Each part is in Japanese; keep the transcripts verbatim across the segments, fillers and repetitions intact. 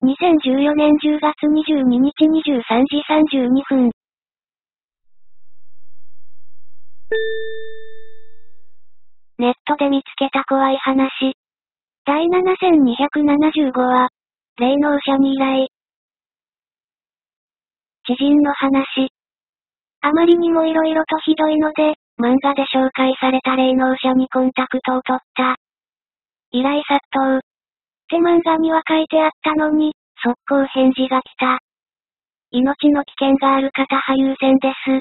にせんじゅうよねんじゅうがつにじゅうににちにじゅうさんじさんじゅうにふん。ネットで見つけた怖い話。第ななせんにひゃくななじゅうごわ、霊能者に依頼。知人の話。あまりにも色々とひどいので、漫画で紹介された霊能者にコンタクトを取った。依頼殺到。って漫画には書いてあったのに、速攻返事が来た。命の危険がある方は優先です。って、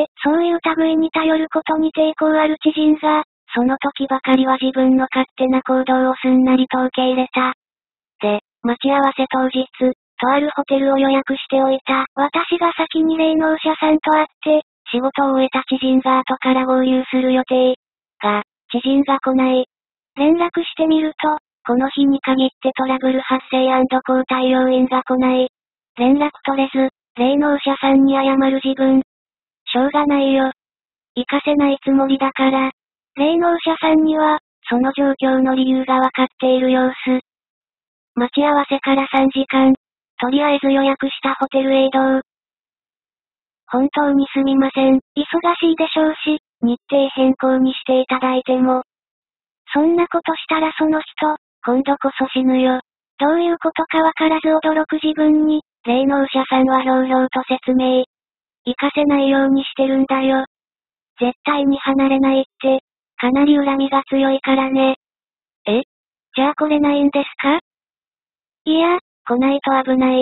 そういう類に頼ることに抵抗ある知人が、その時ばかりは自分の勝手な行動をすんなりと受け入れた。で、待ち合わせ当日、とあるホテルを予約しておいた。私が先に霊能者さんと会って、仕事を終えた知人が後から合流する予定。が、知人が来ない。連絡してみると、この日に限ってトラブル発生&交代要員が来ない。連絡取れず、霊能者さんに謝る自分。しょうがないよ。行かせないつもりだから。霊能者さんには、その状況の理由がわかっている様子。待ち合わせからさんじかん。とりあえず予約したホテルへ移動。本当にすみません。忙しいでしょうし、日程変更にしていただいても。そんなことしたらその人、今度こそ死ぬよ。どういうことかわからず驚く自分に、霊能者さんはひょうひょうと説明。行かせないようにしてるんだよ。絶対に離れないって、かなり恨みが強いからね。え？じゃあ来れないんですか？いや、来ないと危ない。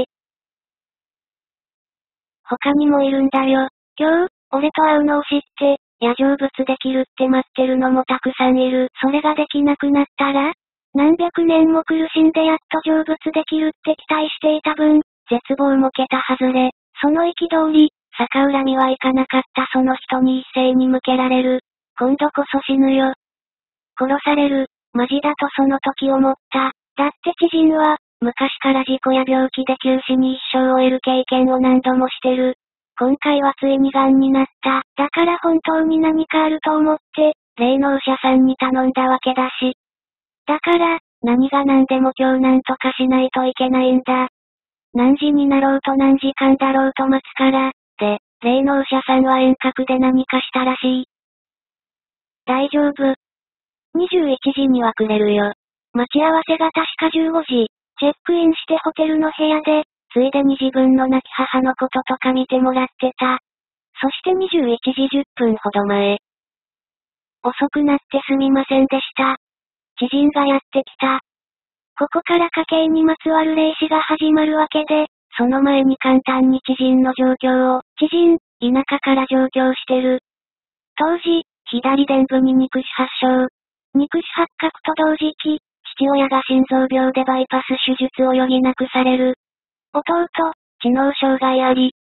他にもいるんだよ。今日、俺と会うのを知って、夜成仏できるって待ってるのもたくさんいる。それができなくなったら？何百年も苦しんでやっと成仏できるって期待していた分、絶望も桁外れ。その憤り、逆恨みはいかなかったその人に一斉に向けられる。今度こそ死ぬよ。殺される。マジだとその時思った。だって知人は、昔から事故や病気で急死に一生を終える経験を何度もしてる。今回はついに癌になった。だから本当に何かあると思って、霊能者さんに頼んだわけだし。だから、何が何でも今日なんとかしないといけないんだ。何時になろうと何時間だろうと待つから、で、霊能者さんは遠隔で何かしたらしい。大丈夫。にじゅういちじにはくれるよ。待ち合わせが確かじゅうごじ。チェックインしてホテルの部屋で、ついでに自分の亡き母のこととか見てもらってた。そしてにじゅういちじじゅっぷんほど前。遅くなってすみませんでした。知人がやってきた。ここから家計にまつわる霊視が始まるわけで、その前に簡単に知人の状況を、知人、田舎から上京してる。当時、左臀部に肉腫発症。肉腫発覚と同時期、父親が心臓病でバイパス手術を余儀なくされる。弟、知能障害あり。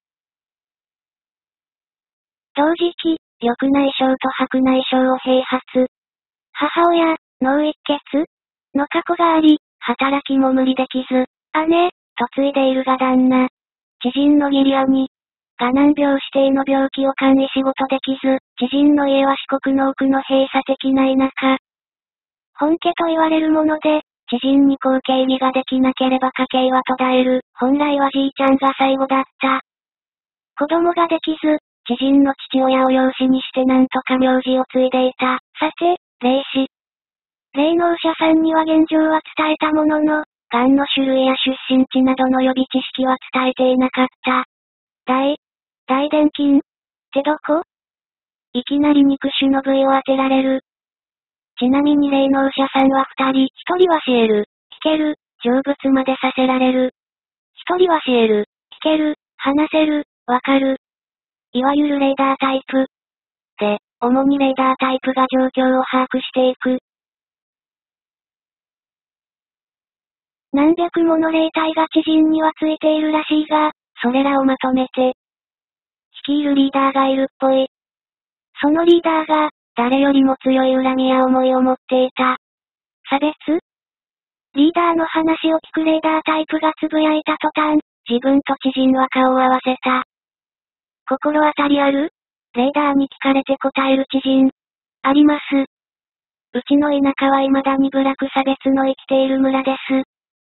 同時期、緑内障と白内障を併発。母親、脳一血の過去があり、働きも無理できず、姉、嫁いでいるが旦那。知人の義理兄。が難病指定の病気を管理仕事できず、知人の家は四国の奥の閉鎖的な田舎。本家と言われるもので、知人に後継ぎができなければ家計は途絶える。本来はじいちゃんが最後だった。子供ができず、知人の父親を養子にしてなんとか名字を継いでいた。さて、霊視。霊能者さんには現状は伝えたものの、癌の種類や出身地などの予備知識は伝えていなかった。大、大臀筋ってどこ？いきなり肉腫の部位を当てられる。ちなみに霊能者さんは二人、一人は教える、聞ける、成仏までさせられる。一人は教える、聞ける、話せる、わかる。いわゆるレーダータイプ。で、主にレーダータイプが状況を把握していく。何百もの霊体が知人にはついているらしいが、それらをまとめて、率いるリーダーがいるっぽい。そのリーダーが、誰よりも強い恨みや思いを持っていた。差別？リーダーの話を聞くレーダータイプがつぶやいた途端、自分と知人は顔を合わせた。心当たりある？レーダーに聞かれて答える知人。あります。うちの田舎は未だに部落差別の生きている村です。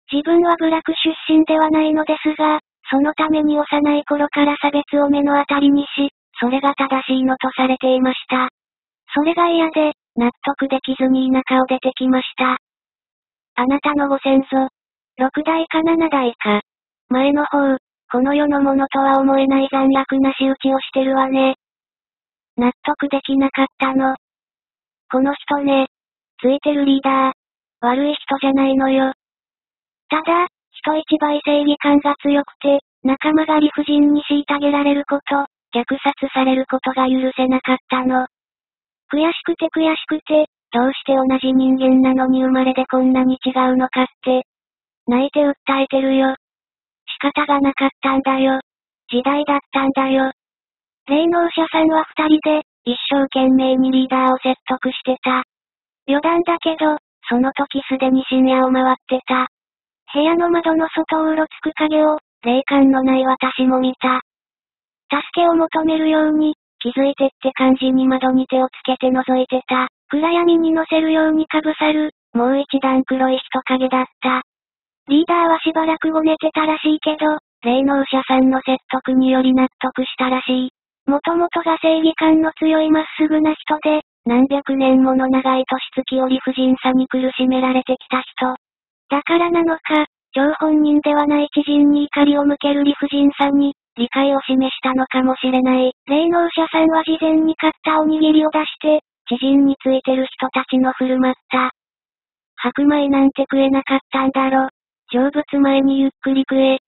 自分は部落出身ではないのですが、そのために幼い頃から差別を目の当たりにし、それが正しいのとされていました。それが嫌で、納得できずに田舎を出てきました。あなたのご先祖、ろくだいかななだいか。前の方、この世のものとは思えない残虐な仕打ちをしてるわね。納得できなかったの。この人ね、ついてるリーダー、悪い人じゃないのよ。ただ、人一倍正義感が強くて、仲間が理不尽に虐げられること、虐殺されることが許せなかったの。悔しくて悔しくて、どうして同じ人間なのに生まれでこんなに違うのかって。泣いて訴えてるよ。仕方がなかったんだよ。時代だったんだよ。霊能者さんは二人で、一生懸命にリーダーを説得してた。余談だけど、その時すでに深夜を回ってた。部屋の窓の外をうろつく影を、霊感のない私も見た。助けを求めるように、気づいてって感じに窓に手をつけて覗いてた。暗闇に乗せるようにかぶさる、もう一段黒い人影だった。リーダーはしばらくごねてたらしいけど、霊能者さんの説得により納得したらしい。もともとが正義感の強いまっすぐな人で、何百年もの長い年月を理不尽さに苦しめられてきた人。だからなのか、張本人ではない知人に怒りを向ける理不尽さに、理解を示したのかもしれない。霊能者さんは事前に買ったおにぎりを出して、知人についてる人たちの振る舞った。白米なんて食えなかったんだろ。成仏前にゆっくり食え。って、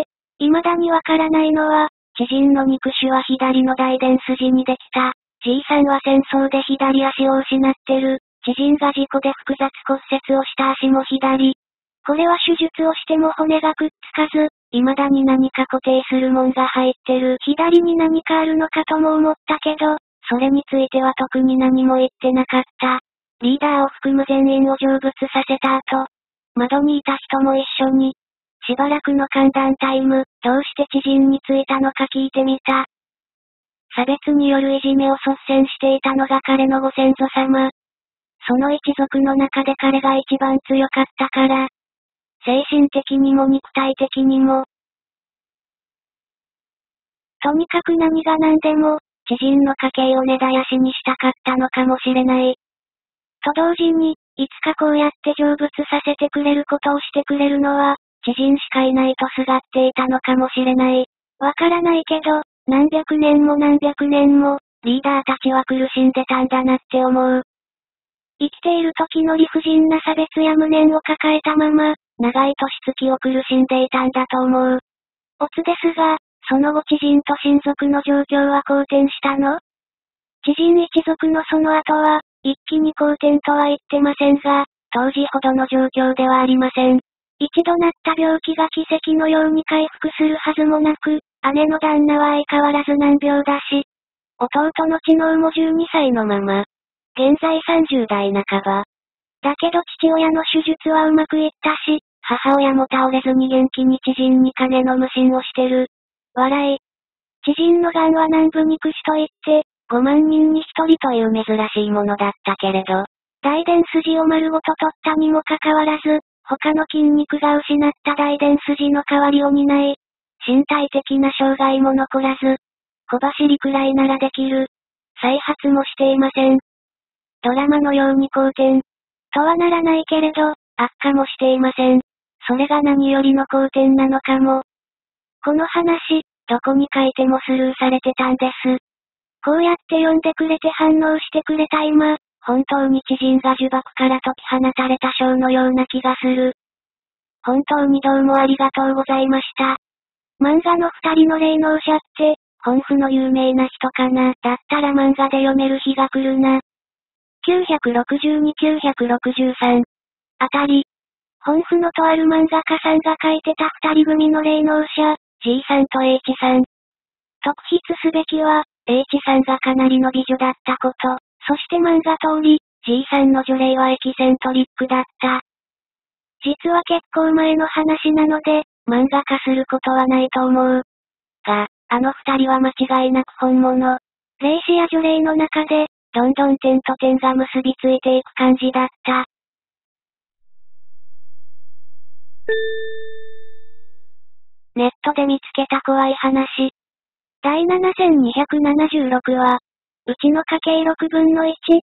未だにわからないのは、知人の肉腫は左の大臀筋にできた。じいさんは戦争で左足を失ってる。知人が事故で複雑骨折をした足も左。これは手術をしても骨がくっつかず、未だに何か固定するもんが入ってる。左に何かあるのかとも思ったけど、それについては特に何も言ってなかった。リーダーを含む全員を成仏させた後、窓にいた人も一緒に、しばらくの歓談タイム、どうして知人についたのか聞いてみた。差別によるいじめを率先していたのが彼のご先祖様。その一族の中で彼が一番強かったから、精神的にも肉体的にも。とにかく何が何でも、知人の家計を根絶やしにしたかったのかもしれない。と同時に、いつかこうやって成仏させてくれることをしてくれるのは、知人しかいないとすがっていたのかもしれない。わからないけど、何百年も何百年も、リーダーたちは苦しんでたんだなって思う。生きている時の理不尽な差別や無念を抱えたまま、長い年月を苦しんでいたんだと思う。オツですが、その後知人と親族の状況は好転したの？知人一族のその後は、一気に好転とは言ってませんが、当時ほどの状況ではありません。一度なった病気が奇跡のように回復するはずもなく、姉の旦那は相変わらず難病だし、弟の知能もじゅうにさいのまま。現在さんじゅうだいなかば。だけど父親の手術はうまくいったし、母親も倒れずに元気に知人に金の無心をしてる。笑い。知人の癌は軟部肉腫といって、ごまんにんにひとりという珍しいものだったけれど、大臀筋を丸ごと取ったにもかかわらず、他の筋肉が失った大臀筋の代わりを担い、身体的な障害も残らず、小走りくらいならできる。再発もしていません。ドラマのように好転。とはならないけれど、悪化もしていません。それが何よりの好転なのかも。この話、どこに書いてもスルーされてたんです。こうやって読んでくれて反応してくれた今、本当に知人が呪縛から解き放たれた章のような気がする。本当にどうもありがとうございました。漫画の二人の霊能者って、本府の有名な人かな。だったら漫画で読める日が来るな。きゅうひゃくろくじゅうに、きゅうひゃくろくじゅうさん。あたり。本府のとある漫画家さんが書いてた二人組の霊能者、G さんと H さん。特筆すべきは、H さんがかなりの美女だったこと。そして漫画通り、G さんの女霊はエキセントリックだった。実は結構前の話なので、漫画化することはないと思う。が、あの二人は間違いなく本物。霊視や女霊の中で、どんどん点と点が結びついていく感じだった。 ネットで見つけた怖い話。第ななせんにひゃくななじゅうろくは、うちの家計ろくぶんのいち。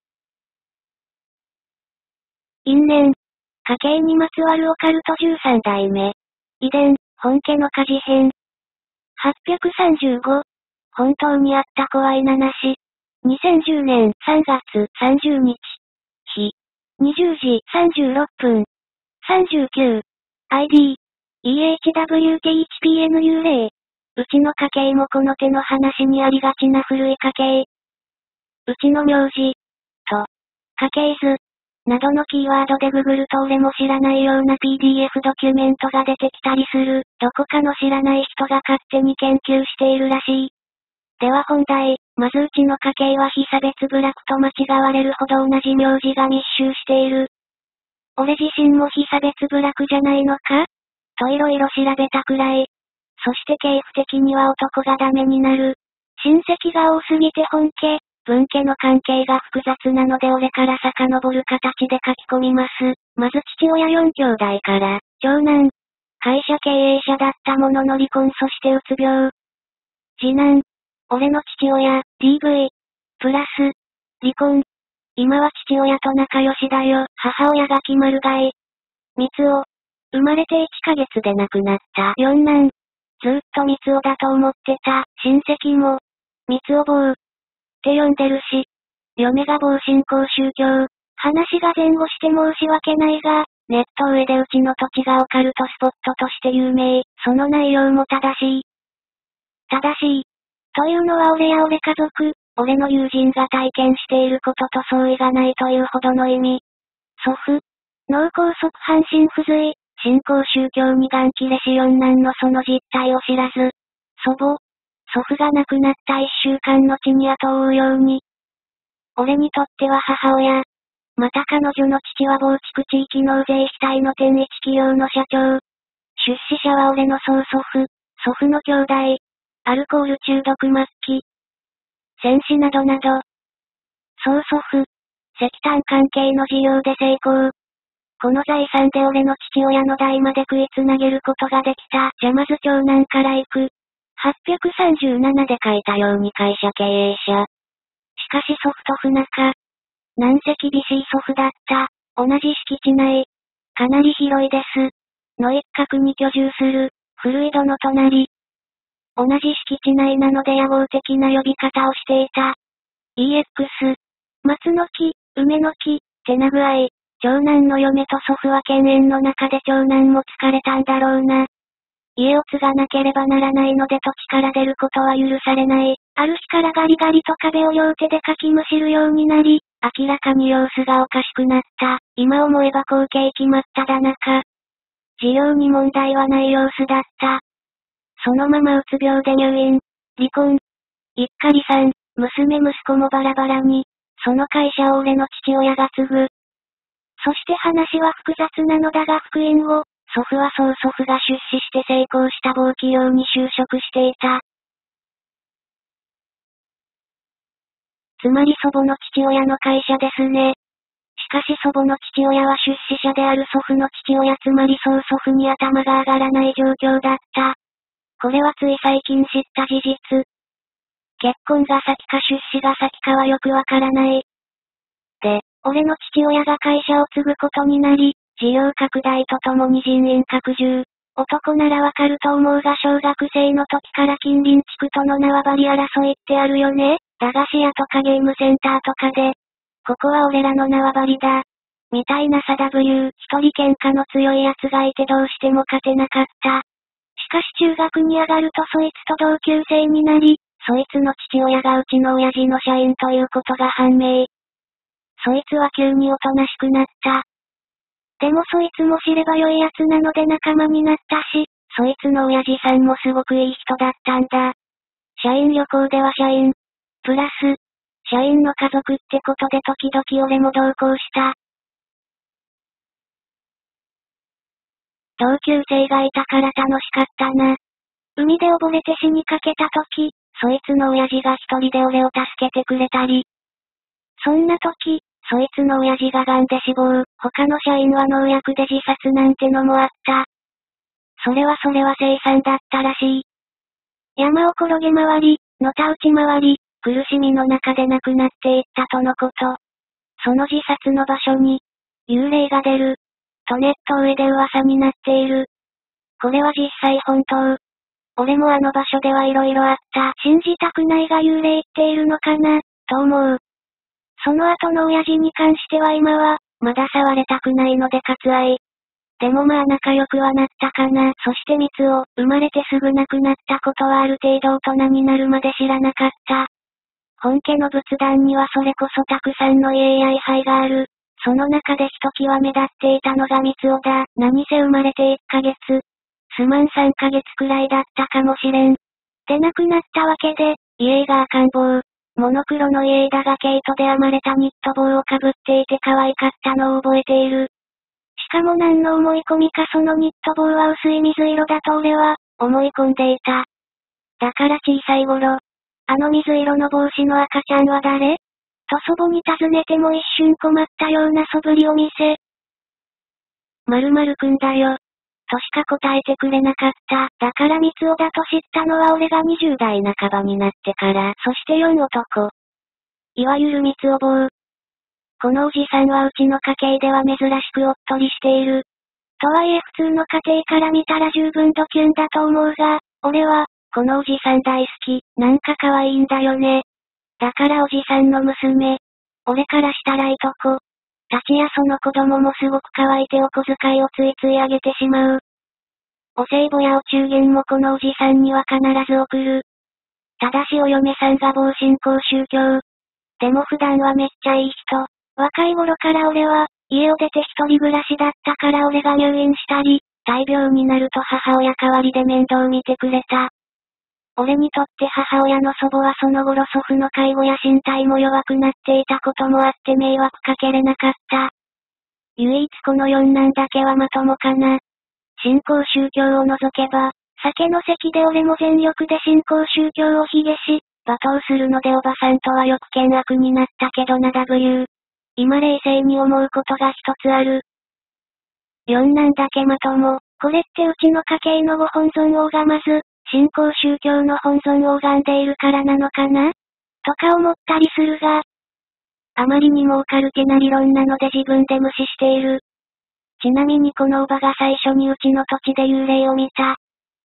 因縁。家計にまつわるオカルトじゅうさんだいめ。遺伝、本家の火事編。はっぴゃくさんじゅうご。本当にあった怖い話。にせんじゅうねんさんがつさんじゅうにち。日。にじゅうじさんじゅうろっぷん。さんじゅうきゅう。アイディー。イーエイチダブリューティーエイチピーエヌ 幽霊。うちの家系もこの手の話にありがちな古い家系。うちの名字。と。家系図。などのキーワードでググると俺も知らないような ピーディーエフ ドキュメントが出てきたりする。どこかの知らない人が勝手に研究しているらしい。では本題、まずうちの家系は被差別部落と間違われるほど同じ名字が密集している。俺自身も被差別部落じゃないのかといろいろ調べたくらい。そして系譜的には男がダメになる。親戚が多すぎて本家、分家の関係が複雑なので俺から遡る形で書き込みます。まず父親よんきょうだいから、長男。会社経営者だったものの離婚そしてうつ病。次男。俺の父親、ディーブイ。プラス、離婚。今は父親と仲良しだよ。母親が決まるがい。三つお。生まれていっかげつで亡くなった四男。ずーっと三つおだと思ってた。親戚も、三つお坊。って呼んでるし。嫁が坊信仰宗教。話が前後して申し訳ないが、ネット上でうちの土地がオカルトスポットとして有名。その内容も正しい。正しい。というのは俺や俺家族、俺の友人が体験していることと相違がないというほどの意味。祖父。脳梗塞半身不随。新興宗教に眼切れし四男のその実態を知らず。祖母。祖父が亡くなった一週間の地に後を追うように。俺にとっては母親。また彼女の父は某地区地域納税主体の天一企業の社長。出資者は俺の曽祖父、祖父の兄弟。アルコール中毒末期。戦死などなど。曽祖父。石炭関係の事業で成功。この財産で俺の父親の代まで食いつなげることができた。じゃまず長男から行く。はっぴゃくさんじゅうななで書いたように会社経営者。しかし祖父と不仲。なんせ厳しい祖父だった。同じ敷地内。かなり広いです。の一角に居住する。古い戸の隣。同じ敷地内なので野望的な呼び方をしていた。イーエックス。松の木、梅の木、手な具合。長男の嫁と祖父は犬猿の中で長男も疲れたんだろうな。家を継がなければならないので土地から出ることは許されない。ある日からガリガリと壁を両手でかきむしるようになり、明らかに様子がおかしくなった。今思えば後継決まっただ中。事業に問題はない様子だった。そのままうつ病で入院。離婚。一家離散。娘息子もバラバラに。その会社を俺の父親が継ぐ。そして話は複雑なのだが復員後、祖父は曽祖父が出資して成功した某企業に就職していた。つまり祖母の父親の会社ですね。しかし祖母の父親は出資者である祖父の父親つまり曽祖父に頭が上がらない状況だった。これはつい最近知った事実。結婚が先か出資が先かはよくわからない。で、俺の父親が会社を継ぐことになり、事業拡大とともに人員拡充。男ならわかると思うが小学生の時から近隣地区との縄張り争いってあるよね。駄菓子屋とかゲームセンターとかで。ここは俺らの縄張りだ。みたいなさ ダブリュー、一人喧嘩の強い奴がいてどうしても勝てなかった。しかし中学に上がるとそいつと同級生になり、そいつの父親がうちの親父の社員ということが判明。そいつは急におとなしくなった。でもそいつも知れば良い奴なので仲間になったし、そいつの親父さんもすごくいい人だったんだ。社員旅行では社員。プラス、社員の家族ってことで時々俺も同行した。同級生がいたから楽しかったな。海で溺れて死にかけた時、そいつの親父が一人で俺を助けてくれたり。そんな時、 そいつの親父が癌で死亡、他の社員は農薬で自殺なんてのもあった。それはそれは凄惨だったらしい。山を転げ回り、のたうち回り、苦しみの中で亡くなっていったとのこと。その自殺の場所に、幽霊が出る、とネット上で噂になっている。これは実際本当。俺もあの場所ではいろいろあった。信じたくないが幽霊っているのかな、と思う。その後の親父に関しては今は、まだ触れたくないので割愛。でもまあ仲良くはなったかな。そしてミツオ、生まれてすぐ亡くなったことはある程度大人になるまで知らなかった。本家の仏壇にはそれこそたくさんの家や位牌がある。その中でひときわ目立っていたのがミツオだ。何せ生まれていっかげつ。すまんさんかげつくらいだったかもしれん。で亡くなったわけで、イエーガー赤ん坊。モノクロのイエーダが毛糸で編まれたニット帽をかぶっていて可愛かったのを覚えている。しかも何の思い込みかそのニット帽は薄い水色だと俺は、思い込んでいた。だから小さい頃、あの水色の帽子の赤ちゃんは誰？と祖母に尋ねても一瞬困ったような素振りを見せ。〇〇くんだよ。としか答えてくれなかった。だからミツオだと知ったのは俺がにじゅうだいなかばになってから。そしてよん男。いわゆるミツオ坊。このおじさんはうちの家系では珍しくおっとりしている。とはいえ普通の家庭から見たら十分ドキュンだと思うが、俺は、このおじさん大好き、なんか可愛いんだよね。だからおじさんの娘。俺からしたらいとこ。たちやその子供もすごく可愛いてお小遣いをついついあげてしまう。お歳暮やお中元もこのおじさんには必ず送る。ただしお嫁さんが某新興宗教。でも普段はめっちゃいい人。若い頃から俺は、家を出て一人暮らしだったから俺が入院したり、大病になると母親代わりで面倒見てくれた。俺にとって母親の祖母はその頃祖父の介護や身体も弱くなっていたこともあって迷惑かけれなかった。唯一この四男だけはまともかな。新興宗教を除けば、酒の席で俺も全力で新興宗教を卑下し、罵倒するのでおばさんとはよく険悪になったけどな ダブリュー。今冷静に思うことが一つある。四男だけまとも。これってうちの家系のご本尊を拝まず、新興宗教の本尊を拝んでいるからなのかなとか思ったりするが、あまりにもオカルテな理論なので自分で無視している。ちなみにこのおばが最初にうちの土地で幽霊を見た。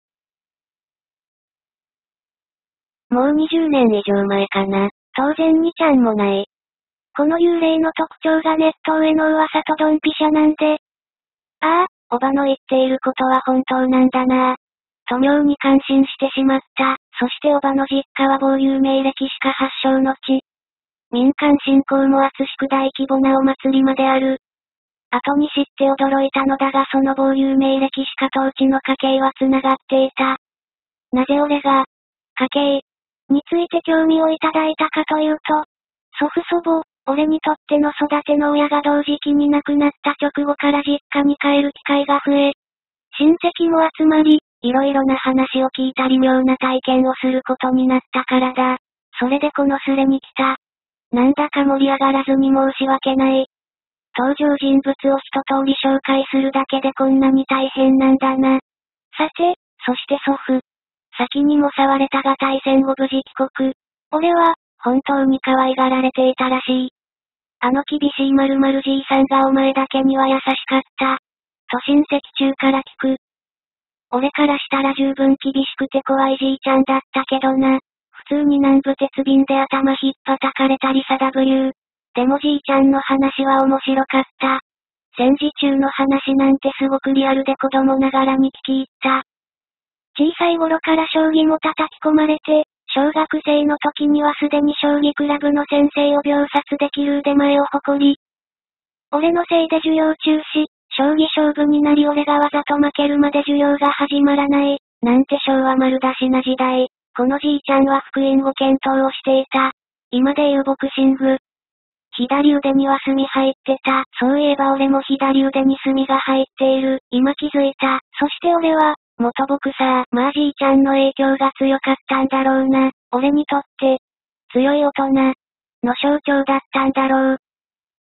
もうにじゅうねん以上前かな。当然にちゃんもない。この幽霊の特徴がネット上の噂とドンピシャなんで。ああ、おばの言っていることは本当なんだなぁ。と妙に感心してしまった。そしておばの実家は某有名歴史家発祥の地。民間信仰も厚しく大規模なお祭りまである。後に知って驚いたのだがその某有名歴史家とうちの家系は繋がっていた。なぜ俺が、家系について興味をいただいたかというと、祖父祖母、俺にとっての育ての親が同時期に亡くなった直後から実家に帰る機会が増え、親戚も集まり、いろいろな話を聞いたり妙な体験をすることになったからだ。それでこのスレに来た。なんだか盛り上がらずに申し訳ない。登場人物を一通り紹介するだけでこんなに大変なんだな。さて、そして祖父。先にも触れたが大戦後無事帰国。俺は、本当に可愛がられていたらしい。あの厳しい〇〇じいさんがお前だけには優しかった。と親戚中から聞く。俺からしたら十分厳しくて怖いじいちゃんだったけどな。普通に南部鉄瓶で頭ひっぱたかれたりさ ダブリュー。でもじいちゃんの話は面白かった。戦時中の話なんてすごくリアルで子供ながらに聞き入った。小さい頃から将棋も叩き込まれて、小学生の時にはすでに将棋クラブの先生を秒殺できる腕前を誇り、俺のせいで授業中止、将棋勝負になり俺がわざと負けるまで授業が始まらない、なんて昭和丸出しな時代。このじいちゃんは復員を検討をしていた。今でいうボクシング。左腕には墨入ってた。そういえば俺も左腕に墨が入っている。今気づいた。そして俺は、元ボクサー。まあじいちゃんの影響が強かったんだろうな。俺にとって、強い大人の象徴だったんだろう。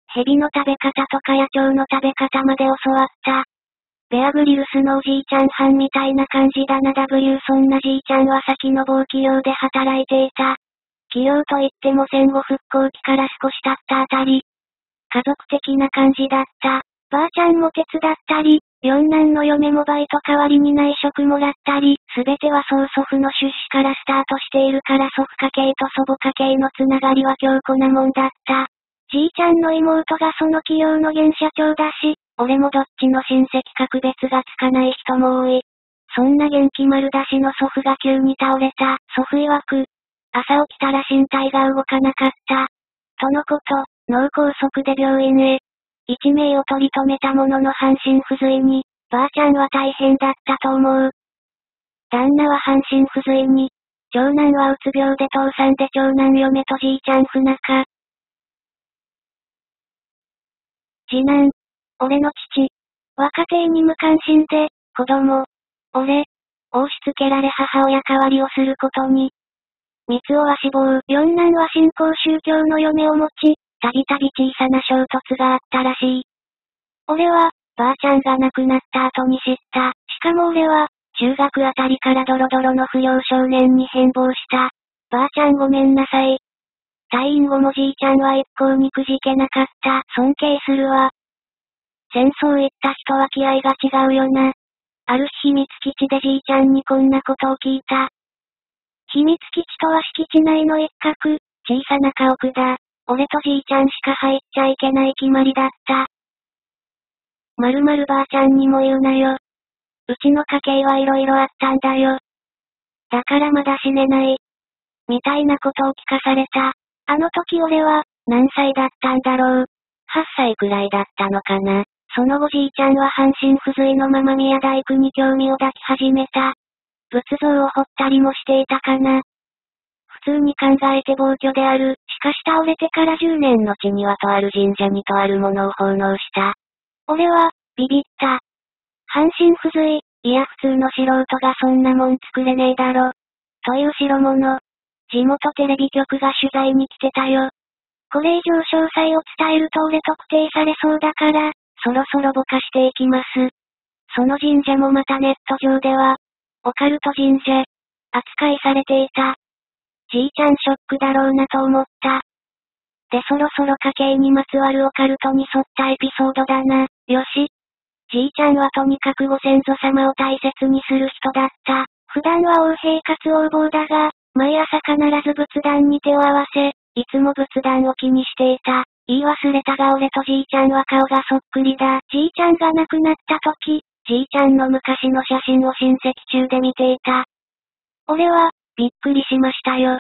蛇の食べ方とか野鳥の食べ方まで教わった。ベアグリルスのおじいちゃん班みたいな感じだな W そんなじいちゃんは先の某企業で働いていた。企業といっても戦後復興期から少し経ったあたり。家族的な感じだった。ばあちゃんも手伝ったり、四男の嫁もバイト代わりに内職もらったり、すべては曽祖父の出資からスタートしているから祖父家系と祖母家系のつながりは強固なもんだった。じいちゃんの妹がその企業の現社長だし、俺もどっちの親戚格別がつかない人も多い。そんな元気丸出しの祖父が急に倒れた。祖父曰く、朝起きたら身体が動かなかった。とのこと、脳梗塞で病院へ。一命を取り留めたものの半身不随に、ばあちゃんは大変だったと思う。旦那は半身不随に、長男はうつ病で倒産で長男嫁とじいちゃん不仲。次男、俺の父、は家庭に無関心で、子供、俺、押し付けられ母親代わりをすることに。三つは死亡、四男は新興宗教の嫁を持ち、たびたび小さな衝突があったらしい。俺は、ばあちゃんが亡くなった後に知った。しかも俺は、中学あたりからドロドロの不良少年に変貌した。ばあちゃんごめんなさい。退院後もじいちゃんは一向にくじけなかった。尊敬するわ。戦争行った人は気合が違うよな。ある日秘密基地でじいちゃんにこんなことを聞いた。秘密基地とは敷地内の一角、小さな家屋だ。俺とじいちゃんしか入っちゃいけない決まりだった。まるまるばあちゃんにも言うなよ。うちの家系はいろいろあったんだよ。だからまだ死ねない。みたいなことを聞かされた。あの時俺は、何歳だったんだろう。はっさいくらいだったのかな。その後じいちゃんは半身不随のまま宮大工に興味を抱き始めた。仏像を掘ったりもしていたかな。普通に考えて暴挙である。しかし倒れてからじゅうねんのちにはとある神社にとあるものを奉納した。俺は、ビビった。半身不随、いや普通の素人がそんなもん作れねえだろ。という代物。地元テレビ局が取材に来てたよ。これ以上詳細を伝えると俺特定されそうだから、そろそろぼかしていきます。その神社もまたネット上では、オカルト神社、扱いされていた。じいちゃんショックだろうなと思った。でそろそろ家系にまつわるオカルトに沿ったエピソードだな。よし。じいちゃんはとにかくご先祖様を大切にする人だった。普段は横平かつ横暴だが、毎朝必ず仏壇に手を合わせ、いつも仏壇を気にしていた。言い忘れたが俺とじいちゃんは顔がそっくりだ。じいちゃんが亡くなった時、じいちゃんの昔の写真を親戚中で見ていた。俺は、びっくりしましたよ。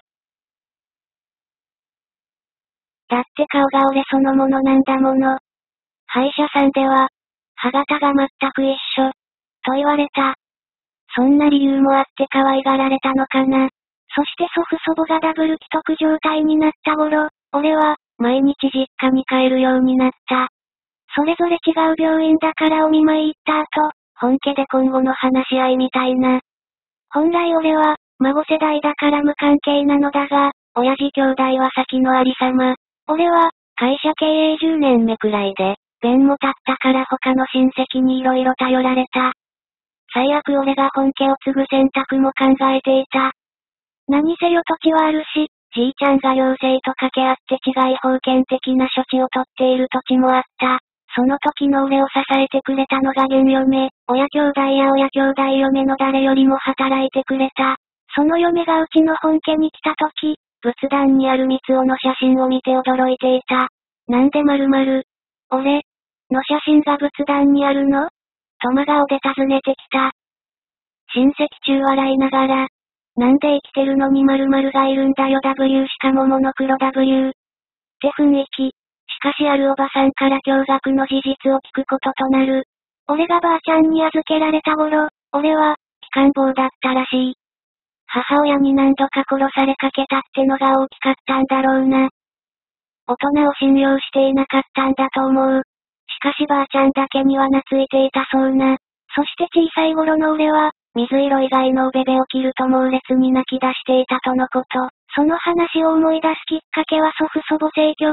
だって顔が俺そのものなんだもの。歯医者さんでは、歯型が全く一緒。と言われた。そんな理由もあって可愛がられたのかな。そして祖父祖母がダブル既得状態になった頃、俺は、毎日実家に帰るようになった。それぞれ違う病院だからお見舞い行った後、本家で今後の話し合いみたいな。本来俺は、孫世代だから無関係なのだが、親父兄弟は先のありさま。俺は、会社経営じゅうねんめくらいで、弁も立ったから他の親戚に色々頼られた。最悪俺が本家を継ぐ選択も考えていた。何せよ土地はあるし、じいちゃんが行政と掛け合って治外法権的な処置をとっている土地もあった。その時の俺を支えてくれたのが現嫁、親兄弟や親兄弟嫁の誰よりも働いてくれた。その嫁がうちの本家に来た時、仏壇にある三つおの写真を見て驚いていた。なんでまるまる、俺の写真が仏壇にあるの？と真顔で尋ねてきた。親戚中笑いながら、なんで生きてるのに〇〇がいるんだよ W しかもモノクロ W。って雰囲気。しかしあるおばさんから驚愕の事実を聞くこととなる。俺がばあちゃんに預けられた頃、俺は、機関棒だったらしい。母親に何度か殺されかけたってのが大きかったんだろうな。大人を信用していなかったんだと思う。しかしばあちゃんだけには懐いていたそうな。そして小さい頃の俺は、水色以外のおべべを着ると猛烈に泣き出していたとのこと。その話を思い出すきっかけは祖父祖母逝去後、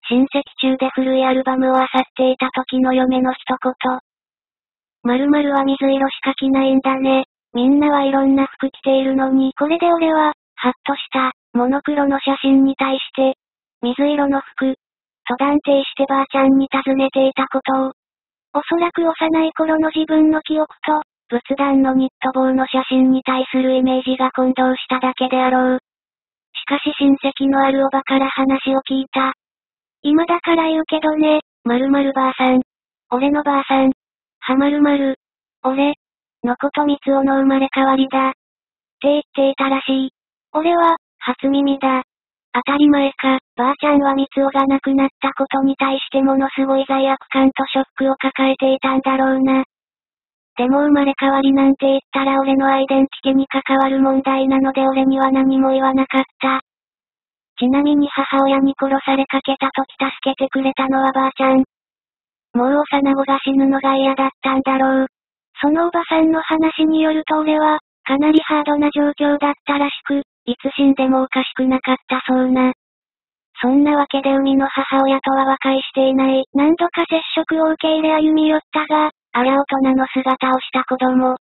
親戚中で古いアルバムを漁っていた時の嫁の一言。〇〇は水色しか着ないんだね。みんなはいろんな服着ているのに、これで俺は、ハッとした、モノクロの写真に対して、水色の服、と断定してばあちゃんに尋ねていたことを。おそらく幼い頃の自分の記憶と、仏壇のニット帽の写真に対するイメージが混同しただけであろう。しかし親戚のあるおばから話を聞いた。今だから言うけどね、〇〇ばあさん。俺のばあさん。は〇〇。俺。のこと三つおの生まれ変わりだ。って言っていたらしい。俺は、初耳だ。当たり前か、ばあちゃんは三つおが亡くなったことに対してものすごい罪悪感とショックを抱えていたんだろうな。でも生まれ変わりなんて言ったら俺のアイデンティティに関わる問題なので俺には何も言わなかった。ちなみに母親に殺されかけた時助けてくれたのはばあちゃん。もう幼子が死ぬのが嫌だったんだろう。そのおばさんの話によると俺は、かなりハードな状況だったらしく、いつ死んでもおかしくなかったそうな。そんなわけで生みの母親とは和解していない。何度か接触を受け入れ歩み寄ったが、あら大人の姿をした子供。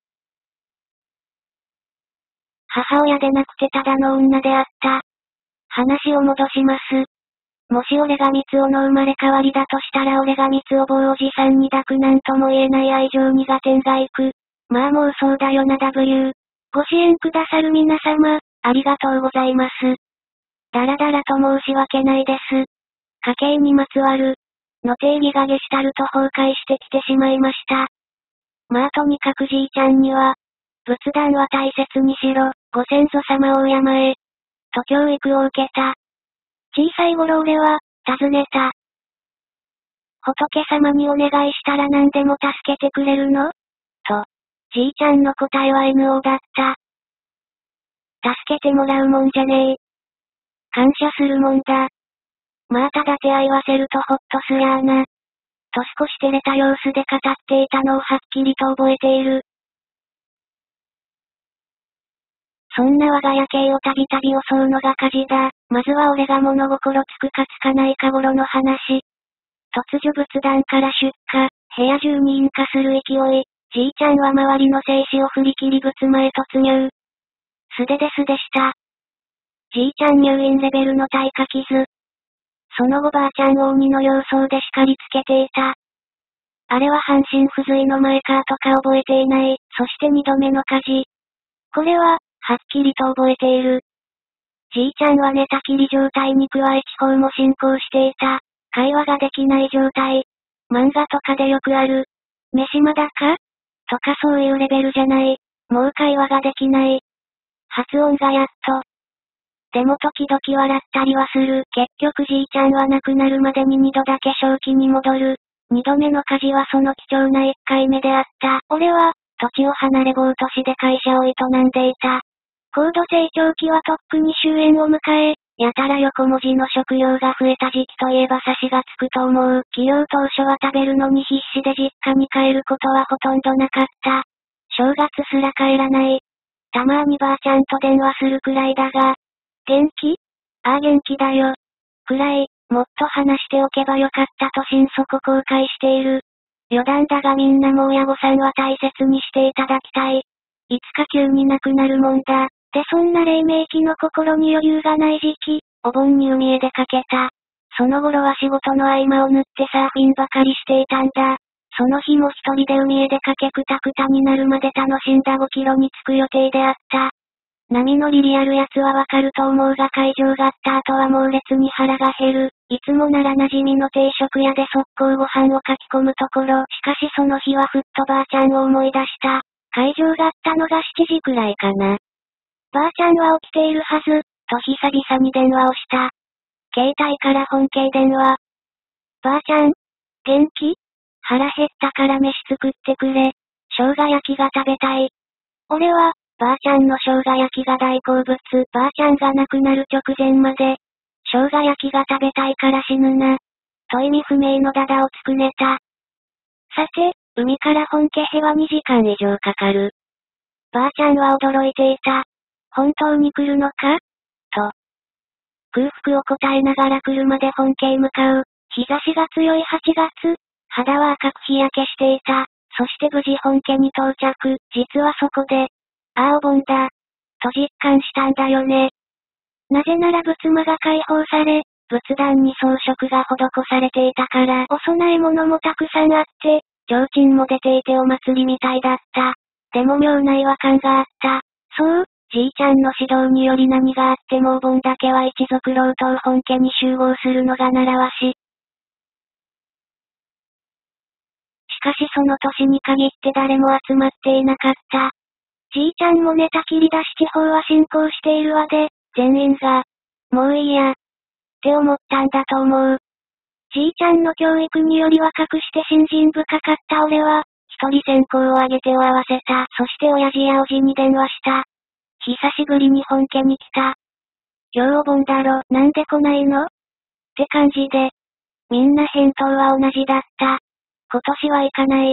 母親でなくてただの女であった。話を戻します。もし俺が三つおの生まれ変わりだとしたら俺が三つお坊おじさんに抱くなんとも言えない愛情にが点がいく。まあもうそうだよな ダブリュー。ご支援くださる皆様、ありがとうございます。だらだらと申し訳ないです。家計にまつわる、の定義がゲシュタルト崩壊してきてしまいました。まあとにかくじいちゃんには、仏壇は大切にしろ、ご先祖様を敬え、と教育を受けた。小さい頃俺は、尋ねた。仏様にお願いしたら何でも助けてくれるのと、じいちゃんの答えは エヌオー だった。助けてもらうもんじゃねえ。感謝するもんだ。まあただ手合わせるとほっとすりゃあな。と少し照れた様子で語っていたのをはっきりと覚えている。そんな我が家系をたびたび襲うのが火事だ。まずは俺が物心つくかつかないか頃の話。突如仏壇から出火、部屋中に引火する勢い。じいちゃんは周りの生死を振り切り仏間へ突入。素手で素でした。じいちゃん入院レベルの耐火傷。その後ばあちゃんを鬼の様相で叱りつけていた。あれは半身不随の前かとか覚えていない。そして二度目の火事。これは、はっきりと覚えている。じいちゃんは寝たきり状態に加え気候も進行していた。会話ができない状態。漫画とかでよくある。飯まだかとかそういうレベルじゃない。もう会話ができない。発音がやっと。でも時々笑ったりはする。結局じいちゃんは亡くなるまでに二度だけ正気に戻る。二度目の火事はその貴重な一回目であった。俺は、土地を離れ某都市で会社を営んでいた。高度成長期はとっくに終焉を迎え、やたら横文字の食用が増えた時期といえば差しがつくと思う。起業当初は食べるのに必死で実家に帰ることはほとんどなかった。正月すら帰らない。たまーにばあちゃんと電話するくらいだが。元気？ああ元気だよ。くらい、もっと話しておけばよかったと心底後悔している。余談だがみんなも親御さんは大切にしていただきたい。いつか急に亡くなるもんだ。でそんな黎明期の心に余裕がない時期、お盆に海へ出かけた。その頃は仕事の合間を縫ってサーフィンばかりしていたんだ。その日も一人で海へ出かけくたくたになるまで楽しんだごキロに着く予定であった。波のリリあるやつはわかると思うが会場があった後は猛烈に腹が減る。いつもなら馴染みの定食屋で速攻ご飯をかき込むところ。しかしその日はふっとばあちゃんを思い出した。会場があったのがしちじくらいかな。ばあちゃんは起きているはず、と久々に電話をした。携帯から本家電話。ばあちゃん、元気？腹減ったから飯作ってくれ。生姜焼きが食べたい。俺は、ばあちゃんの生姜焼きが大好物。ばあちゃんが亡くなる直前まで、生姜焼きが食べたいから死ぬな。と意味不明のダダをつくねた。さて、海から本家へはにじかん以上かかる。ばあちゃんは驚いていた。本当に来るのかと。 空腹を答えながら車で本家へ向かう。日差しが強いはちがつ。肌は赤く日焼けしていた。そして無事本家に到着。実はそこで、ああお盆だ。と実感したんだよね。なぜなら仏間が開放され、仏壇に装飾が施されていたから、お供え物もたくさんあって、提灯も出ていてお祭りみたいだった。でも妙な違和感があった。そう、じいちゃんの指導により何があってもお盆だけは一族老頭本家に集合するのが習わし。しかしその年に限って誰も集まっていなかった。じいちゃんも寝たきりだし地方は進行しているわで、全員が、もういいや、って思ったんだと思う。じいちゃんの教育により若くして信心深かった俺は、一人線香をあげ手を合わせた。そして親父やおじに電話した。久しぶりに本家に来た。今日お盆だろ、なんで来ないの？って感じで。みんな返答は同じだった。今年は行かない。って、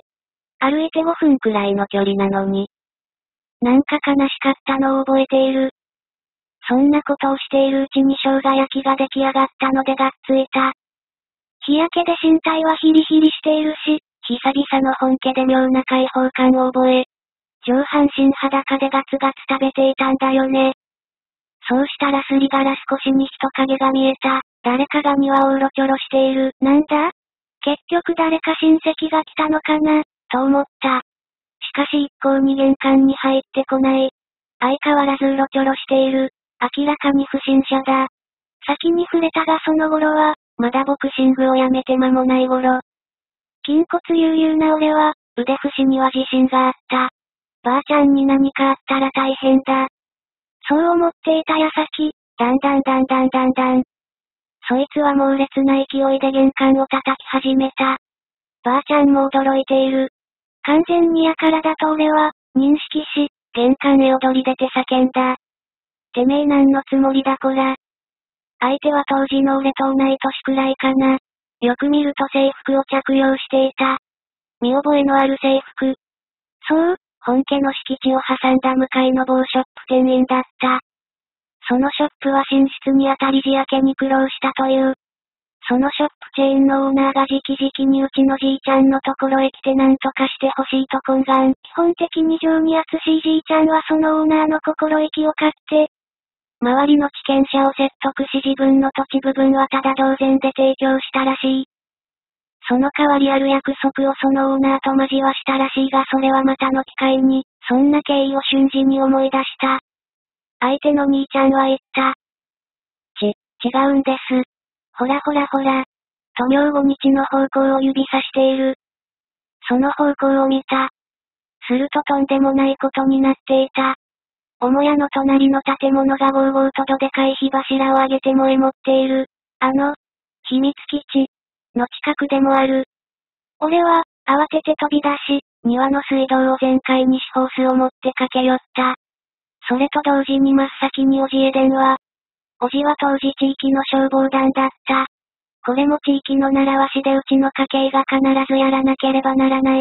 歩いてごふんくらいの距離なのに。なんか悲しかったのを覚えている。そんなことをしているうちに生姜焼きが出来上がったのでがっついた。日焼けで身体はヒリヒリしているし、久々の本家で妙な解放感を覚え、上半身裸でガツガツ食べていたんだよね。そうしたらすりガラス越しに人影が見えた。誰かが庭をうろちょろしている。なんだ？結局誰か親戚が来たのかな、と思った。しかし一向に玄関に入ってこない。相変わらずうろちょろしている。明らかに不審者だ。先に触れたがその頃は、まだボクシングをやめて間もない頃。筋骨悠々な俺は、腕節には自信があった。ばあちゃんに何かあったら大変だ。そう思っていた矢先、だんだんだんだんだんだん。そいつは猛烈な勢いで玄関を叩き始めた。ばあちゃんも驚いている。完全にやからだと俺は、認識し、玄関へ踊り出て叫んだ。てめえ何のつもりだこら。相手は当時の俺と同い年くらいかな。よく見ると制服を着用していた。見覚えのある制服。そう、本家の敷地を挟んだ向かいの某ショップ店員だった。そのショップは寝室に当たり地焼けに苦労したという。そのショップチェーンのオーナーが直々にうちのじいちゃんのところへ来て何とかしてほしいと懇願。基本的に情に厚しいじいちゃんはそのオーナーの心意気を買って、周りの地権者を説得し自分の土地部分はただ同然で提供したらしい。その代わりある約束をそのオーナーと交わしたらしいがそれはまたの機会に、そんな経緯を瞬時に思い出した。相手の兄ちゃんは言った。ち、違うんです。ほらほらほら。と明後日の方向を指さしている。その方向を見た。するととんでもないことになっていた。母屋の隣の建物がゴーゴーとどでかい火柱を上げて燃え持っている。あの、秘密基地の近くでもある。俺は、慌てて飛び出し、庭の水道を全開にしホースを持って駆け寄った。それと同時に真っ先におじへ電話。おじは当時地域の消防団だった。これも地域の習わしでうちの家系が必ずやらなければならない。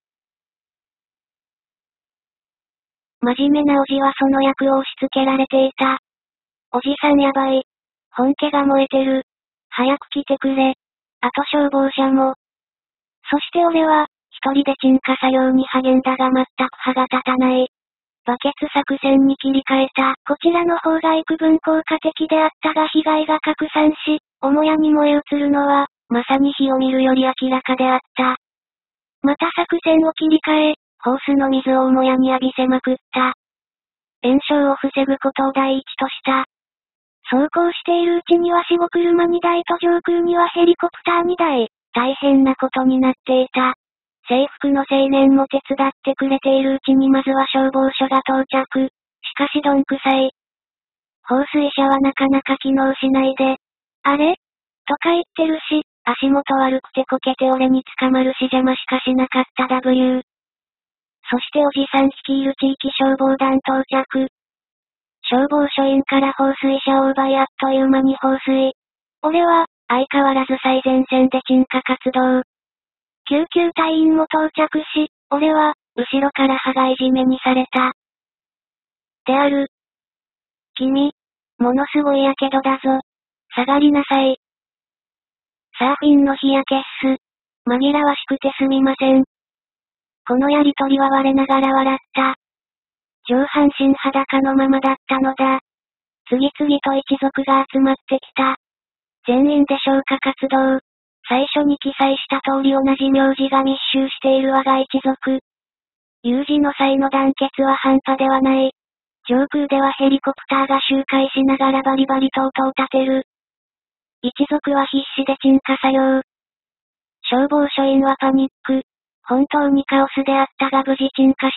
真面目なおじはその役を押し付けられていた。おじさんやばい。本家が燃えてる。早く来てくれ。あと消防車も。そして俺は、一人で鎮火作業に励んだが全く歯が立たない。バケツ作戦に切り替えた。こちらの方が幾分効果的であったが被害が拡散し、母屋に燃え移るのは、まさに火を見るより明らかであった。また作戦を切り替え、ホースの水を母屋に浴びせまくった。炎症を防ぐことを第一とした。走行しているうちにはしご車にだいと上空にはヘリコプターにだい。大変なことになっていた。制服の青年も手伝ってくれているうちにまずは消防署が到着。しかしどんくさい。放水車はなかなか機能しないで。あれとか言ってるし、足元悪くてこけて俺に捕まるし邪魔しかしなかった ダブリュー。そしておじさん率いる地域消防団到着。消防署員から放水車を奪いあっという間に放水。俺は、相変わらず最前線で鎮火活動。救急隊員も到着し、俺は、後ろから羽交い締めにされた。である。君、 ものすごいやけどだぞ。下がりなさい。サーフィンの日焼けっす。紛らわしくてすみません。このやりとりは我ながら笑った。上半身裸のままだったのだ。次々と一族が集まってきた。全員で消火活動。最初に記載した通り同じ名字が密集している我が一族。有事の際の団結は半端ではない。上空ではヘリコプターが周回しながらバリバリと音を立てる。一族は必死で鎮火作業。消防署員はパニック。本当にカオスであったが無事鎮火した。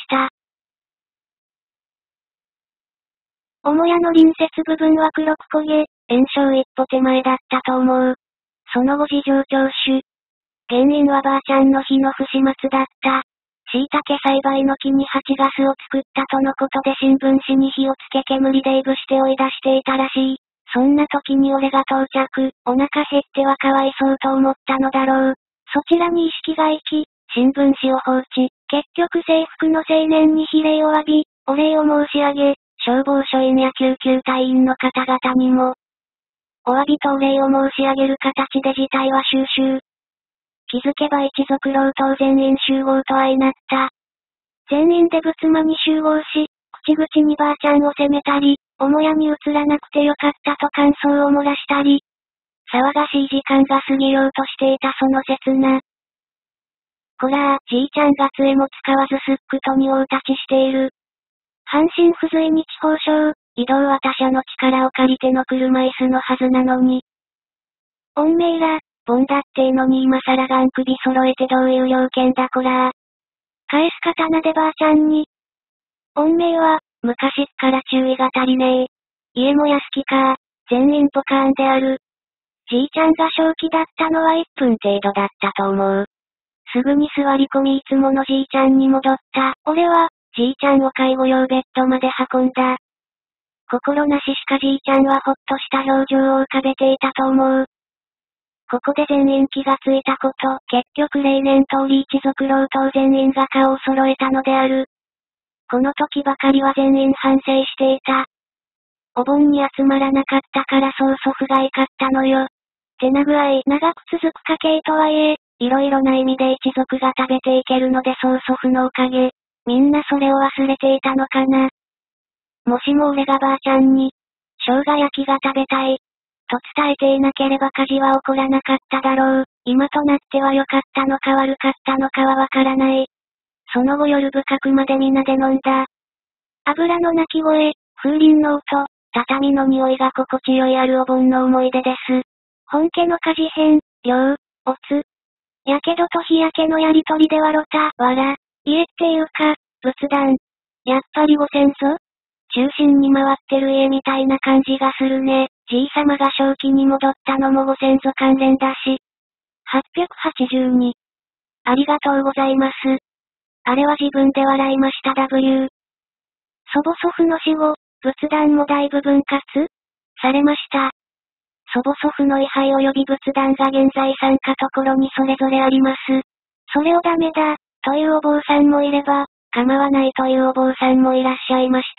母屋の隣接部分は黒く焦げ、延焼一歩手前だったと思う。その後事情聴取。原因はばあちゃんの火の不始末だった。椎茸栽培の木に蜂ガスを作ったとのことで新聞紙に火をつけ煙でいぶして追い出していたらしい。そんな時に俺が到着、お腹減ってはかわいそうと思ったのだろう。そちらに意識が行き、新聞紙を放置。結局制服の青年に非礼を浴び、お礼を申し上げ、消防署員や救急隊員の方々にも、お詫びとお礼を申し上げる形で事態は収拾。気づけば一族老頭全員集合と相なった。全員で仏間に集合し、口々にばあちゃんを責めたり、母屋に移らなくてよかったと感想を漏らしたり、騒がしい時間が過ぎようとしていたその刹那。こらー、じいちゃんが杖も使わずすっくと仁王立ちしている。半身不随に地方省、移動は他者の力を借りての車椅子のはずなのに。おんめいら、ボンだってのに今さらガン首揃えてどういう了見だこらー。返す刀でばあちゃんに。おんめいは、昔っから注意が足りねえ。家も屋敷か、全員ポカーンである。じいちゃんが正気だったのはいっぷん程度だったと思う。すぐに座り込みいつものじいちゃんに戻った。俺は、じいちゃんを介護用ベッドまで運んだ。心なししかじいちゃんはほっとした表情を浮かべていたと思う。ここで全員気がついたこと、結局例年通り一族老頭全員が顔を揃えたのである。この時ばかりは全員反省していた。お盆に集まらなかったからそう祖父が怒ったのよ。手な具合長く続く家系とはいえ、いろいろな意味で一族が食べていけるのでそう祖父のおかげ。みんなそれを忘れていたのかな。もしも俺がばあちゃんに、生姜焼きが食べたい、と伝えていなければ火事は起こらなかっただろう。今となっては良かったのか悪かったのかはわからない。その後夜深くまで皆で飲んだ。油の鳴き声、風鈴の音、畳の匂いが心地よいあるお盆の思い出です。本家の火事編、量、おつ。やけどと日焼けのやりとりで笑った、わら。家っていうか、仏壇。やっぱりご先祖？中心に回ってる家みたいな感じがするね。じいさまが正気に戻ったのもご先祖関連だし。はっぴゃくはちじゅうに。ありがとうございます。あれは自分で笑いました W。祖母祖父の死後、仏壇もだいぶ分割されました。祖母祖父の位牌及び仏壇が現在さんかところにそれぞれあります。それをダメだ、というお坊さんもいれば、構わないというお坊さんもいらっしゃいました。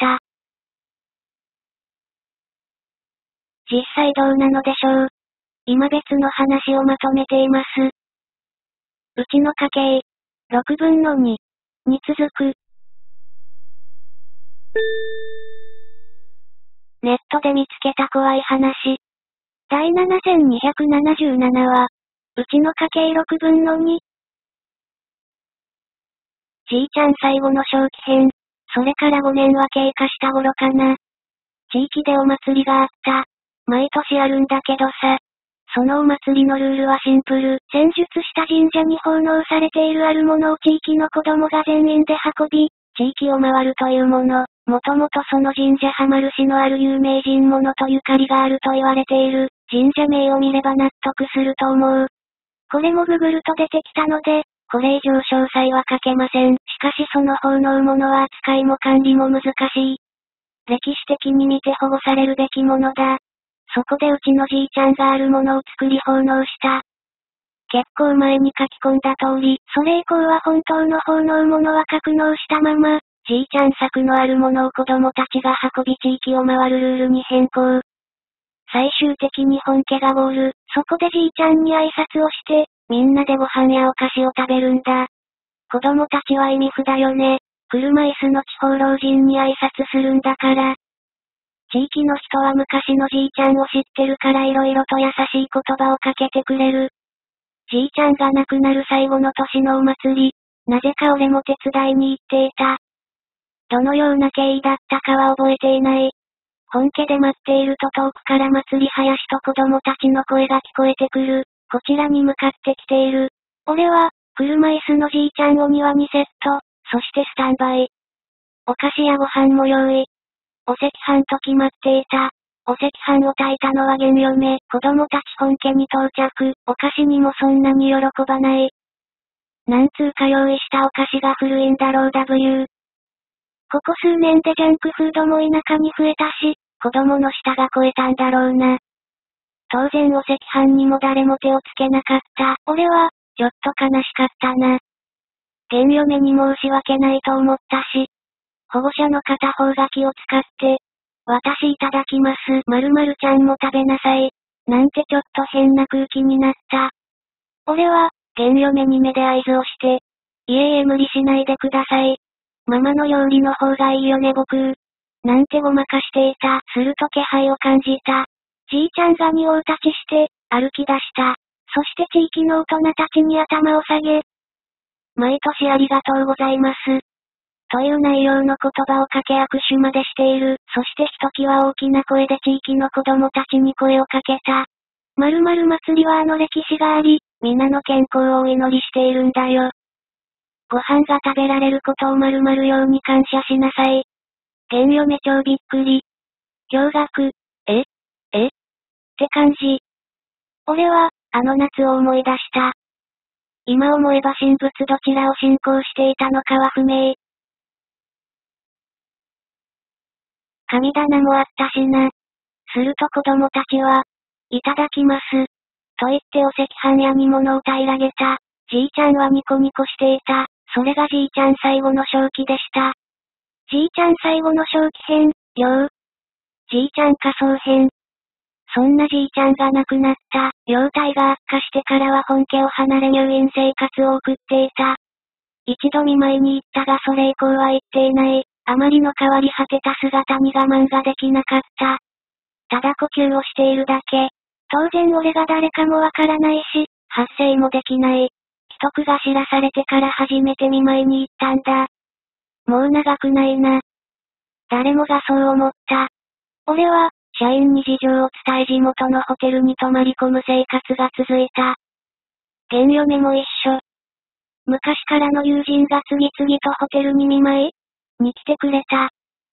実際どうなのでしょう。今別の話をまとめています。うちの家系、ろくぶんのに、に続く。ネットで見つけた怖い話。第ななせんにひゃくななじゅうなな話、うちの家系ろくぶんのに。じいちゃん最後の正気編、それからごねんは経過した頃かな。地域でお祭りがあった。毎年あるんだけどさ。そのお祭りのルールはシンプル。戦術した神社に奉納されているあるものを地域の子供が全員で運び、地域を回るというもの。もともとその神社ハマる市のある有名人物とゆかりがあると言われている。神社名を見れば納得すると思う。これもググると出てきたので、これ以上詳細は書けません。しかしその奉納物は扱いも管理も難しい。歴史的に見て保護されるべきものだ。そこでうちのじいちゃんがあるものを作り奉納した。結構前に書き込んだ通り、それ以降は本当の奉納物は格納したまま、じいちゃん作のあるものを子供たちが運び地域を回るルールに変更。 最終的に本家がゴール。そこでじいちゃんに挨拶をして、みんなでご飯やお菓子を食べるんだ。子供たちは意味不だよね。車椅子の地方老人に挨拶するんだから。地域の人は昔のじいちゃんを知ってるから色々と優しい言葉をかけてくれる。じいちゃんが亡くなる最後の年のお祭り、なぜか俺も手伝いに行っていた。どのような経緯だったかは覚えていない。本家で待っていると遠くから祭り林と子供たちの声が聞こえてくる。こちらに向かってきている。俺は、車椅子のじいちゃんを庭にセット、そしてスタンバイ。お菓子やご飯も用意。お赤飯と決まっていた。お赤飯を炊いたのは玄嫁。子供たち本家に到着。お菓子にもそんなに喜ばない。なんつうか用意したお菓子が古いんだろう W。ここ数年でジャンクフードも田舎に増えたし、子供の舌が超えたんだろうな。当然お赤飯にも誰も手をつけなかった。俺は、ちょっと悲しかったな。玄嫁に申し訳ないと思ったし、保護者の片方が気を使って、私いただきます。〇〇ちゃんも食べなさい。なんてちょっと変な空気になった。俺は、玄嫁に目で合図をして、いえいえ無理しないでください。ママの料理の方がいいよね僕。なんてごまかしていた。すると気配を感じた。じいちゃんが仁王立ちして、歩き出した。そして地域の大人たちに頭を下げ、毎年ありがとうございます。という内容の言葉をかけ握手までしている。そしてひときわ大きな声で地域の子供たちに声をかけた。〇〇祭りはあの歴史があり、皆の健康をお祈りしているんだよ。ご飯が食べられることを〇〇ように感謝しなさい。玄嫁超びっくり。驚愕。ええって感じ。俺は、あの夏を思い出した。今思えば神仏どちらを信仰していたのかは不明。神棚もあったしな。すると子供たちは、いただきます。と言ってお赤飯や煮物を平らげた。じいちゃんはニコニコしていた。それがじいちゃん最後の正気でした。じいちゃん最後の正気編、よう。じいちゃん仮装編。そんなじいちゃんが亡くなった。容体が悪化してからは本家を離れ入院生活を送っていた。一度見舞いに行ったがそれ以降は行っていない。あまりの変わり果てた姿に我慢ができなかった。ただ呼吸をしているだけ。当然俺が誰かもわからないし、発声もできない。秘匿が知らされてから初めて見舞いに行ったんだ。もう長くないな。誰もがそう思った。俺は、社員に事情を伝え地元のホテルに泊まり込む生活が続いた。玄嫁も一緒。昔からの友人が次々とホテルに見舞いに来てくれた。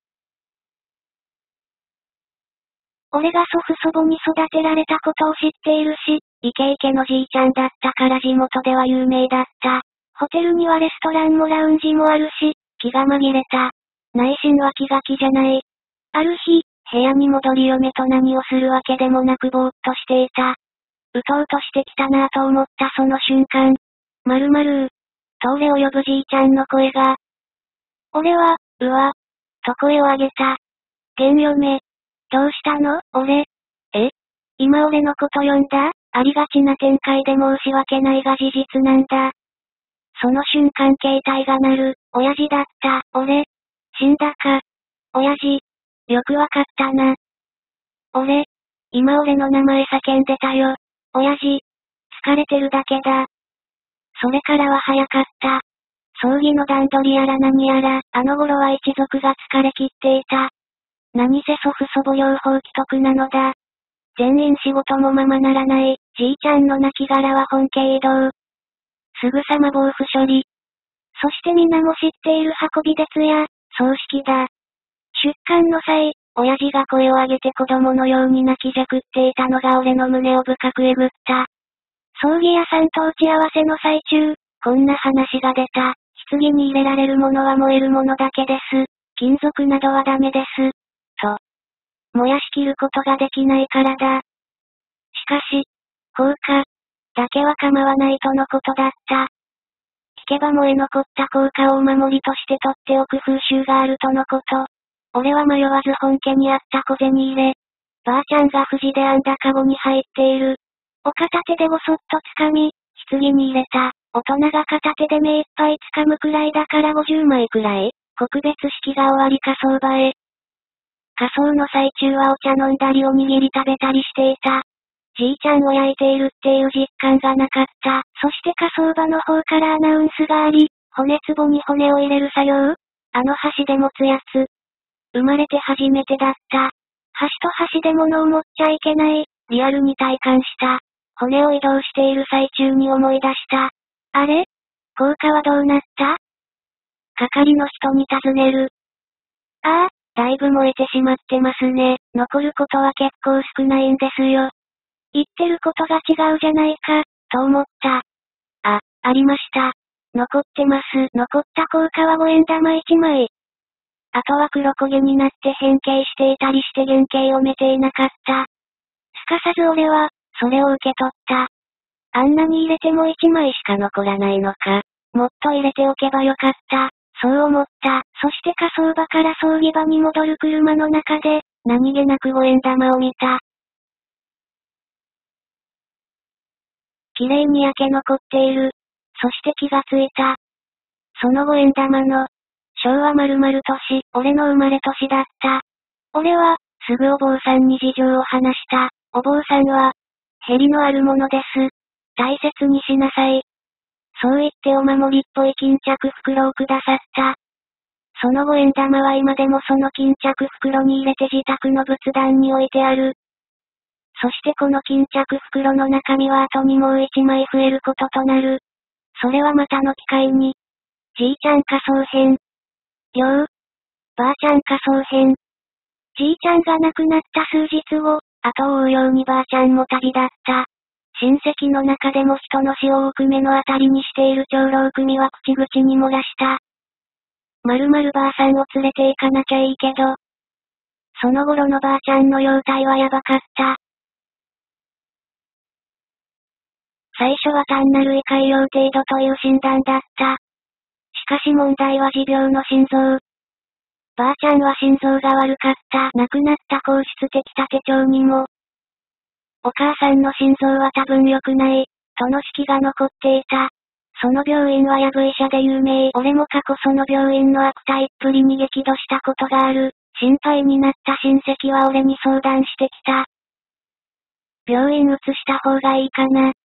俺が祖父祖母に育てられたことを知っているし、イケイケのじいちゃんだったから地元では有名だった。ホテルにはレストランもラウンジもあるし、気が紛れた。内心は気が気じゃない。ある日、部屋に戻り嫁と何をするわけでもなくぼーっとしていた。うとうとしてきたなぁと思ったその瞬間。まるまるー。と俺を呼ぶじいちゃんの声が。俺は、うわ、と声を上げた。玄嫁。どうしたの俺。え今俺のこと呼んだありがちな展開で申し訳ないが事実なんだ。その瞬間携帯が鳴る。親父だった。俺。死んだか。親父。よくわかったな。俺。今俺の名前叫んでたよ。親父。疲れてるだけだ。それからは早かった。葬儀の段取りやら何やら、あの頃は一族が疲れ切っていた。何せ祖父祖母両方既得なのだ。全員仕事もままならない。じいちゃんの亡骸は本家移動。すぐさま防腐処理。そして皆も知っている運び鉄や、葬式だ。出棺の際、親父が声を上げて子供のように泣きじゃくっていたのが俺の胸を深くえぐった。葬儀屋さんと打ち合わせの最中、こんな話が出た。棺に入れられるものは燃えるものだけです。金属などはダメです。と。燃やしきることができないからだ。しかし、放火だけは構わないとのことだった。聞けば燃え残った硬貨をお守りとして取っておく風習があるとのこと。俺は迷わず本家にあった小銭入れ。 ばあちゃんが藤で編んだカゴに入っている。を片手でごそっと掴み、棺に入れた。大人が片手で目いっぱい掴むくらいだからごじゅうまいくらい。告別式が終わり火葬場へ。火葬の最中はお茶飲んだりおにぎり食べたりしていた。じいちゃんを焼いているっていう実感がなかった。そして火葬場の方からアナウンスがあり、骨壺に骨を入れる作業？あの箸で持つやつ。生まれて初めてだった。箸と箸で物を持っちゃいけない。リアルに体感した。骨を移動している最中に思い出した。あれ？効果はどうなった？係の人に尋ねる。ああ、だいぶ燃えてしまってますね。残ることは結構少ないんですよ。言ってることが違うじゃないか、と思った。あ、ありました。残ってます。残った硬貨はごえん玉いちまい。あとは黒焦げになって変形していたりして原型を埋めていなかった。すかさず俺は、それを受け取った。あんなに入れてもいちまいしか残らないのか。もっと入れておけばよかった。そう思った。そして火葬場から葬儀場に戻る車の中で、何気なくごえん玉を見た。綺麗に焼け残っている。そして気がついた。そのごえん玉の、昭和〇〇年、俺の生まれ年だった。俺は、すぐお坊さんに事情を話した。お坊さんは、ヘリのあるものです。大切にしなさい。そう言ってお守りっぽい巾着袋をくださった。そのごえん玉は今でもその巾着袋に入れて自宅の仏壇に置いてある。そしてこの巾着袋の中身は後にもういちまい増えることとなる。それはまたの機会に。じいちゃん火葬編。よう。ばあちゃん火葬編。じいちゃんが亡くなった数日後、後を追うようにばあちゃんも旅立った。親戚の中でも人の死を多く目の当たりにしている長老組は口々に漏らした。〇〇ばあさんを連れて行かなきゃいいけど。その頃のばあちゃんの容態はやばかった。最初は単なる胃潰瘍程度という診断だった。しかし問題は持病の心臓。ばあちゃんは心臓が悪かった。亡くなった皇室的た手帳にも、お母さんの心臓は多分良くない、との式が残っていた。その病院はヤブ医者で有名。俺も過去その病院の悪態っぷりに激怒したことがある。心配になった親戚は俺に相談してきた。病院移した方がいいかな。って。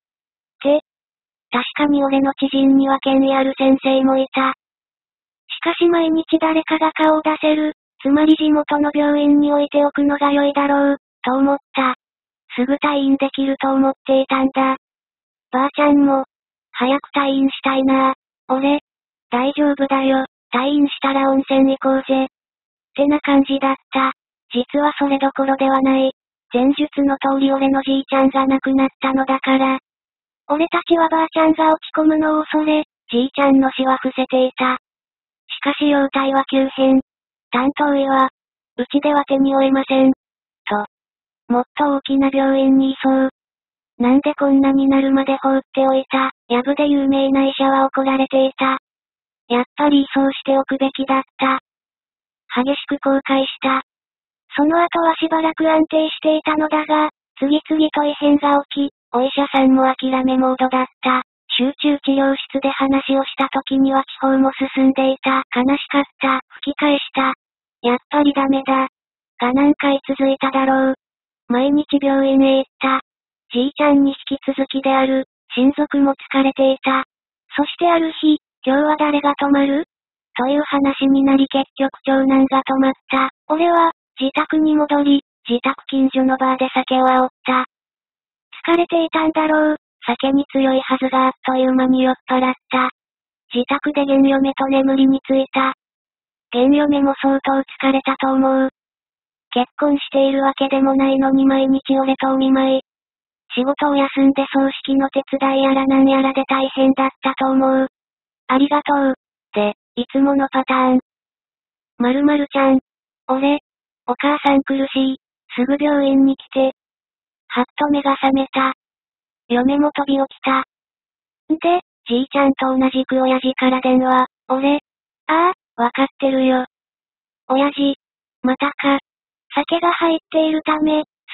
確かに俺の知人には権威ある先生もいた。しかし毎日誰かが顔を出せる。つまり地元の病院に置いておくのが良いだろう、と思った。すぐ退院できると思っていたんだ。ばあちゃんも、早く退院したいな。俺、大丈夫だよ。退院したら温泉行こうぜ。ってな感じだった。実はそれどころではない。前述の通り俺のじいちゃんが亡くなったのだから。俺たちはばあちゃんが落ち込むのを恐れ、じいちゃんの死は伏せていた。しかし容体は急変。担当医は、うちでは手に負えません。と。もっと大きな病院に移送。なんでこんなになるまで放っておいた。ヤブで有名な医者は怒られていた。やっぱり移送しておくべきだった。激しく後悔した。その後はしばらく安定していたのだが、次々と異変が起き、お医者さんも諦めモードだった。集中治療室で話をした時には気泡も進んでいた。悲しかった。吹き返した。やっぱりダメだ。が何回続いただろう。毎日病院へ行った。じいちゃんに引き続きである。親族も疲れていた。そしてある日、今日は誰が泊まる？という話になり結局長男が泊まった。俺は、自宅に戻り、自宅近所のバーで酒を煽った。疲れていたんだろう。酒に強いはずがあっという間に酔っ払った。自宅で現嫁と眠りについた。現嫁も相当疲れたと思う。結婚しているわけでもないのに毎日俺とお見舞い。仕事を休んで葬式の手伝いやらなんやらで大変だったと思う。ありがとう。で、いつものパターン。〇〇ちゃん。俺、お母さん苦しい。すぐ病院に来て。はっと目が覚めた。嫁も飛び起きた。んで、じいちゃんと同じく親父から電話。俺。ああ、わかってるよ。親父。またか。酒が入っているため、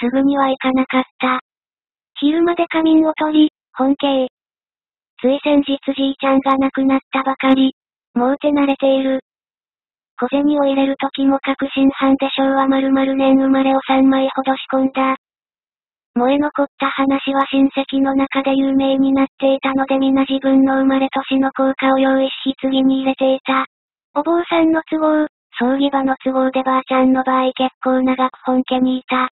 すぐには行かなかった。昼まで仮眠を取り、本家。つい先日じいちゃんが亡くなったばかり。もう手慣れている。小銭を入れるときも確信犯で昭和〇〇年生まれをさんまいほど仕込んだ。燃え残った話は親戚の中で有名になっていたので皆自分の生まれ年の硬貨を用意し棺に入れていた。お坊さんの都合、葬儀場の都合でばあちゃんの場合結構長く本家にいた。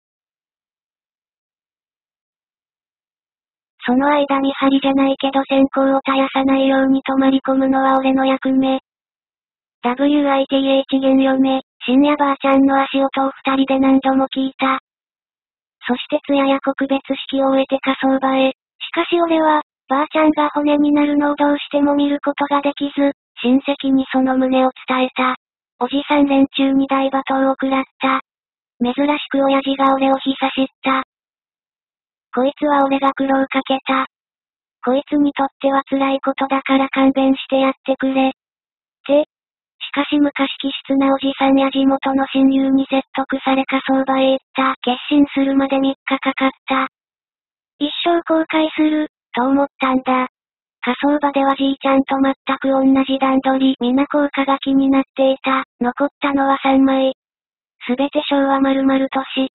その間見張りじゃないけど線香を絶やさないように泊まり込むのは俺の役目。ダブリューアイティーエイチ 現嫁、深夜ばあちゃんの足音を二人で何度も聞いた。そして通夜や告別式を終えて火葬場へ。しかし俺は、ばあちゃんが骨になるのをどうしても見ることができず、親戚にその旨を伝えた。おじさん連中に大罵倒を食らった。珍しく親父が俺をひさしった。こいつは俺が苦労かけた。こいつにとっては辛いことだから勘弁してやってくれ。って。しかし昔気質なおじさんや地元の親友に説得され火葬場へ行った。決心するまでみっかかかった。一生後悔する、と思ったんだ。火葬場ではじいちゃんと全く同じ段取り。皆硬貨が気になっていた。残ったのはさんまい。すべて昭和〇〇年。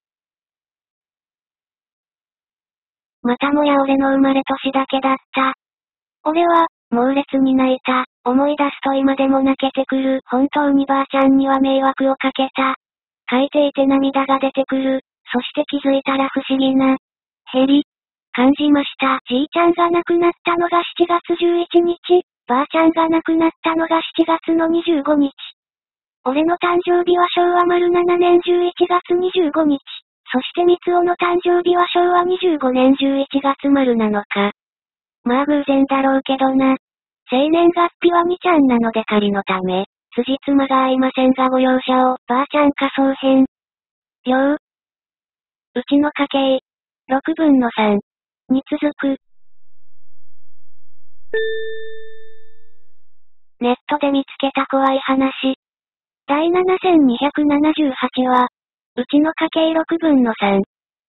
またもや俺の生まれ年だけだった。俺は、猛烈に泣いた。思い出すと今でも泣けてくる。本当にばあちゃんには迷惑をかけた。書いていて涙が出てくる。そして気づいたら不思議な、へり、感じました。じいちゃんが亡くなったのがしちがつじゅういちにち。ばあちゃんが亡くなったのがしちがつのにじゅうごにち。俺の誕生日は昭和ななねんじゅういちがつにじゅうごにち。そして三尾の誕生日は昭和にじゅうごねんじゅういちがつなのか。まあ偶然だろうけどな。生年月日はにちゃんなので仮のため、辻褄が合いませんがご容赦を、ばあちゃん仮想編。よう。うちの家系、ろくぶんのさん、に続く。ネットで見つけた怖い話。だいななせんにひゃくななじゅうはちは、うちの家系ろくぶんのさん。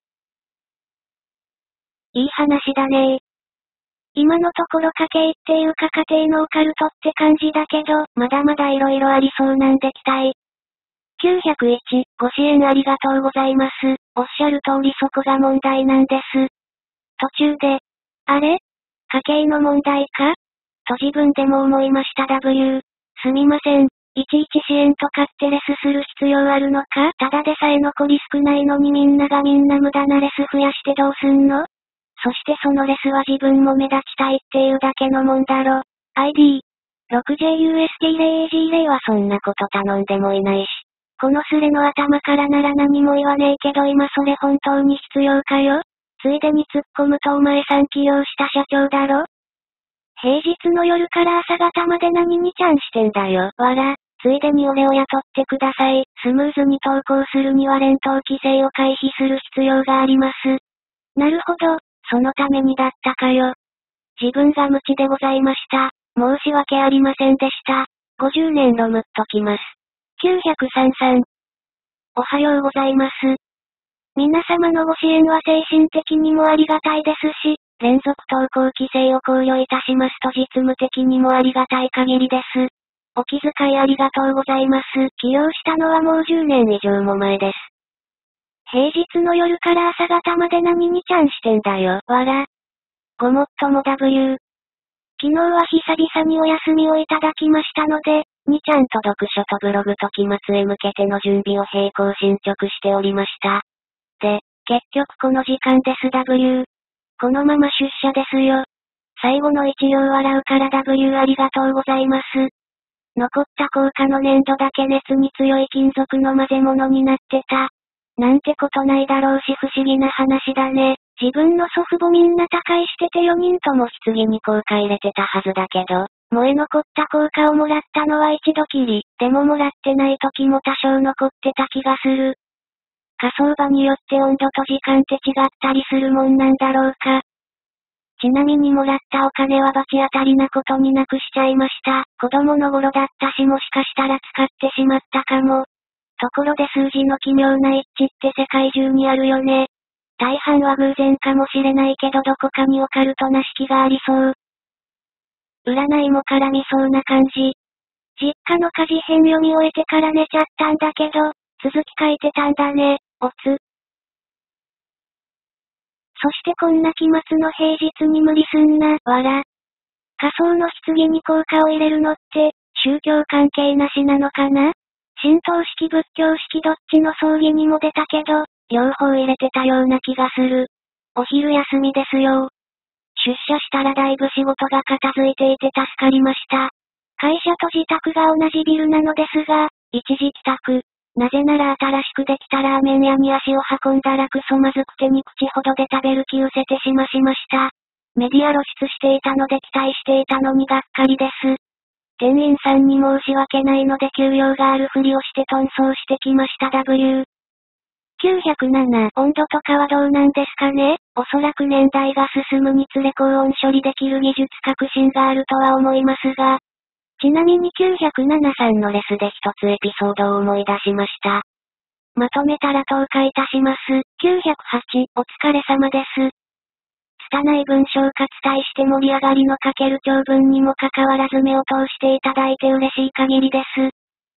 いい話だねー。今のところ家系っていうか家庭のオカルトって感じだけど、まだまだ色々ありそうなんで期待。きゅうひゃくいち、ご支援ありがとうございます。おっしゃる通りそこが問題なんです。途中で、あれ？家計の問題か？と自分でも思いました W。すみません。いちいち支援とかってレスする必要あるのか？ただでさえ残り少ないのにみんながみんな無駄なレス増やしてどうすんの？そしてそのレスは自分も目立ちたいっていうだけのもんだろ。アイディー、ろくジェーユーエスティー レイ エージー レイはそんなこと頼んでもいないし。このスレの頭からなら何も言わねえけど今それ本当に必要かよ？ついでに突っ込むとお前さん起用した社長だろ？平日の夜から朝方まで何にちゃんしてんだよ。わら、ついでに俺を雇ってください。スムーズに投稿するには連投規制を回避する必要があります。なるほど、そのためにだったかよ。自分が無知でございました。申し訳ありませんでした。ごじゅうねんロムっときます。きゅうひゃくさんじゅうさん。おはようございます。皆様のご支援は精神的にもありがたいですし、連続投稿規制を考慮いたしますと実務的にもありがたい限りです。お気遣いありがとうございます。起用したのはもうじゅうねん以上も前です。平日の夜から朝方まで何にちゃんしてんだよ。わら。ごもっとも W。昨日は久々にお休みをいただきましたので、にちゃんと読書とブログと期末へ向けての準備を並行進捗しておりました。で、結局この時間です W。このまま出社ですよ。最後の一行笑うから W ありがとうございます。残った硬貨の粘土だけ熱に強い金属の混ぜ物になってた。なんてことないだろうし不思議な話だね。自分の祖父母みんな他界しててよにんとも棺に硬貨入れてたはずだけど、燃え残った硬貨をもらったのは一度きり。でももらってない時も多少残ってた気がする。火葬場によって温度と時間って違ったりするもんなんだろうか。ちなみにもらったお金は罰当たりなことになくしちゃいました。子供の頃だったしもしかしたら使ってしまったかも。ところで数字の奇妙な一致って世界中にあるよね。 大半は偶然かもしれないけどどこかにオカルトな式がありそう。占いも絡みそうな感じ。実家の家事編読み終えてから寝ちゃったんだけど、続き書いてたんだね、おつ。そしてこんな期末の平日に無理すんな、わら。仮想の棺に効果を入れるのって、宗教関係なしなのかな？神道式仏教式どっちの葬儀にも出たけど、両方入れてたような気がする。お昼休みですよ。出社したらだいぶ仕事が片付いていて助かりました。会社と自宅が同じビルなのですが、一時帰宅。なぜなら新しくできたラーメン屋に足を運んだらクソまずくてに口ほどで食べる気失せてしましました。メディア露出していたので期待していたのにがっかりです。店員さんに申し訳ないので給料があるふりをして遁走してきました ダブリュー。きゅうひゃくなな温度とかはどうなんですかね？おそらく年代が進むにつれ高温処理できる技術革新があるとは思いますが、ちなみにきゅうひゃくななさんのレスで一つエピソードを思い出しました。まとめたら投下いたします。きゅうひゃくはち、お疲れ様です。拙い文章か伝えして盛り上がりの欠ける長文にもかかわらず目を通していただいて嬉しい限りです。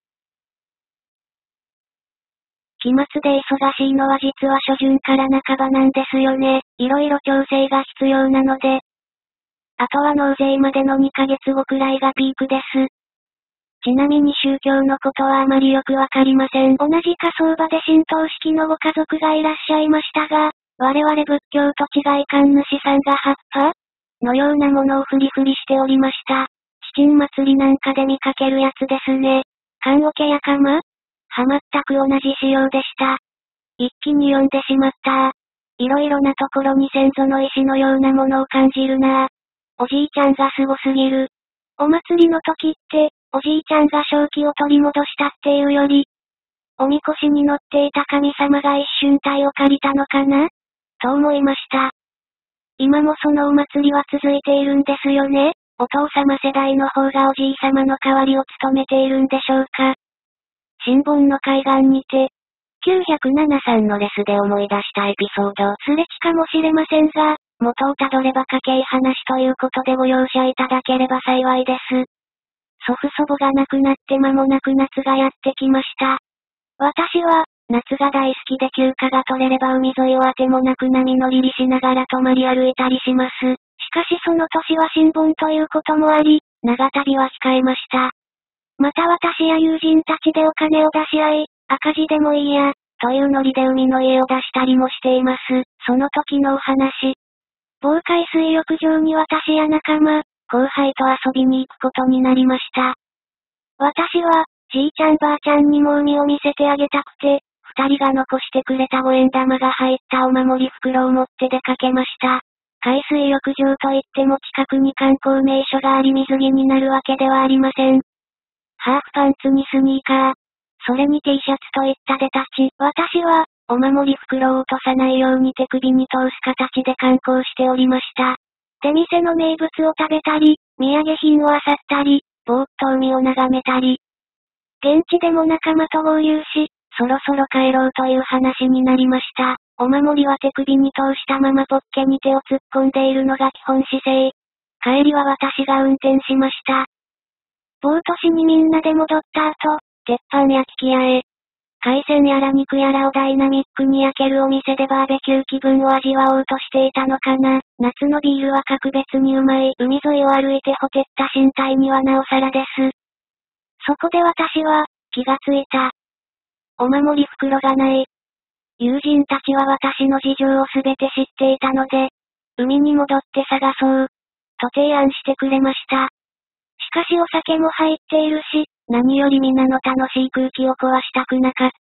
期末で忙しいのは実は初旬から半ばなんですよね。いろいろ調整が必要なので。あとは納税までのにかげつごくらいがピークです。ちなみに宗教のことはあまりよくわかりません。同じ火葬場で神道式のご家族がいらっしゃいましたが、我々仏教と違い神主さんが葉っぱのようなものをフリフリしておりました。七神祭りなんかで見かけるやつですね。棺桶や釜はまったく同じ仕様でした。一気に読んでしまった。いろいろなところに先祖の意志のようなものを感じるな。おじいちゃんがすごすぎる。お祭りの時って、おじいちゃんが正気を取り戻したっていうより、おみこしに乗っていた神様が一瞬体を借りたのかなと思いました。今もそのお祭りは続いているんですよね。お父様世代の方がおじい様の代わりを務めているんでしょうか。新聞の海岸にて、きゅうひゃくななさんのレスで思い出したエピソード、すれちかもしれませんが、元をたどれば家計話ということでご容赦いただければ幸いです。祖父祖母が亡くなって間もなく夏がやってきました。私は、夏が大好きで休暇が取れれば海沿いをあてもなく波乗りりしながら泊まり歩いたりします。しかしその年は新聞ということもあり、長旅は控えました。また私や友人たちでお金を出し合い、赤字でもいいや、というノリで海の家を出したりもしています。その時のお話。某海水浴場に私や仲間、後輩と遊びに行くことになりました。私は、じいちゃんばあちゃんにも海を見せてあげたくて、二人が残してくれたご円玉が入ったお守り袋を持って出かけました。海水浴場といっても近くに観光名所があり水着になるわけではありません。ハーフパンツにスニーカー、それに T シャツといった出立ち。私は、お守り袋を落とさないように手首に通す形で観光しておりました。出店の名物を食べたり、土産品を漁ったり、ぼーっと海を眺めたり。現地でも仲間と合流し、そろそろ帰ろうという話になりました。お守りは手首に通したままポッケに手を突っ込んでいるのが基本姿勢。帰りは私が運転しました。ボート市にみんなで戻った後、鉄板焼き器屋へ。海鮮やら肉やらをダイナミックに焼けるお店でバーベキュー気分を味わおうとしていたのかな。夏のビールは格別にうまい。海沿いを歩いてほてった身体にはなおさらです。そこで私は、気がついた。お守り袋がない。友人たちは私の事情をすべて知っていたので、海に戻って探そう、と提案してくれました。しかしお酒も入っているし、何より皆の楽しい空気を壊したくなかった。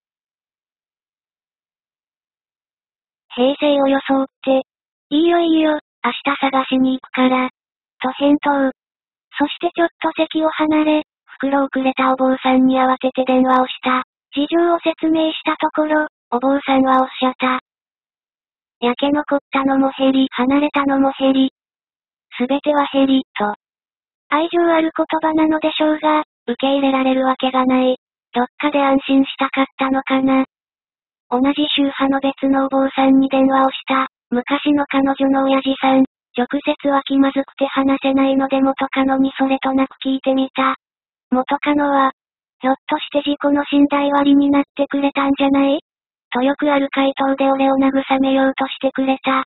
平成を装って、いいよいいよ、明日探しに行くから、と返答。そしてちょっと席を離れ、袋をくれたお坊さんに慌てて電話をした。事情を説明したところ、お坊さんはおっしゃった。焼け残ったのも減り、離れたのも減り、すべては減り、と。愛情ある言葉なのでしょうが、受け入れられるわけがない。どっかで安心したかったのかな。 同じ宗派の別のお坊さんに電話をした。昔の彼女の親父さん。直接は気まずくて話せないので元カノにそれとなく聞いてみた。元カノは、ひょっとして事故の寝台割りになってくれたんじゃない？とよくある回答で俺を慰めようとしてくれた。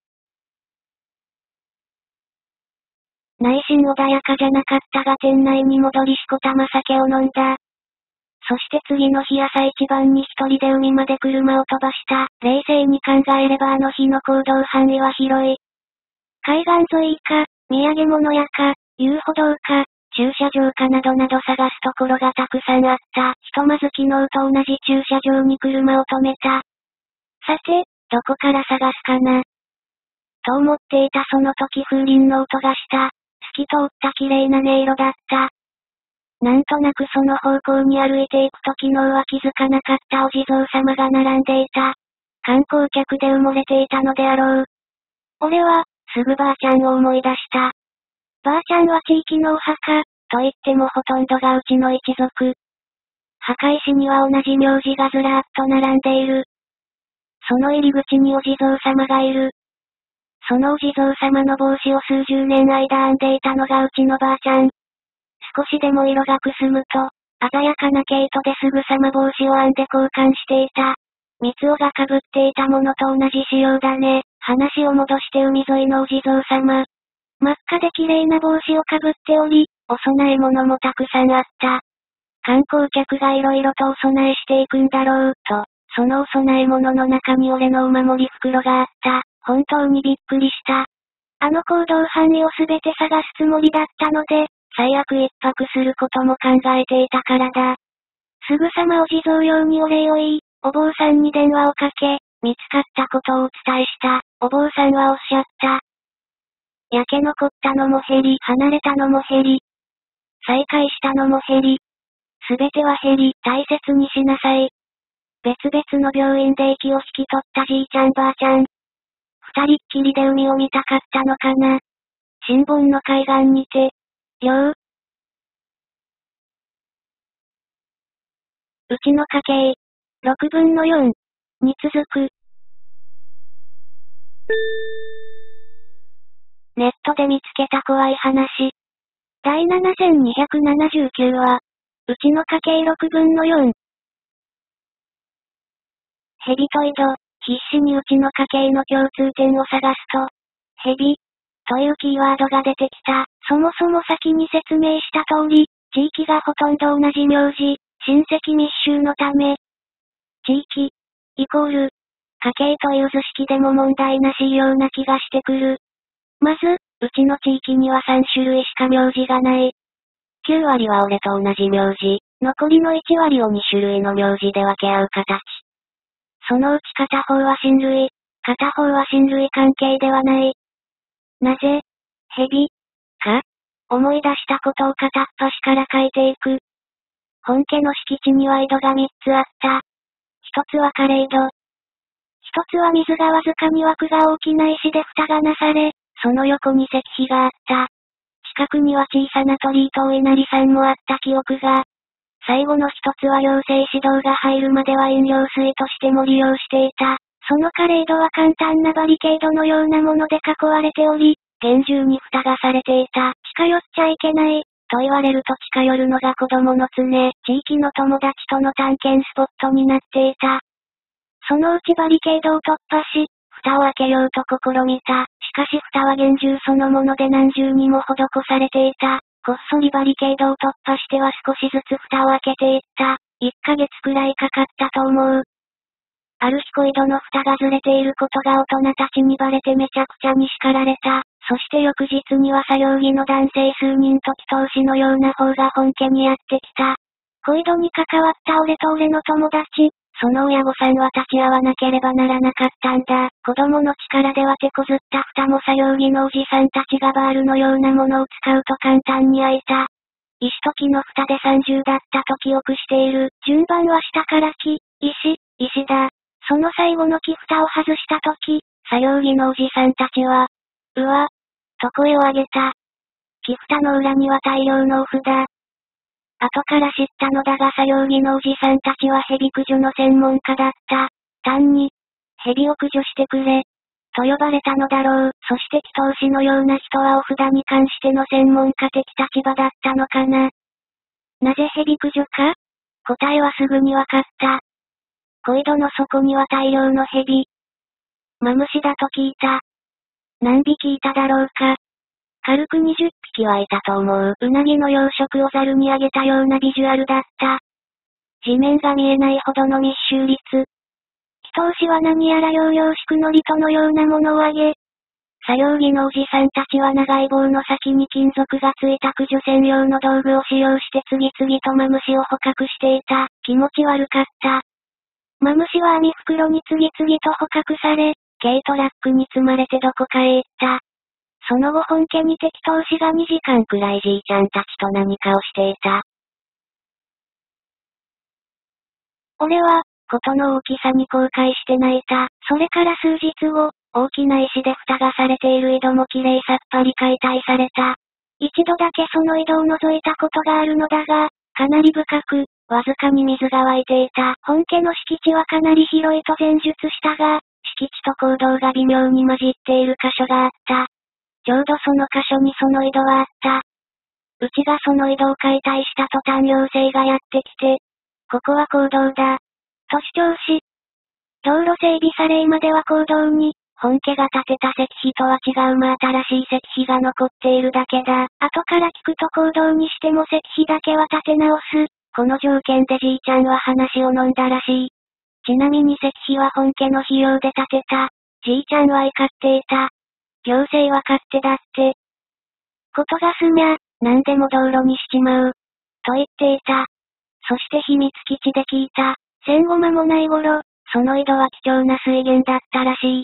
内心穏やかじゃなかったが店内に戻りしこたま酒を飲んだ。そして次の日朝一番に一人で海まで車を飛ばした。冷静に考えればあの日の行動範囲は広い。海岸沿いか、土産物屋か、遊歩道か、駐車場かなどなど探すところがたくさんあった。ひとまず昨日と同じ駐車場に車を止めた。さて、どこから探すかな。と思っていたその時風鈴の音がした。透き通った綺麗な音色だった。なんとなくその方向に歩いていくと昨日は気づかなかったお地蔵様が並んでいた。観光客で埋もれていたのであろう。俺は、すぐばあちゃんを思い出した。ばあちゃんは地域のお墓、と言ってもほとんどがうちの一族。墓石には同じ名字がずらーっと並んでいる。その入り口にお地蔵様がいる。そのお地蔵様の帽子を数十年間編んでいたのがうちのばあちゃん。少しでも色がくすむと、鮮やかな毛糸ですぐさま帽子を編んで交換していた。三つおが被っていたものと同じ仕様だね。話を戻して海沿いのお地蔵様。真っ赤で綺麗な帽子をかぶっており、お供え物もたくさんあった。観光客がいろいろとお供えしていくんだろう、と。そのお供え物の中に俺のお守り袋があった。本当にびっくりした。あの行動範囲をすべて探すつもりだったので、最悪一泊することも考えていたからだ。すぐさまお地蔵用にお礼を言い、お坊さんに電話をかけ、見つかったことをお伝えした。お坊さんはおっしゃった。焼け残ったのも減り、離れたのも減り、再会したのも減り、すべては減り、大切にしなさい。別々の病院で息を引き取ったじいちゃんばあちゃん。二人っきりで海を見たかったのかな。新盆の海岸にて、よう。うちの家系、ろくぶんのよんに続く。ネットで見つけた怖い話。第ななせんにひゃくななじゅうきゅう話。うちの家系ろくぶんのよん。ヘビと井戸、必死にうちの家系の共通点を探すと、ヘビ、というキーワードが出てきた。そもそも先に説明した通り、地域がほとんど同じ名字、親戚密集のため、地域、イコール、家系という図式でも問題なしような気がしてくる。まず、うちの地域にはさんしゅるいしか名字がない。きゅうわりは俺と同じ名字、残りのいちわりをにしゅるいの名字で分け合う形。そのうち片方は親類、片方は親類関係ではない。なぜ、ヘビ、か思い出したことを片っ端から書いていく。本家の敷地には井戸がみっつあった。一つは枯れ井戸。一つは水がわずかに枠が大きな石で蓋がなされ、その横に石碑があった。近くには小さな鳥居とお稲荷さんもあった記憶が。最後の一つは行政指導が入るまでは飲料水としても利用していた。その枯れ井戸は簡単なバリケードのようなもので囲われており、厳重に蓋がされていた。近寄っちゃいけない、と言われると近寄るのが子供の常。地域の友達との探検スポットになっていた。そのうちバリケードを突破し、蓋を開けようと試みた。しかし蓋は厳重そのもので何重にも施されていた。こっそりバリケードを突破しては少しずつ蓋を開けていった。いっかげつくらいかかったと思う。ある日小井戸の蓋がずれていることが大人たちにバレてめちゃくちゃに叱られた。そして翌日には作業着の男性数人と祈祷師のような方が本家にやってきた。小井戸に関わった俺と俺の友達。その親御さんは立ち会わなければならなかったんだ。子供の力では手こずった蓋も作業着のおじさんたちがバールのようなものを使うと簡単に開いた。石と木の蓋でさんじゅうだったと記憶している。順番は下から木、石、石だ。その最後の木蓋を外したとき、作業着のおじさんたちは、うわ、と声を上げた。木蓋の裏には大量のお札。後から知ったのだが作業着のおじさんたちは蛇駆除の専門家だった。 単に、蛇を駆除してくれ、と呼ばれたのだろう。そして祈祷師のような人はお札に関しての専門家的立場だったのかな。なぜ蛇駆除か？答えはすぐにわかった。小井戸の底には大量の蛇。マムシだと聞いた。何匹いただろうか。軽くにじゅっぴきはいたと思う。うなぎの養殖をザルにあげたようなビジュアルだった。地面が見えないほどの密集率。祈祷師は何やらようようしくのりとのようなものをあげ、作業着のおじさんたちは長い棒の先に金属がついた駆除専用の道具を使用して次々とマムシを捕獲していた。気持ち悪かった。マムシは網袋に次々と捕獲され、軽トラックに積まれてどこかへ行った。その後本家に適当師がにじかんくらいじいちゃんたちと何かをしていた。俺は、ことの大きさに後悔して泣いた。それから数日後、大きな石で蓋がされている井戸もきれいさっぱり解体された。一度だけその井戸を覗いたことがあるのだが、かなり深く、わずかに水が湧いていた。本家の敷地はかなり広いと前述したが、敷地と坑道が微妙に混じっている箇所があった。ちょうどその箇所にその井戸はあった。うちがその井戸を解体した途端妖精がやってきて、ここは坑道だ。と主張し、道路整備され今では坑道に、本家が建てた石碑とは違う真新しい石碑が残っているだけだ。後から聞くと坑道にしても石碑だけは建て直す。この条件でじいちゃんは話を飲んだらしい。ちなみに石碑は本家の費用で建てた。じいちゃんは怒っていた。行政は勝手だって。ことが済みゃ、何でも道路にしちまう。と言っていた。そして秘密基地で聞いた。戦後間もない頃、その井戸は貴重な水源だったらしい。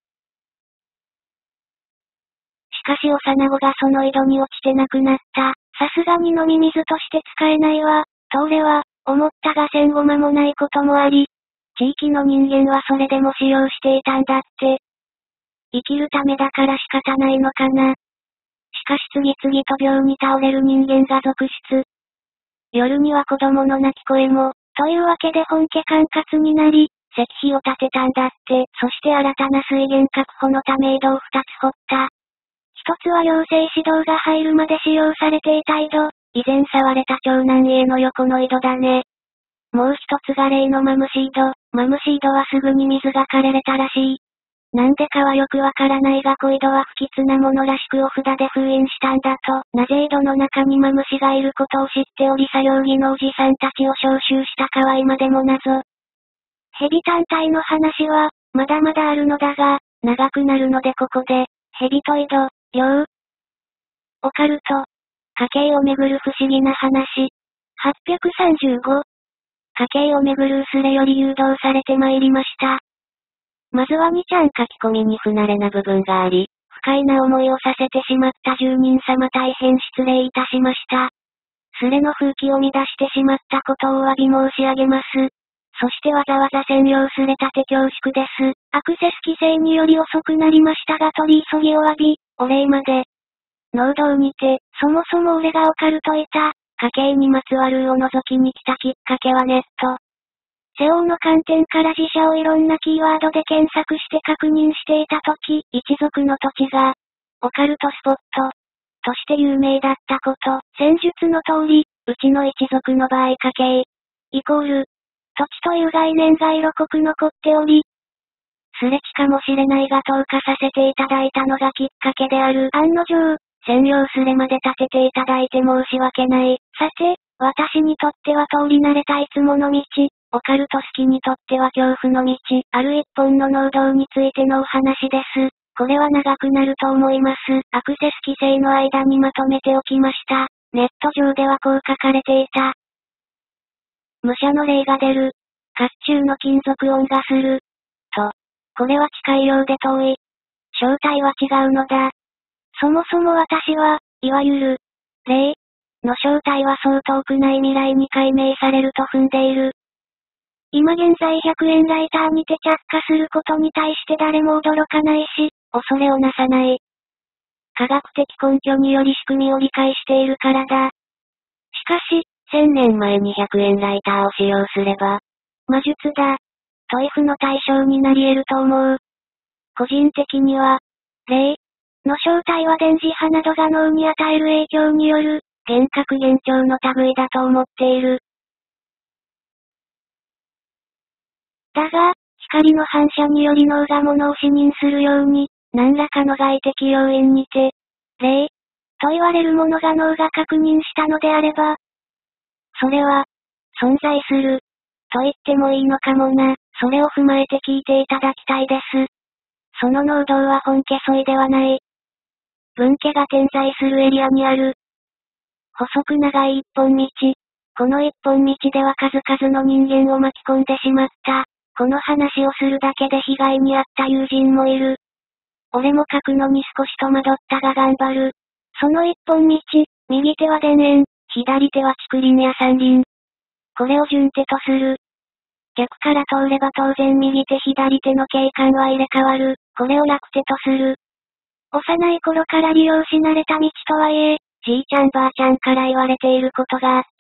しかし幼子がその井戸に落ちて亡くなった。さすがに飲み水として使えないわ、と俺は、思ったが戦後間もないこともあり、地域の人間はそれでも使用していたんだって。生きるためだから仕方ないのかな。しかし次々と病に倒れる人間が続出。夜には子供の泣き声も、というわけで本家管轄になり、石碑を建てたんだって。そして新たな水源確保のため井戸を二つ掘った。一つは行政指導が入るまで使用されていた井戸。以前触れた長男家の横の井戸だね。もう一つが例のマムシ井戸。マムシ井戸はすぐに水が枯れれたらしい。なんでかはよくわからないが小井戸は不吉なものらしくお札で封印したんだと。なぜ井戸の中にマムシがいることを知っており作業着のおじさんたちを招集したかは今でも謎。蛇単体の話は、まだまだあるのだが、長くなるのでここで、蛇と井戸、妖、オカルト、家計をめぐる不思議な話。はっぴゃくさんじゅうご。家計をめぐる薄れより誘導されて参りました。まずはにちゃん書き込みに不慣れな部分があり、不快な思いをさせてしまった住人様大変失礼いたしました。スレの風紀を乱してしまったことをお詫び申し上げます。そしてわざわざ専用スレ立て恐縮です。アクセス規制により遅くなりましたが取り急ぎお詫び、お礼まで。農道にて、そもそも俺がオカルトいた、家計にまつわるを覗きに来たきっかけはネット。セオの観点から自社をいろんなキーワードで検索して確認していたとき、一族の土地が、オカルトスポット、として有名だったこと、戦術の通り、うちの一族の場合家計、イコール、土地という概念が色濃く残っており、すれ地かもしれないが投下させていただいたのがきっかけである。案の定、専用スレまで立てていただいて申し訳ない。さて、私にとっては通り慣れたいつもの道、オカルト好きにとっては恐怖の道、ある一本の農道についてのお話です。これは長くなると思います。アクセス規制の間にまとめておきました。ネット上ではこう書かれていた。武者の霊が出る。甲冑の金属音がする。と。これは近いようで遠い。正体は違うのだ。そもそも私は、いわゆる、霊の正体はそう遠くない未来に解明されると踏んでいる。今現在ひゃくえんライターにて着火することに対して誰も驚かないし、恐れをなさない。科学的根拠により仕組みを理解しているからだ。しかし、せんねんまえにひゃくえんライターを使用すれば、魔術だ。 トイフの対象になり得ると思う。個人的には、霊の正体は電磁波などが脳に与える影響による、幻覚幻聴の類だと思っている。だが、光の反射により脳が物を視認するように、何らかの外的要因にて、霊と言われるものが脳が確認したのであれば、それは、存在する、と言ってもいいのかもな。それを踏まえて聞いていただきたいです。その農道は本家沿いではない。分家が点在するエリアにある。細く長い一本道。この一本道では数々の人間を巻き込んでしまった。この話をするだけで被害に遭った友人もいる。俺も書くのに少し戸惑ったが頑張る。その一本道、右手は田園、左手は竹林や山林。これを順手とする。逆から通れば当然右手左手の景観は入れ替わる。これを楽手とする。幼い頃から利用し慣れた道とはいえ、じいちゃんばあちゃんから言われていることがあった。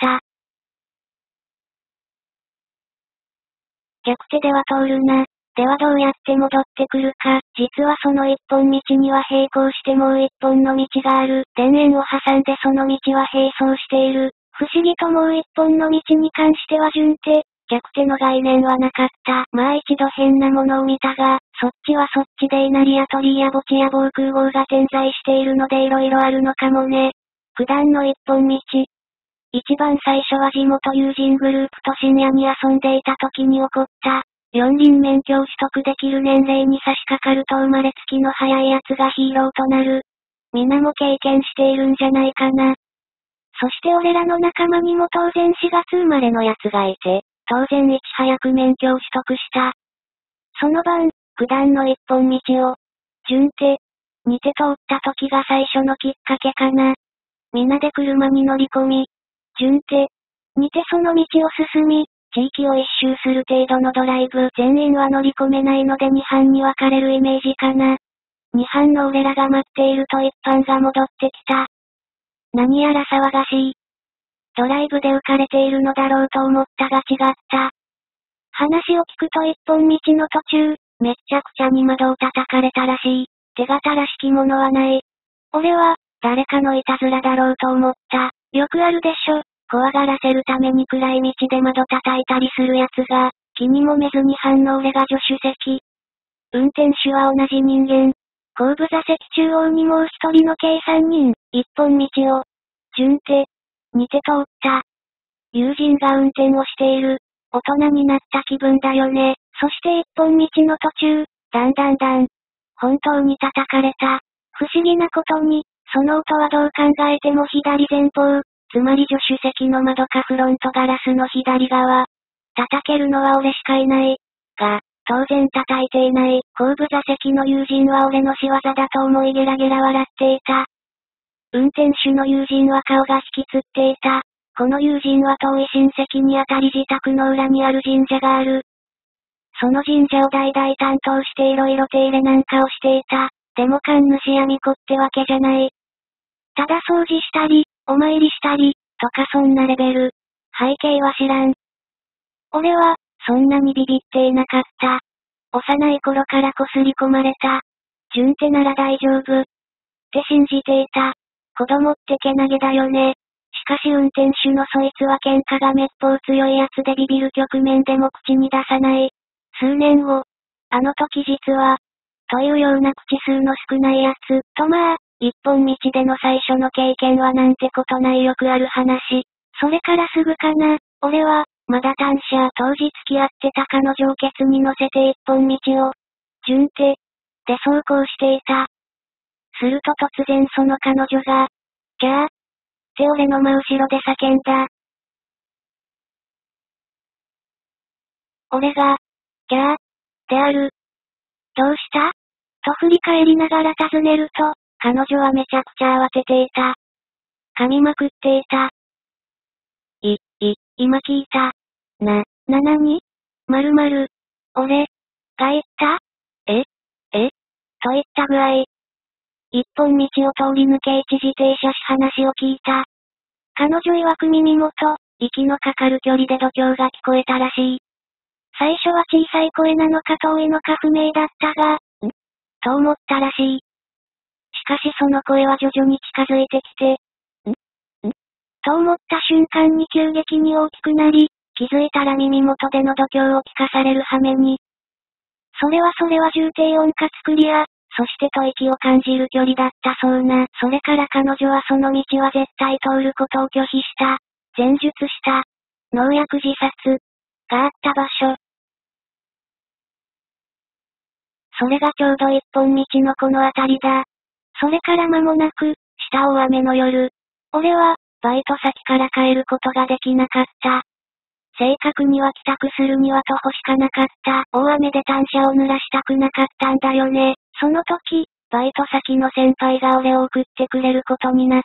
逆手では通るな。ではどうやって戻ってくるか。実はその一本道には並行してもう一本の道がある。田園を挟んでその道は並走している。不思議ともう一本の道に関しては順手。逆手の概念はなかった。まあ一度変なものを見たが、そっちはそっちで稲荷や鳥居や墓地や防空壕が点在しているので色々あるのかもね。九段の一本道。一番最初は地元友人グループと深夜に遊んでいた時に起こった。四輪免許を取得できる年齢に差し掛かると生まれつきの早い奴がヒーローとなる。皆も経験しているんじゃないかな。そして俺らの仲間にも当然しがつ生まれの奴がいて、当然いち早く免許を取得した。その晩、九段の一本道を、順手、二手通った時が最初のきっかけかな。皆で車に乗り込み、順手、二手その道を進み、地域を一周する程度のドライブ。全員は乗り込めないので二班に分かれるイメージかな。二班の俺らが待っていると一班が戻ってきた。何やら騒がしい。ドライブで浮かれているのだろうと思ったが違った。話を聞くと一本道の途中、めっちゃくちゃに窓を叩かれたらしい。手形らしきものはない。俺は、誰かのいたずらだろうと思った。よくあるでしょ。怖がらせるために暗い道で窓叩いたりするやつが、気にもめずに反応俺が助手席。運転手は同じ人間。後部座席中央にもう一人の計三人。一本道を、順手、二手通った。友人が運転をしている。大人になった気分だよね。そして一本道の途中、だんだんだん。本当に叩かれた。不思議なことに、その音はどう考えても左前方。つまり助手席の窓かフロントガラスの左側。叩けるのは俺しかいない。が、当然叩いていない。後部座席の友人は俺の仕業だと思いゲラゲラ笑っていた。運転手の友人は顔が引きつっていた。この友人は遠い親戚にあたり自宅の裏にある神社がある。その神社を代々担当していろいろ手入れなんかをしていた。でも神主や巫女ってわけじゃない。ただ掃除したり、お参りしたり、とかそんなレベル。背景は知らん。俺は、そんなにビビっていなかった。幼い頃からこすり込まれた。順手なら大丈夫。って信じていた。子供ってけなげだよね。しかし運転手のそいつは喧嘩がめっぽう強いやつでビビる局面でも口に出さない。数年後、あの時実は、というような口数の少ないやつ、とまあ、一本道での最初の経験はなんてことないよくある話。それからすぐかな、俺は、まだ単車当時付き合ってた彼女をケツに乗せて一本道を、順手、で走行していた。すると突然その彼女が、キャーって俺の真後ろで叫んだ。俺が、キャーである。どうしたと振り返りながら尋ねると、彼女はめちゃくちゃ慌てていた。噛みまくっていた。い、い、今聞いた。な、ななにまるまる、俺、が言ったえ、えといった具合。一本道を通り抜け一時停車し話を聞いた。彼女曰く耳元、息のかかる距離で度胸が聞こえたらしい。 最初は小さい声なのか遠いのか不明だったが、んと思ったらしい。しかしその声は徐々に近づいてきて、んんと思った瞬間に急激に大きくなり、気づいたら耳元での度胸を聞かされる羽目に。それはそれは重低音かつクリア、そして吐息を感じる距離だったそうな。それから彼女はその道は絶対通ることを拒否した。前述した。農薬自殺があった場所。それがちょうど一本道のこの辺りだ。それから間もなく、した大雨の夜。俺は、バイト先から帰ることができなかった。正確には帰宅するには徒歩しかなかった。大雨で単車を濡らしたくなかったんだよね。その時、バイト先の先輩が俺を送ってくれることになった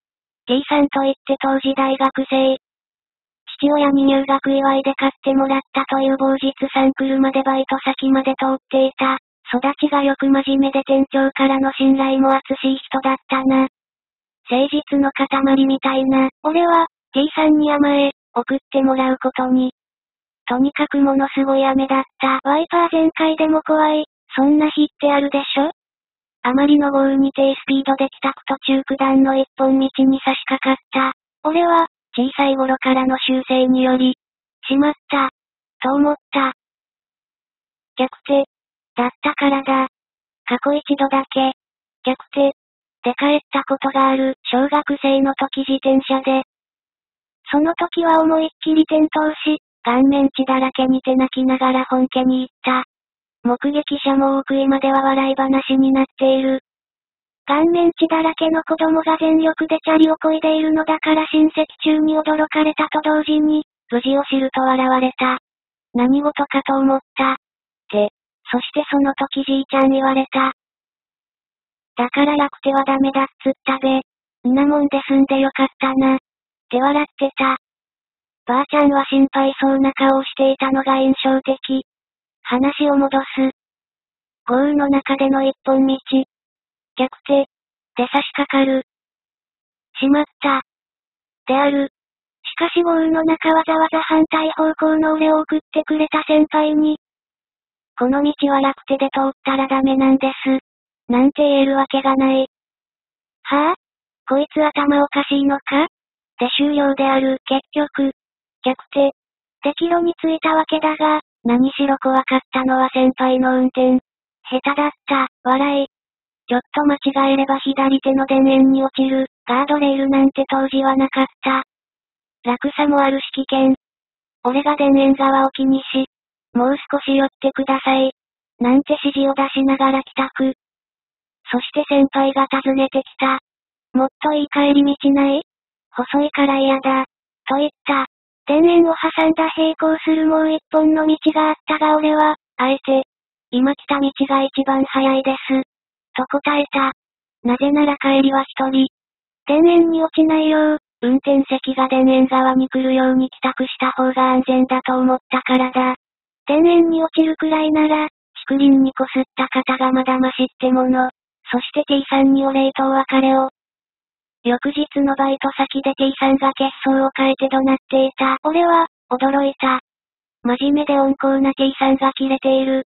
。T さんと言って当時大学生。父親に入学祝いで買ってもらったという某日産車でバイト先まで通っていた。育ちがよく真面目で店長からの信頼も厚しい人だったな。誠実の塊みたいな。俺は、T さんに甘え、送ってもらうことに。とにかくものすごい雨だった。ワイパー全開でも怖い。そんな日ってあるでしょ？あまりの豪雨に低スピードで帰宅途中九段の一本道に差し掛かった。俺は、小さい頃からの習性により、しまった、と思った。逆手、だったからだ。過去一度だけ、逆手、で帰ったことがある、小学生の時自転車で。その時は思いっきり転倒し、顔面血だらけにて泣きながら本家に行った。目撃者も多く今では笑い話になっている。顔面血だらけの子供が全力でチャリを漕いでいるのだから親戚中に驚かれたと同時に、無事を知ると笑われた。何事かと思った。で、そしてその時じいちゃん言われた。だから楽手はダメだっつったべ。んなもんで済んでよかったな。って笑ってた。ばあちゃんは心配そうな顔をしていたのが印象的。話を戻す。豪雨の中での一本道。逆手、で差し掛かる。しまった。である。しかし豪雨の中わざわざ反対方向の俺を送ってくれた先輩に。この道は楽手で通ったらダメなんです。なんて言えるわけがない。はぁ、あ、こいつ頭おかしいのかで終了である。結局、逆手、で帰路に着いたわけだが、何しろ怖かったのは先輩の運転。下手だった、笑い。ちょっと間違えれば左手の田園に落ちる、ガードレールなんて当時はなかった。落差もあるし危険。俺が田園側を気にし、もう少し寄ってください。なんて指示を出しながら帰宅。そして先輩が訪ねてきた。もっといい帰り道ない？細いから嫌だ。と言った。田園を挟んだ並行するもう一本の道があったが俺は、あえて、今来た道が一番早いです。と答えた。なぜなら帰りは一人。田園に落ちないよう、運転席が田園側に来るように帰宅した方が安全だと思ったからだ。田園に落ちるくらいなら、竹林にこすった方がまだましってもの。そして T さんにお礼とお別れを。翌日のバイト先で T さんが血相を変えて怒鳴っていた。俺は、驚いた。真面目で温厚な T さんがキレている。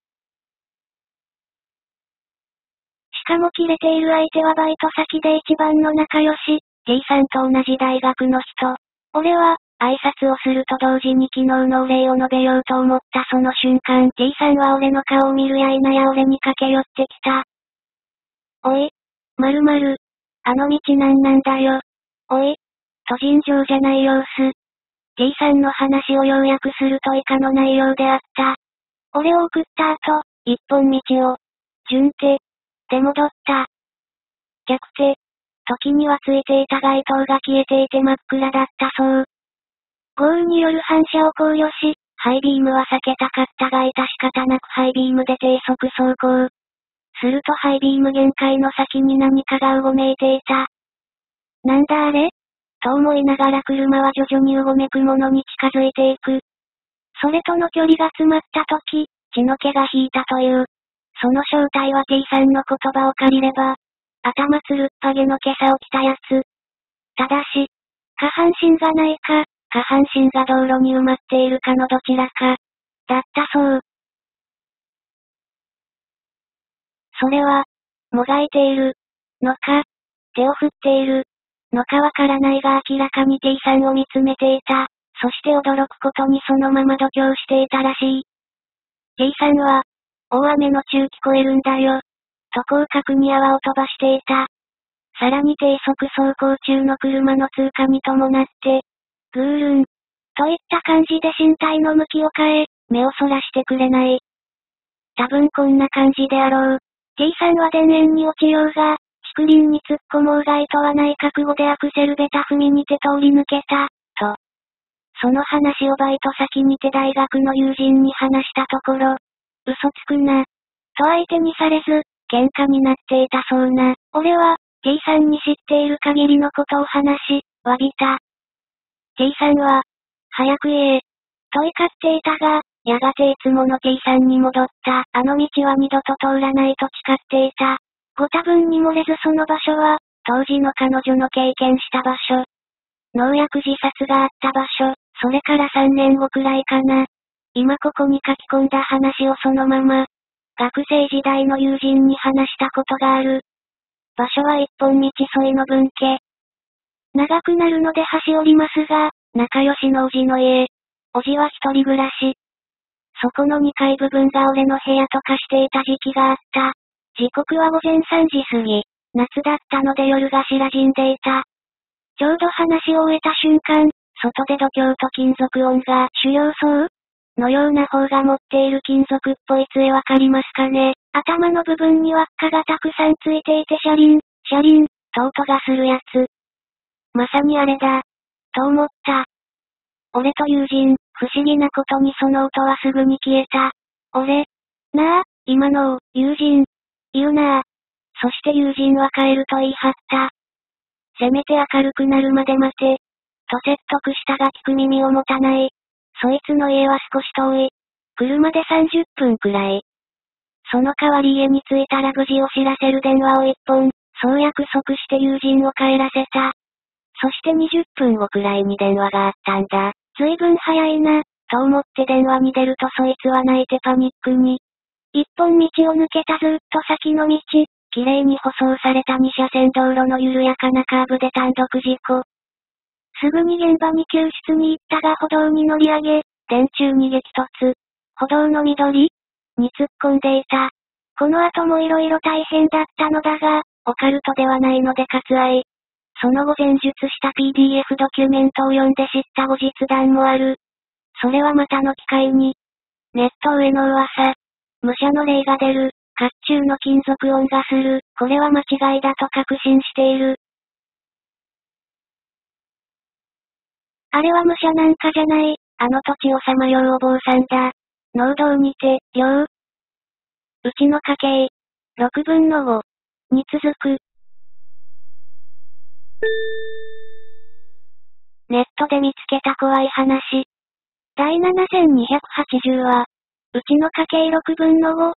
しかもキレている相手はバイト先で一番の仲良し、T さんと同じ大学の人。俺は、挨拶をすると同時に昨日のお礼を述べようと思ったその瞬間 T さんは俺の顔を見るや否や俺に駆け寄ってきた。おい、〇〇。あの道なんなんだよ。おい、と尋常じゃない様子。T さんの話を要約すると以下の内容であった。俺を送った後、一本道を、順手、で戻った。逆手、時にはついていた街灯が消えていて真っ暗だったそう。豪雨による反射を考慮し、ハイビームは避けたかったが致し方なくハイビームで低速走行。するとハイビーム限界の先に何かがうごめいていた。なんだあれ？と思いながら車は徐々にうごめくものに近づいていく。それとの距離が詰まった時、血の気が引いたという。その正体は T さんの言葉を借りれば、頭つるっぱげの今朝起きたやつ。ただし、下半身がないか、下半身が道路に埋まっているかのどちらか。 だったそう。それは、もがいている、のか、手を振っている、のかわからないが明らかに T さんを見つめていた。そして驚くことにそのまま度胸していたらしい。T さんは、大雨の中聞こえるんだよ。と広角に泡を飛ばしていた。さらに低速走行中の車の通過に伴って、グールン、といった感じで身体の向きを変え、目をそらしてくれない。多分こんな感じであろう。T さんは田園に落ちようが、竹林に突っ込もうがいとはない覚悟でアクセルベタ踏みにて通り抜けた、と。その話をバイト先にて大学の友人に話したところ、嘘つくな。と相手にされず、喧嘩になっていたそうな。俺は、T さんに知っている限りのことを話し、詫びた。T さんは、早く言え、と怒っていたが、やがていつもの T さんに戻った。あの道は二度と通らないと誓っていた。ご多分に漏れずその場所は、当時の彼女の経験した場所。農薬自殺があった場所、それからさんねんごくらいかな。今ここに書き込んだ話をそのまま、学生時代の友人に話したことがある。場所は一本道沿いの分家。長くなるので端折りますが、仲良しのおじの家。おじは一人暮らし。そこのにかい部分が俺の部屋と化していた時期があった。時刻は午前さんじ過ぎ。夏だったので夜が白じんでいた。ちょうど話を終えた瞬間、外で度胸と金属音が修行僧のような方が持っている金属っぽい杖わかりますかね。頭の部分に輪っかがたくさんついていてシャリン、シャリン、と音がするやつ。まさにあれだ。と思った。俺と友人、不思議なことにその音はすぐに消えた。俺、なあ、今のを、友人、言うなあ。そして友人は帰ると言い張った。せめて明るくなるまで待て。と説得したが聞く耳を持たない。そいつの家は少し遠い。車でさんじゅっぷんくらい。その代わり家に着いたら無事を知らせる電話を一本、そう約束して友人を帰らせた。そしてにじゅっぷんごくらいに電話があったんだ。ずいぶん早いな、と思って電話に出るとそいつは泣いてパニックに。一本道を抜けたずっと先の道、綺麗に舗装されたに車線道路の緩やかなカーブで単独事故。すぐに現場に救出に行ったが歩道に乗り上げ、電柱に激突。歩道の緑に突っ込んでいた。この後も色々大変だったのだが、オカルトではないので割愛。その後前述した ピーディーエフ ドキュメントを読んで知った後日談もある。それはまたの機会に。ネット上の噂。武者の霊が出る。甲冑の金属音がする。これは間違いだと確信している。あれは武者なんかじゃない。あの土地をさまようお坊さんだ。農道にて、よう。うちの家系。ろくぶんのご。に続く。ネットで見つけた怖い話。第ななせんにひゃくはちじゅうは、うちの家系ろくぶんのご。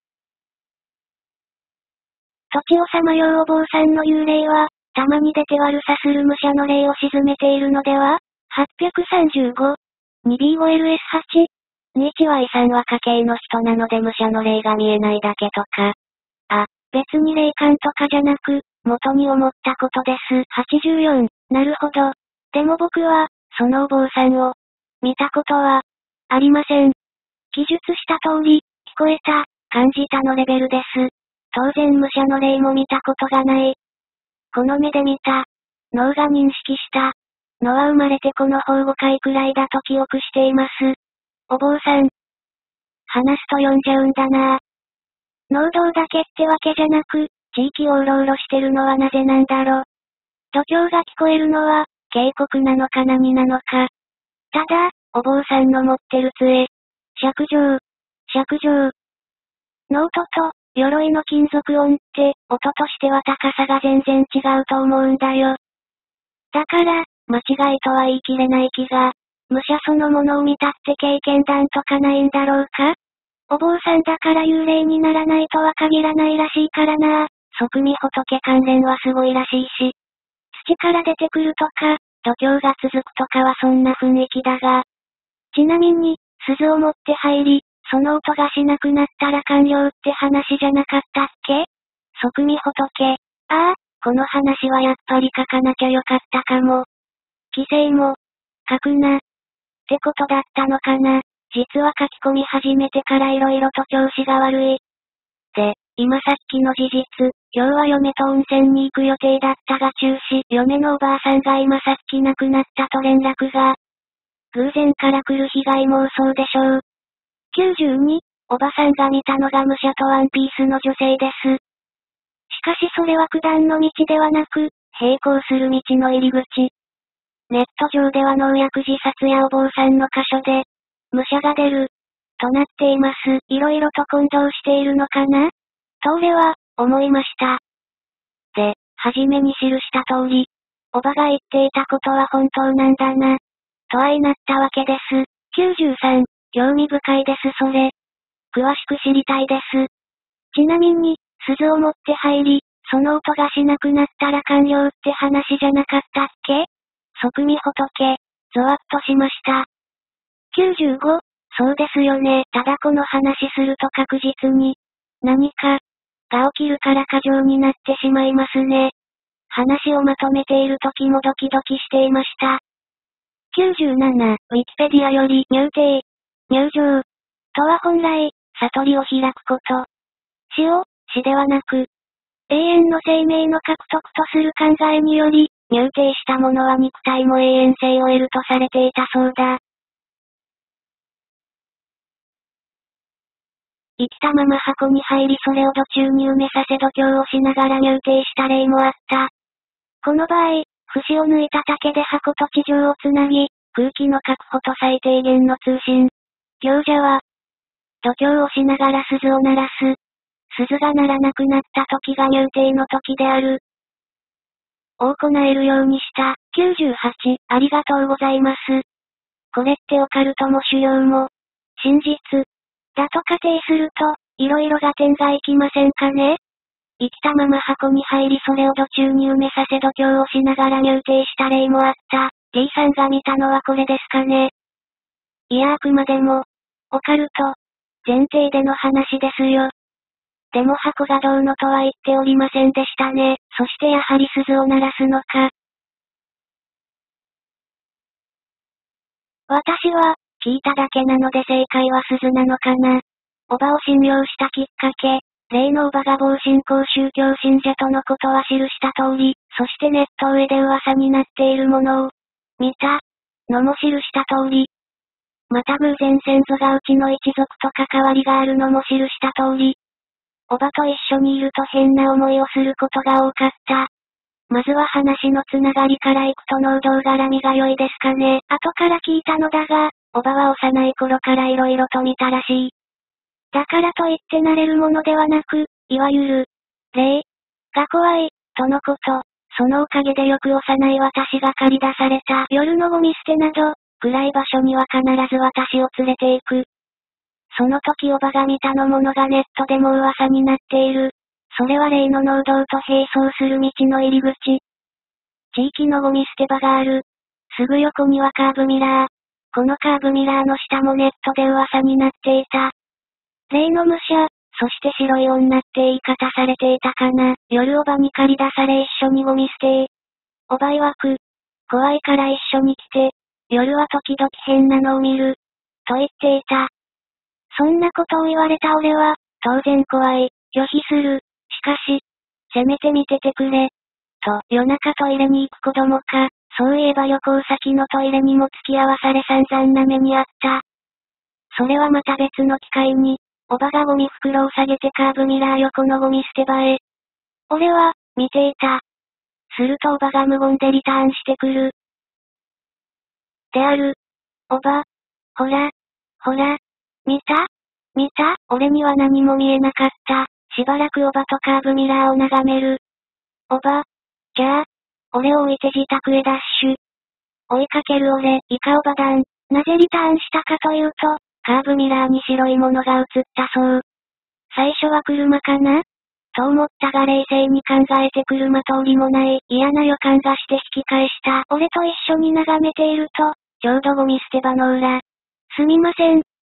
土地をさまようお坊さんの幽霊は、たまに出て悪さする武者の霊を鎮めているのでは ?はっぴゃくさんじゅうご。にビーごエルエスはち。に エイチワイ さんは家系の人なので武者の霊が見えないだけとか。あ、別に霊感とかじゃなく、元に思ったことです。はちじゅうよん。なるほど。でも僕は、そのお坊さんを、見たことは、ありません。記述した通り、聞こえた、感じたのレベルです。当然武者の霊も見たことがない。この目で見た。脳が認識した。のは生まれてこの方ごかいくらいだと記憶しています。お坊さん。話すと読んじゃうんだなぁ。農道だけってわけじゃなく、地域をうろうろしてるのはなぜなんだろ。度胸が聞こえるのは、警告なのか何なのか。ただ、お坊さんの持ってる杖。尺状。尺状。の音と、鎧の金属音って、音としては高さが全然違うと思うんだよ。だから、間違いとは言い切れない気が。武者そのものを見たって経験談とかないんだろうか？お坊さんだから幽霊にならないとは限らないらしいからなぁ。即見仏関連はすごいらしいし。土から出てくるとか、度胸が続くとかはそんな雰囲気だが。ちなみに、 鈴を持って入り、その音がしなくなったら完了って話じゃなかったっけ？即見仏。ああ、この話はやっぱり書かなきゃよかったかも。規制も、書くな。ってことだったのかな。実は書き込み始めてから色々と調子が悪い。で、今さっきの事実、今日は嫁と温泉に行く予定だったが中止、嫁のおばあさんが今さっき亡くなったと連絡が。偶然から来る被害妄想でしょう。きゅうじゅうに、おばさんが見たのが武者とワンピースの女性です。しかしそれは九段の道ではなく、並行する道の入り口。ネット上では農薬自殺やお坊さんの箇所で、武者が出る、となっています。いろいろと混同しているのかな？と俺は、思いました。で、はじめに記した通り、おばが言っていたことは本当なんだな、と相なったわけです。きゅうじゅうさん、興味深いですそれ。詳しく知りたいです。ちなみに、鈴を持って入り、その音がしなくなったら完了って話じゃなかったっけ？即見仏、ゾワッとしました。きゅうじゅうご、そうですよね。ただこの話すると確実に、何か、が起きるから過剰になってしまいますね。話をまとめている時もドキドキしていました。きゅうじゅうなな、ウィキペディアより入廷、入場、とは本来、悟りを開くこと。死を、死ではなく、永遠の生命の獲得とする考えにより、入廷した者は肉体も永遠性を得るとされていたそうだ。生きたまま箱に入りそれを土中に埋めさせ度胸をしながら入廷した例もあった。この場合、節を抜いた竹で箱と地上をつなぎ、空気の確保と最低限の通信。行者は、度胸をしながら鈴を鳴らす。鈴が鳴らなくなった時が入廷の時である。を行えるようにした。きゅうじゅうはち、ありがとうございます。これってオカルトも修行も、真実、だと仮定すると、色々が点がいきませんかね？生きたまま箱に入りそれを土中に埋めさせ度胸をしながら入廷した例もあった。D さんが見たのはこれですかね？いやあくまでも、オカルト、前提での話ですよ。でも箱がどうのとは言っておりませんでしたね。そしてやはり鈴を鳴らすのか。私は、聞いただけなので正解は鈴なのかな。おばを信用したきっかけ、例のおばが某新興宗教信者とのことは記した通り、そしてネット上で噂になっているものを、見た、のも記した通り。また偶然先祖がうちの一族と関わりがあるのも記した通り。おばと一緒にいると変な思いをすることが多かった。まずは話のつながりから行くと農道絡みが良いですかね。後から聞いたのだが、おばは幼い頃から色々と見たらしい。だからといって慣れるものではなく、いわゆる、霊が怖い、とのこと。そのおかげでよく幼い私が駆り出された夜のゴミ捨てなど、暗い場所には必ず私を連れて行く。その時おばが見たのものがネットでも噂になっている。それは例の農道と並走する道の入り口。地域のゴミ捨て場がある。すぐ横にはカーブミラー。このカーブミラーの下もネットで噂になっていた。例の武者、そして白い女って言い方されていたかな。夜おばに駆り出され一緒にゴミ捨て。おば曰く、怖いから一緒に来て、夜は時々変なのを見る。と言っていた。そんなことを言われた俺は、当然怖い、拒否する。しかし、せめて見ててくれ。と、夜中トイレに行く子供か。そういえば旅行先のトイレにも付き合わされ散々な目にあった。それはまた別の機会に、おばがゴミ袋を下げてカーブミラー横のゴミ捨て場へ。俺は、見ていた。するとおばが無言でリターンしてくる。である。おば、ほら、ほら、見た？見た？俺には何も見えなかった。しばらくおばとカーブミラーを眺める。おば、じゃあ、俺を置いて自宅へダッシュ。追いかける俺、イカオバ団。なぜリターンしたかというと、カーブミラーに白いものが映ったそう。最初は車かな？と思ったが冷静に考えて車通りもない嫌な予感がして引き返した。俺と一緒に眺めていると、ちょうどゴミ捨て場の裏。すみません、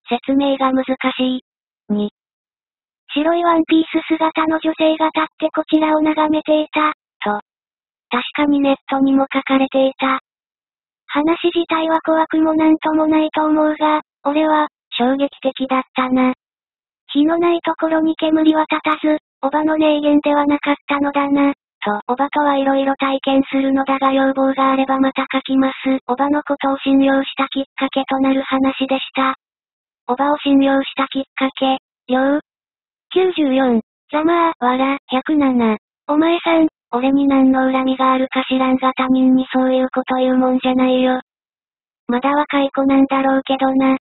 説明が難しい。に、白いワンピース姿の女性が立ってこちらを眺めていた、と。確かにネットにも書かれていた。話自体は怖くもなんともないと思うが、俺は、衝撃的だったな。火のないところに煙は立たず、おばの名言ではなかったのだな。と、おばとはいろいろ体験するのだが要望があればまた書きます。おばのことを信用したきっかけとなる話でした。おばを信用したきっかけ、よう。きゅうじゅうよん、ざまあ、わら、ひゃくなな。お前さん、俺に何の恨みがあるか知らんが他人にそういうこと言うもんじゃないよ。まだ若い子なんだろうけどな。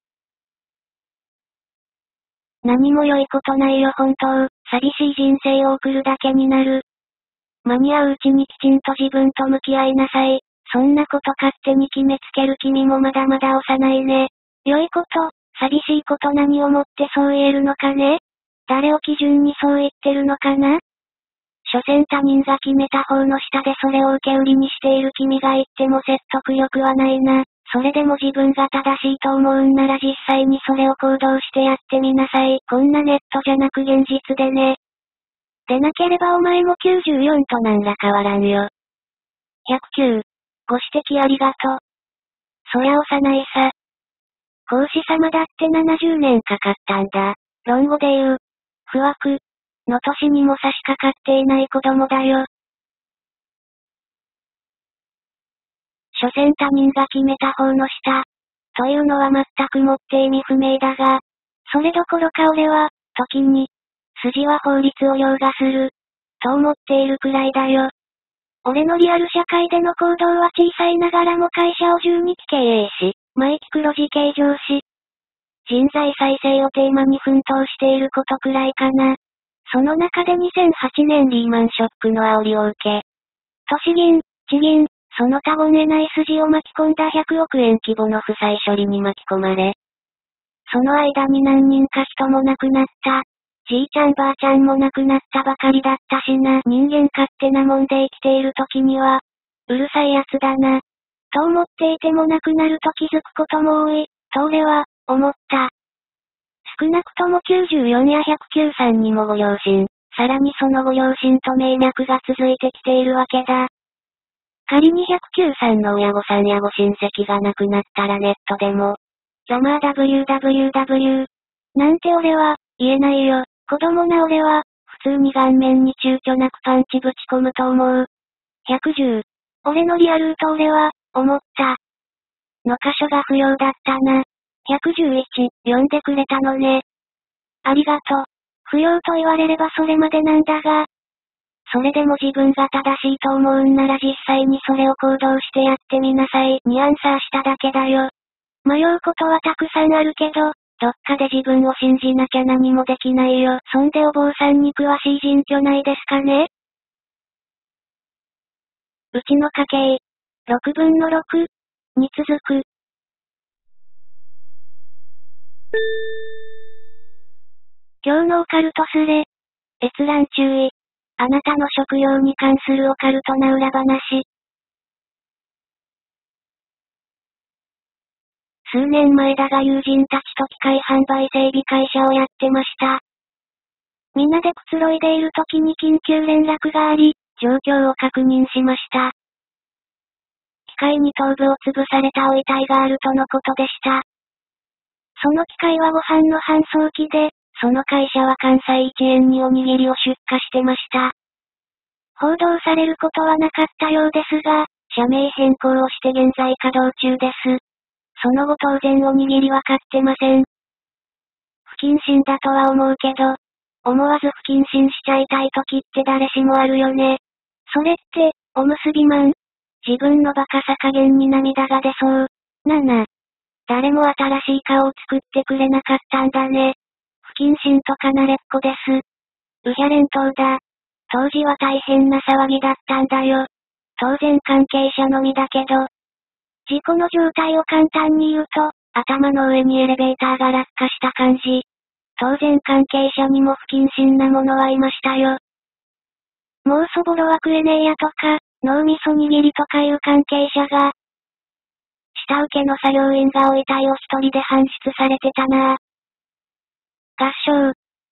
何も良いことないよ本当、寂しい人生を送るだけになる。間に合ううちにきちんと自分と向き合いなさい。そんなこと勝手に決めつける君もまだまだ幼いね。良いこと、寂しいこと何をもってそう言えるのかね？誰を基準にそう言ってるのかな？所詮他人が決めた方の下でそれを受け売りにしている君が言っても説得力はないな。それでも自分が正しいと思うんなら実際にそれを行動してやってみなさい。こんなネットじゃなく現実でね。でなければお前もきゅうじゅうよんと何ら変わらんよ。ひゃくきゅう。ご指摘ありがとう。そりゃ幼いさ。孔子様だってななじゅうねんかかったんだ。論語で言う。不惑。の年にも差し掛かっていない子供だよ。所詮他人が決めた方の下。というのは全くもって意味不明だが、それどころか俺は、時に、筋は法律を凌駕する、と思っているくらいだよ。俺のリアル社会での行動は小さいながらも会社をじゅうにき経営し、マイキ黒字経上し、人材再生をテーマに奮闘していることくらいかな。その中でにせんはちねんリーマンショックの煽りを受け、都市銀、地銀、その他言えない筋を巻き込んだひゃくおくえん規模の負債処理に巻き込まれ、その間に何人か人も亡くなった。じいちゃんばあちゃんも亡くなったばかりだったしな。人間勝手なもんで生きている時には、うるさい奴だな。と思っていても亡くなると気づくことも多い、と俺は、思った。少なくともきゅうじゅうよんやひゃくきゅうさんにもご両親、さらにそのご両親と命脈が続いてきているわけだ。仮にひゃくきゅうさんの親御さんやご親戚が亡くなったらネットでも、ざまあ ダブリューダブリューダブリュー なんて俺は、言えないよ。子供な俺は、普通に顔面に躊躇なくパンチぶち込むと思う。ひゃくじゅう。俺のリアルーと俺は、思った。の箇所が不要だったな。ひゃくじゅういち、読んでくれたのね。ありがとう。不要と言われればそれまでなんだが。それでも自分が正しいと思うんなら実際にそれを行動してやってみなさい。にアンサーしただけだよ。迷うことはたくさんあるけど、どっかで自分を信じなきゃ何もできないよ。そんでお坊さんに詳しい人居ないですかね？うちの家計、ろくぶんのろくに続く。今日のオカルトスレ。閲覧注意。あなたの食用に関するオカルトな裏話。数年前だが友人たちと機械販売整備会社をやってました。皆でくつろいでいる時に緊急連絡があり、状況を確認しました。機械に頭部を潰されたお遺体があるとのことでした。その機械はご飯の搬送機で、その会社は関西一円におにぎりを出荷してました。報道されることはなかったようですが、社名変更をして現在稼働中です。その後当然おにぎりは買ってません。不謹慎だとは思うけど、思わず不謹慎しちゃいたい時って誰しもあるよね。それって、おむすびマン。自分のバカさ加減に涙が出そう。なな。誰も新しい顔を作ってくれなかったんだね。不謹慎とか慣れっこです。うひゃ連投だ。当時は大変な騒ぎだったんだよ。当然関係者のみだけど。事故の状態を簡単に言うと、頭の上にエレベーターが落下した感じ。当然関係者にも不謹慎なものはいましたよ。もうそぼろは食えねえやとか、脳みそ握りとかいう関係者が、 下請けの作業員がお遺体を一人で搬出されてたなぁ。合唱。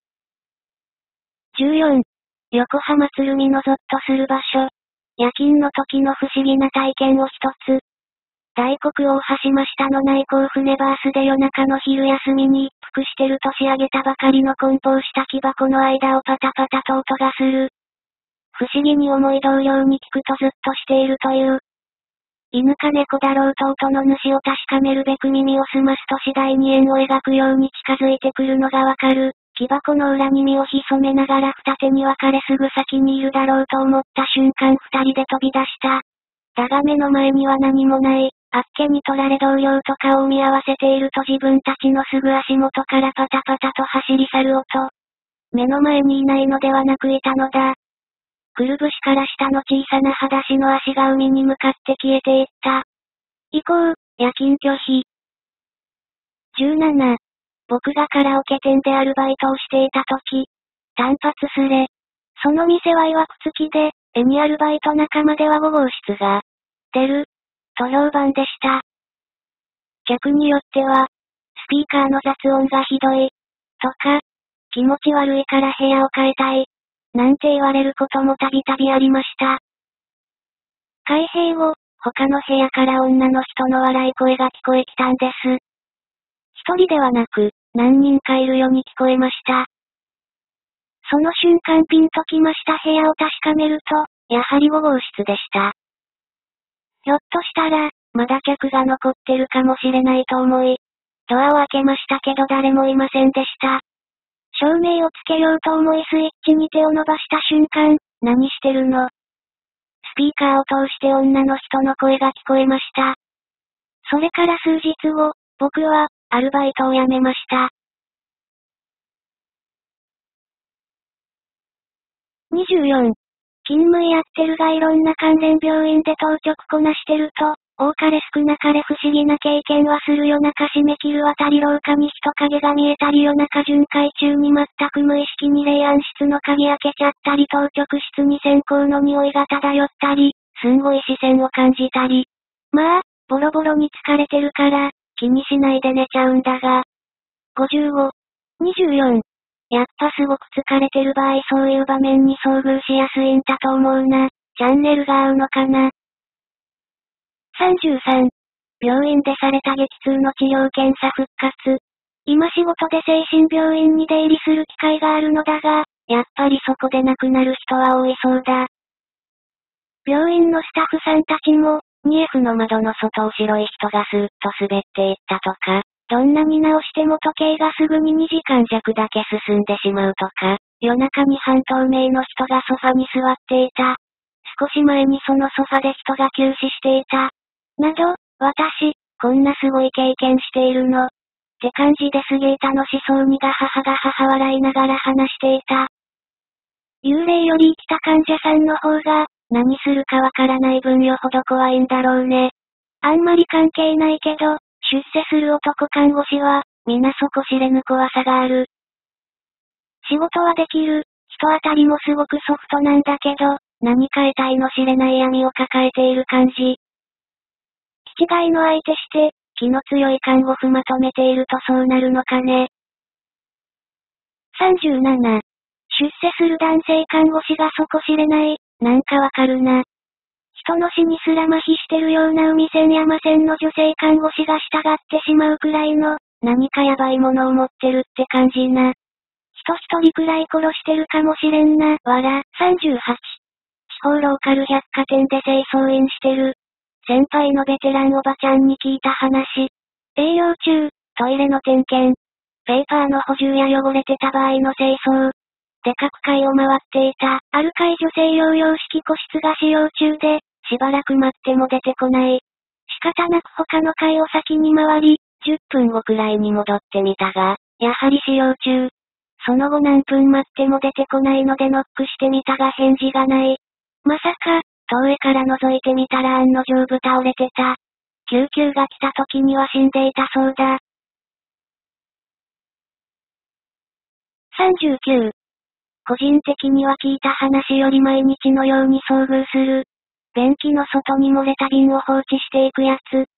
じゅうよん、横浜鶴見のゾッとする場所。夜勤の時の不思議な体験を一つ。大黒大橋真下の内港船バースで夜中の昼休みに一服してると仕上げたばかりの梱包した木箱の間をパタパタと音がする。不思議に思い同僚に聞くとずっとしているという。犬か猫だろうと音の主を確かめるべく耳を澄ますと次第に円を描くように近づいてくるのがわかる。木箱の裏に身を潜めながら二手に分かれすぐ先にいるだろうと思った瞬間二人で飛び出した。だが目の前には何もない。あっけに取られ同僚と顔を見合わせていると自分たちのすぐ足元からパタパタと走り去る音。目の前にいないのではなくいたのだ。くるぶしから下の小さな裸足の足が海に向かって消えていった。以降、夜勤拒否。じゅうなな、僕がカラオケ店でアルバイトをしていた時、単発スレ。その店は曰く付きで、絵にアルバイト仲間ではご号室が出る、と評判でした。客によっては、スピーカーの雑音がひどい、とか、気持ち悪いから部屋を変えたい、なんて言われることもたびたびありました。開閉後、他の部屋から女の人の笑い声が聞こえてたんです。一人ではなく、何人かいるように聞こえました。その瞬間ピンときました部屋を確かめると、やはりご号室でした。ひょっとしたら、まだ客が残ってるかもしれないと思い、ドアを開けましたけど誰もいませんでした。照明をつけようと思いスイッチに手を伸ばした瞬間、何してるの？スピーカーを通して女の人の声が聞こえました。それから数日後、僕は、アルバイトを辞めました。にじゅうよん、勤務医やってるがいろんな関連病院で当直こなしてると、多かれ少なかれ不思議な経験はする夜中締め切るあたり廊下に人影が見えたり夜中巡回中に全く無意識に霊安室の鍵開けちゃったり当直室に線香の匂いが漂ったり、すんごい視線を感じたり。まあ、ボロボロに疲れてるから、気にしないで寝ちゃうんだが。ごじゅうご、にじゅうよん。やっぱすごく疲れてる場合そういう場面に遭遇しやすいんだと思うな。チャンネルが合うのかな。さんじゅうさん、病院でされた激痛の治療検査復活。今仕事で精神病院に出入りする機会があるのだが、やっぱりそこで亡くなる人は多いそうだ。病院のスタッフさんたちも、にエフ の窓の外を白い人がスーッと滑っていったとか、どんなに直しても時計がすぐににじかん弱だけ進んでしまうとか、夜中に半透明の人がソファに座っていた。少し前にそのソファで人が急死していた。など、私、こんなすごい経験しているの。って感じですげえ楽しそうにが母が母笑いながら話していた。幽霊より生きた患者さんの方が、何するかわからない分よほど怖いんだろうね。あんまり関係ないけど、出世する男看護師は、皆底知れぬ怖さがある。仕事はできる、人当たりもすごくソフトなんだけど、何か得体の知れない闇を抱えている感じ。気違いの相手して、気の強い看護婦まとめているとそうなるのかね。さんじゅうなな、出世する男性看護師が底知れない、なんかわかるな。人の死にすら麻痺してるような海線山線の女性看護師が従ってしまうくらいの、何かやばいものを持ってるって感じな。人一人くらい殺してるかもしれんな。わら、さんじゅうはち。地方ローカル百貨店で清掃員してる。先輩のベテランおばちゃんに聞いた話。営業中、トイレの点検。ペーパーの補充や汚れてた場合の清掃。でかく階を回っていた。ある階女性療養式個室が使用中で、しばらく待っても出てこない。仕方なく他の階を先に回り、じゅっぷんごくらいに戻ってみたが、やはり使用中。その後何分待っても出てこないのでノックしてみたが返事がない。まさか、遠上から覗いてみたら案の定ぶ倒れてた。救急が来た時には死んでいたそうだ。さんじゅうきゅう。個人的には聞いた話より毎日のように遭遇する。便器の外に漏れた瓶を放置していくやつ。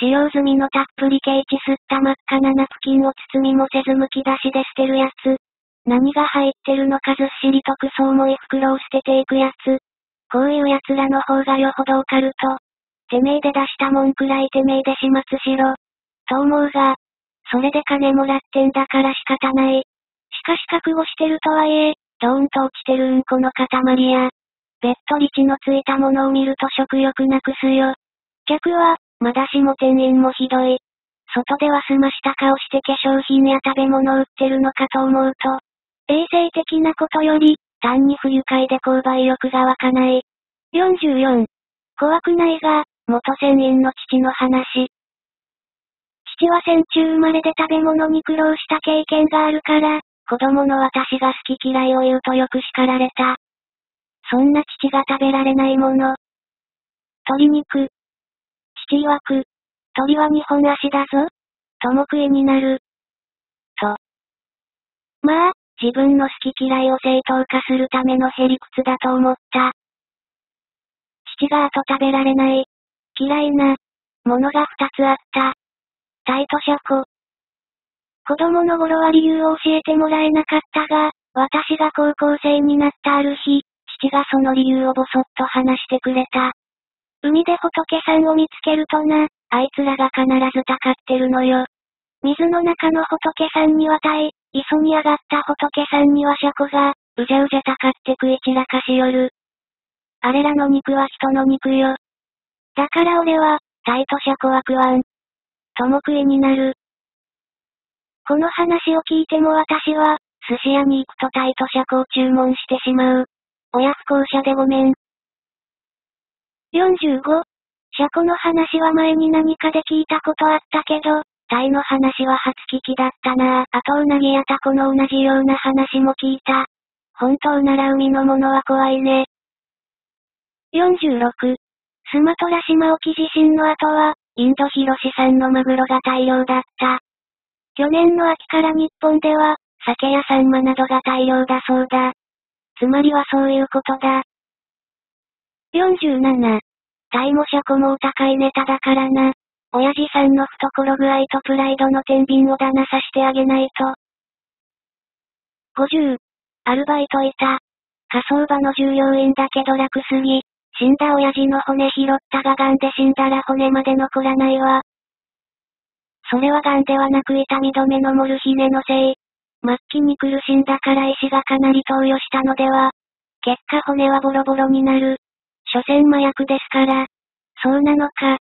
使用済みのたっぷりケーチ吸った真っ赤なナプキンを包みもせずむき出しで捨てるやつ。何が入ってるのかずっしりとクソ重い袋を捨てていくやつ。こういう奴らの方がよほどオカルト。てめえで出したもんくらいてめえで始末しろ。と思うが、それで金もらってんだから仕方ない。しかし覚悟してるとはいえ、ドーンと落ちてるうんこの塊や。べっとり血のついたものを見ると食欲なくすよ。客は、まだしも店員もひどい。外では済ました顔して化粧品や食べ物を売ってるのかと思うと、衛生的なことより、単に不愉快で購買欲が湧かない。よんじゅうよん。怖くないが、元船員の父の話。父は戦中生まれで食べ物に苦労した経験があるから、子供の私が好き嫌いを言うとよく叱られた。そんな父が食べられないもの。鶏肉。父曰く、鳥は二本足だぞ。とも食いになる。と。まあ、自分の好き嫌いを正当化するためのへりくつだと思った。父が後食べられない。嫌いな。ものが二つあった。鯛とシャコ。子供の頃は理由を教えてもらえなかったが、私が高校生になったある日、父がその理由をぼそっと話してくれた。海で仏さんを見つけるとな、あいつらが必ずたかってるのよ。水の中の仏さんには鯛、磯に上がった仏さんにはシャコが、うじゃうじゃたかって食い散らかしよる。あれらの肉は人の肉よ。だから俺は、鯛とシャコは食わん。とも食いになる。この話を聞いても私は、寿司屋に行くと鯛とシャコを注文してしまう。親不孝者でごめん。よんじゅうご。シャコの話は前に何かで聞いたことあったけど、鯛の話は初聞きだったなぁ。あとウナギやタコの同じような話も聞いた。本当なら海のものは怖いね。よんじゅうろく。スマトラ島沖地震の後は、インド広し産のマグロが大量だった。去年の秋から日本では、鮭やサンマなどが大量だそうだ。つまりはそういうことだ。よんじゅうなな。鯛もシャコもお高いネタだからな。親父さんの懐具合とプライドの天秤をだなさしてあげないと。ごじゅう。アルバイトいた。火葬場の従業員だけど楽すぎ。死んだ親父の骨拾ったが癌で死んだら骨まで残らないわ。それは癌ではなく痛み止めのモルヒネのせい。末期に苦しんだから医師がかなり投与したのでは。結果骨はボロボロになる。所詮麻薬ですから。そうなのか。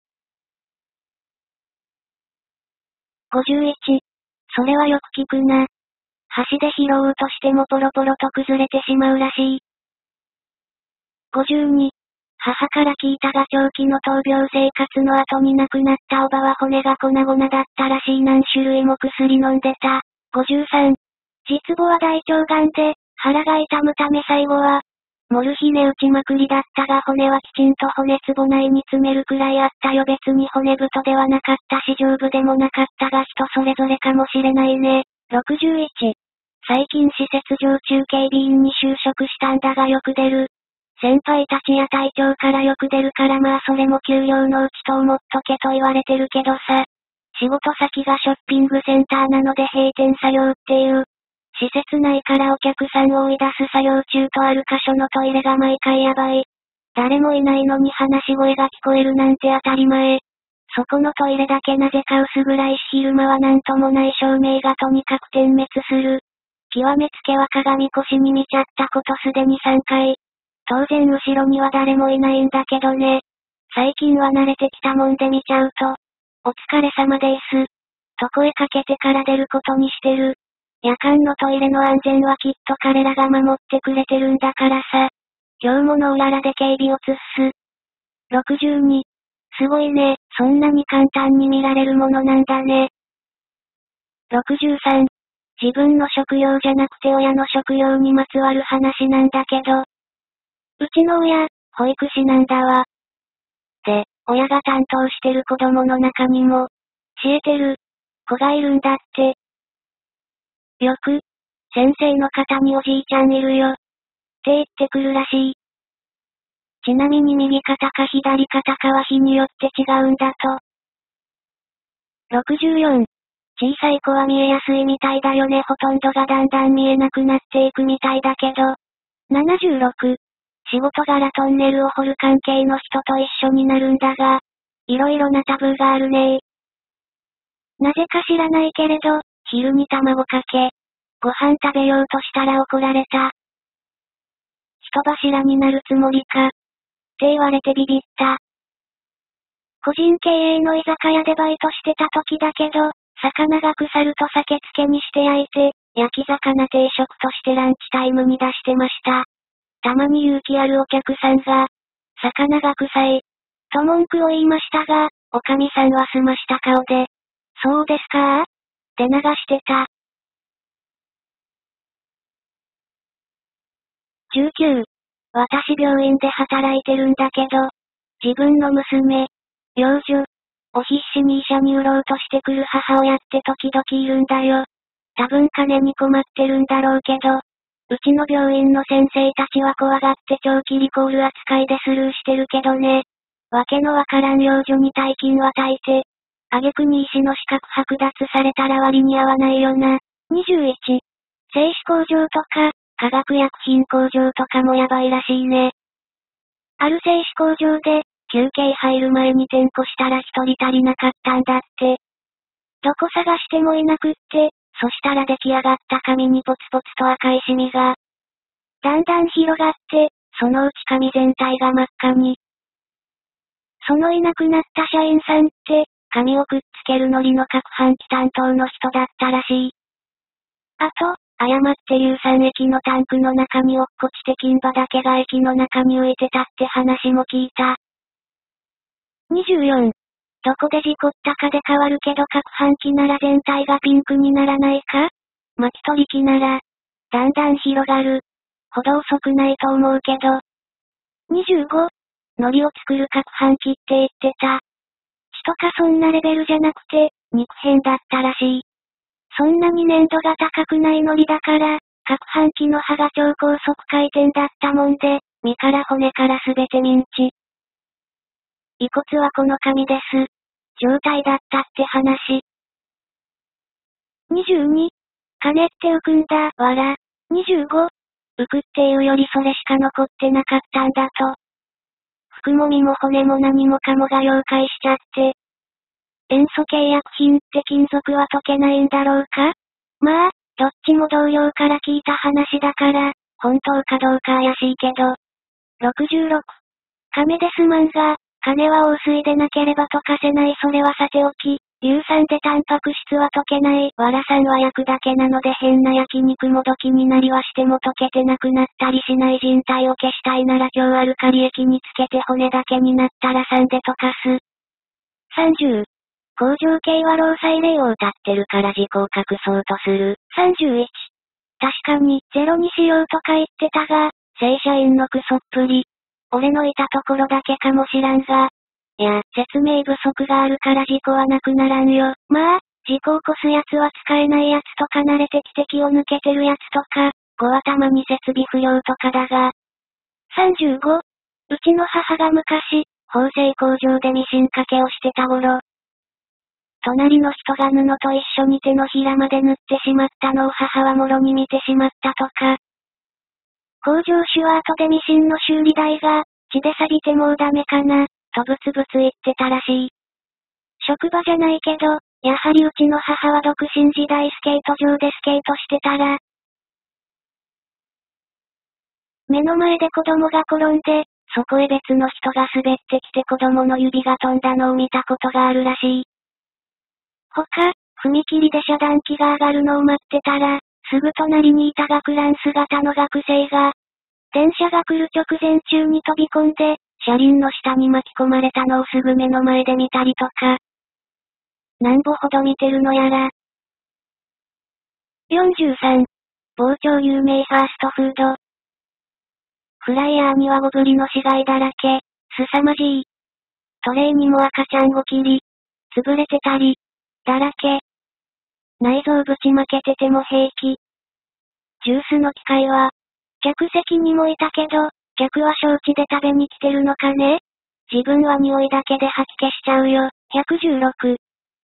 ごじゅういち。それはよく聞くな。箸で拾おうとしてもポロポロと崩れてしまうらしい。ごじゅうに。母から聞いたが長期の闘病生活の後に亡くなったおばは骨が粉々だったらしい。何種類も薬飲んでた。ごじゅうさん。実母は大腸がんで、腹が痛むため最後は、モルヒネ打ちまくりだったが骨はきちんと骨壺内に詰めるくらいあったよ。別に骨太ではなかったし丈夫でもなかったが人それぞれかもしれないね。ろくじゅういち。最近施設常駐警備員に就職したんだがよく出る。先輩たちや隊長からよく出るからまあそれも給料のうちと思っとけと言われてるけどさ。仕事先がショッピングセンターなので閉店作業っていう。施設内からお客さんを追い出す作業中とある箇所のトイレが毎回やばい。誰もいないのに話し声が聞こえるなんて当たり前。そこのトイレだけなぜか薄暗いし昼間はなんともない照明がとにかく点滅する。極めつけは鏡越しに見ちゃったことすでにさんかい。当然後ろには誰もいないんだけどね。最近は慣れてきたもんで見ちゃうと、お疲れ様です。と声かけてから出ることにしてる。夜間のトイレの安全はきっと彼らが守ってくれてるんだからさ。今日もノーララで警備をつっす。ろくじゅうに。すごいね、そんなに簡単に見られるものなんだね。ろくじゅうさん。自分の職業じゃなくて親の職業にまつわる話なんだけど。うちの親、保育士なんだわ。で、親が担当してる子供の中にも、教えてる子がいるんだって。よく、先生の方におじいちゃんいるよ。って言ってくるらしい。ちなみに右肩か左肩かは日によって違うんだと。 ろくじゅうよん。小さい子は見えやすいみたいだよね。ほとんどがだんだん見えなくなっていくみたいだけど。ななじゅうろく。仕事柄トンネルを掘る関係の人と一緒になるんだが、いろいろなタブーがあるね。なぜか知らないけれど、昼に卵かけ。ご飯食べようとしたら怒られた。人柱になるつもりか。って言われてビビった。個人経営の居酒屋でバイトしてた時だけど、魚が腐ると酒漬けにして焼いて、焼き魚定食としてランチタイムに出してました。たまに勇気あるお客さんが、魚が臭い、と文句を言いましたが、おかみさんは澄ました顔で、そうですかって流してた。じゅうきゅう。私病院で働いてるんだけど、自分の娘、養女を必死に医者に売ろうとしてくる母親って時々いるんだよ。多分金に困ってるんだろうけど、うちの病院の先生たちは怖がって長期リコール扱いでスルーしてるけどね。わけのわからん養女に大金は与えて、挙句に医師の資格剥奪されたら割に合わないよな。にじゅういち。製紙工場とか、化学薬品工場とかもやばいらしいね。ある製紙工場で、休憩入る前に点呼したら一人足りなかったんだって。どこ探してもいなくって、そしたら出来上がった紙にポツポツと赤いシミが、だんだん広がって、そのうち紙全体が真っ赤に。そのいなくなった社員さんって、紙をくっつける糊の攪拌機担当の人だったらしい。あと、誤って硫酸液のタンクの中に落っこちて金歯だけが液の中に浮いてたって話も聞いた。にじゅうよん。どこで事故ったかで変わるけど攪拌機なら全体がピンクにならないか？巻き取り機なら、だんだん広がる。ほど遅くないと思うけど。にじゅうご。糊を作る攪拌機って言ってた。血とかそんなレベルじゃなくて、肉片だったらしい。そんなに粘度が高くない糊だから、攪拌機の刃が超高速回転だったもんで、身から骨からすべてミンチ。遺骨はこの紙です。状態だったって話。にじゅうに。金って浮くんだ、わら。にじゅうご。浮くっていうよりそれしか残ってなかったんだと。服も身も骨も何もかもが溶解しちゃって。塩素系薬品って金属は溶けないんだろうか？まあ、どっちも同僚から聞いた話だから、本当かどうか怪しいけど。ろくじゅうろく。亀ですまんが、金は王水でなければ溶かせない。それはさておき、硫酸でタンパク質は溶けない。わらさんは焼くだけなので変な焼肉もどきになりはしても溶けてなくなったりしない人体を消したいなら強アルカリ液につけて骨だけになったら酸で溶かす。さんじゅう。工場系は労災令を謳ってるから事故を隠そうとする。さんじゅういち。確かにゼロにしようとか言ってたが、正社員のクソっぷり。俺のいたところだけかもしらんが。いや、説明不足があるから事故はなくならんよ。まあ、事故を起こすやつは使えないやつとか慣れて汽笛を抜けてるやつとか、ごはたまに設備不良とかだが。さんじゅうご。うちの母が昔、縫製工場でミシン掛けをしてた頃。隣の人が布と一緒に手のひらまで縫ってしまったのを母はもろに見てしまったとか。工場シュワートでミシンの修理代が、血で錆びてもうダメかな、とブツブツ言ってたらしい。職場じゃないけど、やはりうちの母は独身時代スケート場でスケートしてたら、目の前で子供が転んで、そこへ別の人が滑ってきて子供の指が飛んだのを見たことがあるらしい。他、踏切で遮断機が上がるのを待ってたら、すぐ隣にいた学ラン姿の学生が、電車が来る直前中に飛び込んで、車輪の下に巻き込まれたのをすぐ目の前で見たりとか。なんぼほど見てるのやら。よんじゅうさん。傍聴有名ファーストフード。フライヤーにはごぶりの死骸だらけ、凄まじい。トレイにも赤ちゃんごきり、潰れてたり、だらけ。内臓ぶちまけてても平気。ジュースの機械は、客席にもいたけど、客は承知で食べに来てるのかね？自分は匂いだけで吐き消しちゃうよ。ひゃくじゅうろく。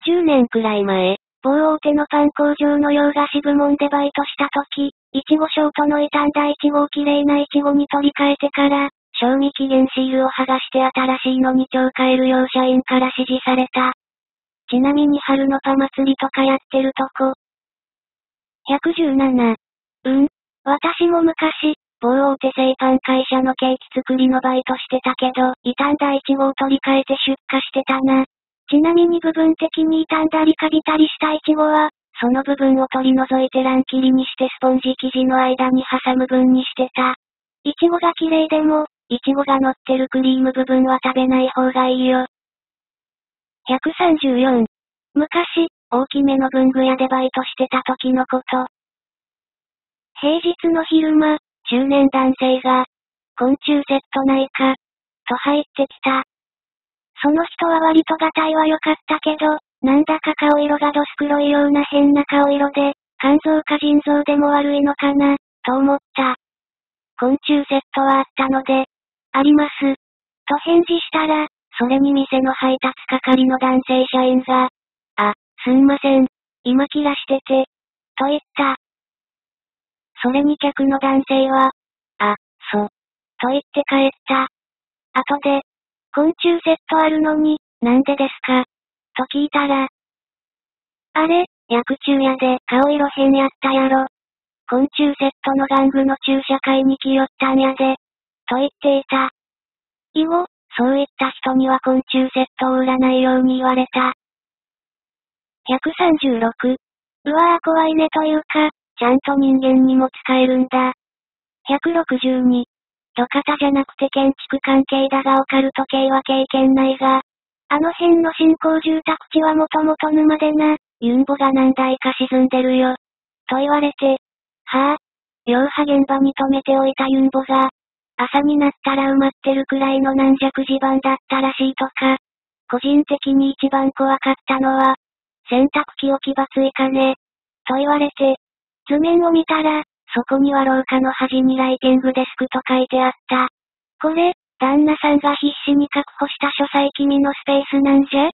じゅうねんくらい前、某大手のパン工場の洋菓子部門でバイトした時、いちごショートの傷んだいちごをきれいないちごに取り替えてから、賞味期限シールを剥がして新しいのに超変えるよう社員から指示された。ちなみに春のパ祭りとかやってるとこ。ひゃくじゅうなな。うん。私も昔、某大手製パン会社のケーキ作りのバイトしてたけど、傷んだいちごを取り替えて出荷してたな。ちなみに部分的に傷んだりカビたりしたいちごは、その部分を取り除いて乱切りにしてスポンジ生地の間に挟む分にしてた。いちごが綺麗でも、いちごが乗ってるクリーム部分は食べない方がいいよ。ひゃくさんじゅうよん。昔、大きめの文具屋でバイトしてた時のこと。平日の昼間、中年男性が、昆虫セットないか、と入ってきた。その人は割とガタイは良かったけど、なんだか顔色がどす黒いような変な顔色で、肝臓か腎臓でも悪いのかな、と思った。昆虫セットはあったので、あります。と返事したら、それに店の配達係の男性社員が、あ、すんません、今切らしてて、と言った。それに客の男性は、あ、そ、と言って帰った。後で、昆虫セットあるのに、なんでですかと聞いたら、あれ、薬中屋で顔色変やったやろ。昆虫セットの玩具の注射会に来よったんやで、と言っていた。以後、そういった人には昆虫セットを売らないように言われた。ひゃくさんじゅうろく。うわぁ怖いねというか、ちゃんと人間にも使えるんだ。ひゃくろくじゅうに。土方じゃなくて建築関係だがオカルト系は経験ないが、あの辺の新興住宅地はもともと沼でな、ユンボが何台か沈んでるよ。と言われて、はぁ、両派現場に止めておいたユンボが、朝になったら埋まってるくらいの軟弱地盤だったらしいとか、個人的に一番怖かったのは、洗濯機置き場追加ね、と言われて、図面を見たら、そこには廊下の端にライティングデスクと書いてあった。これ、旦那さんが必死に確保した書斎君のスペースなんじゃ？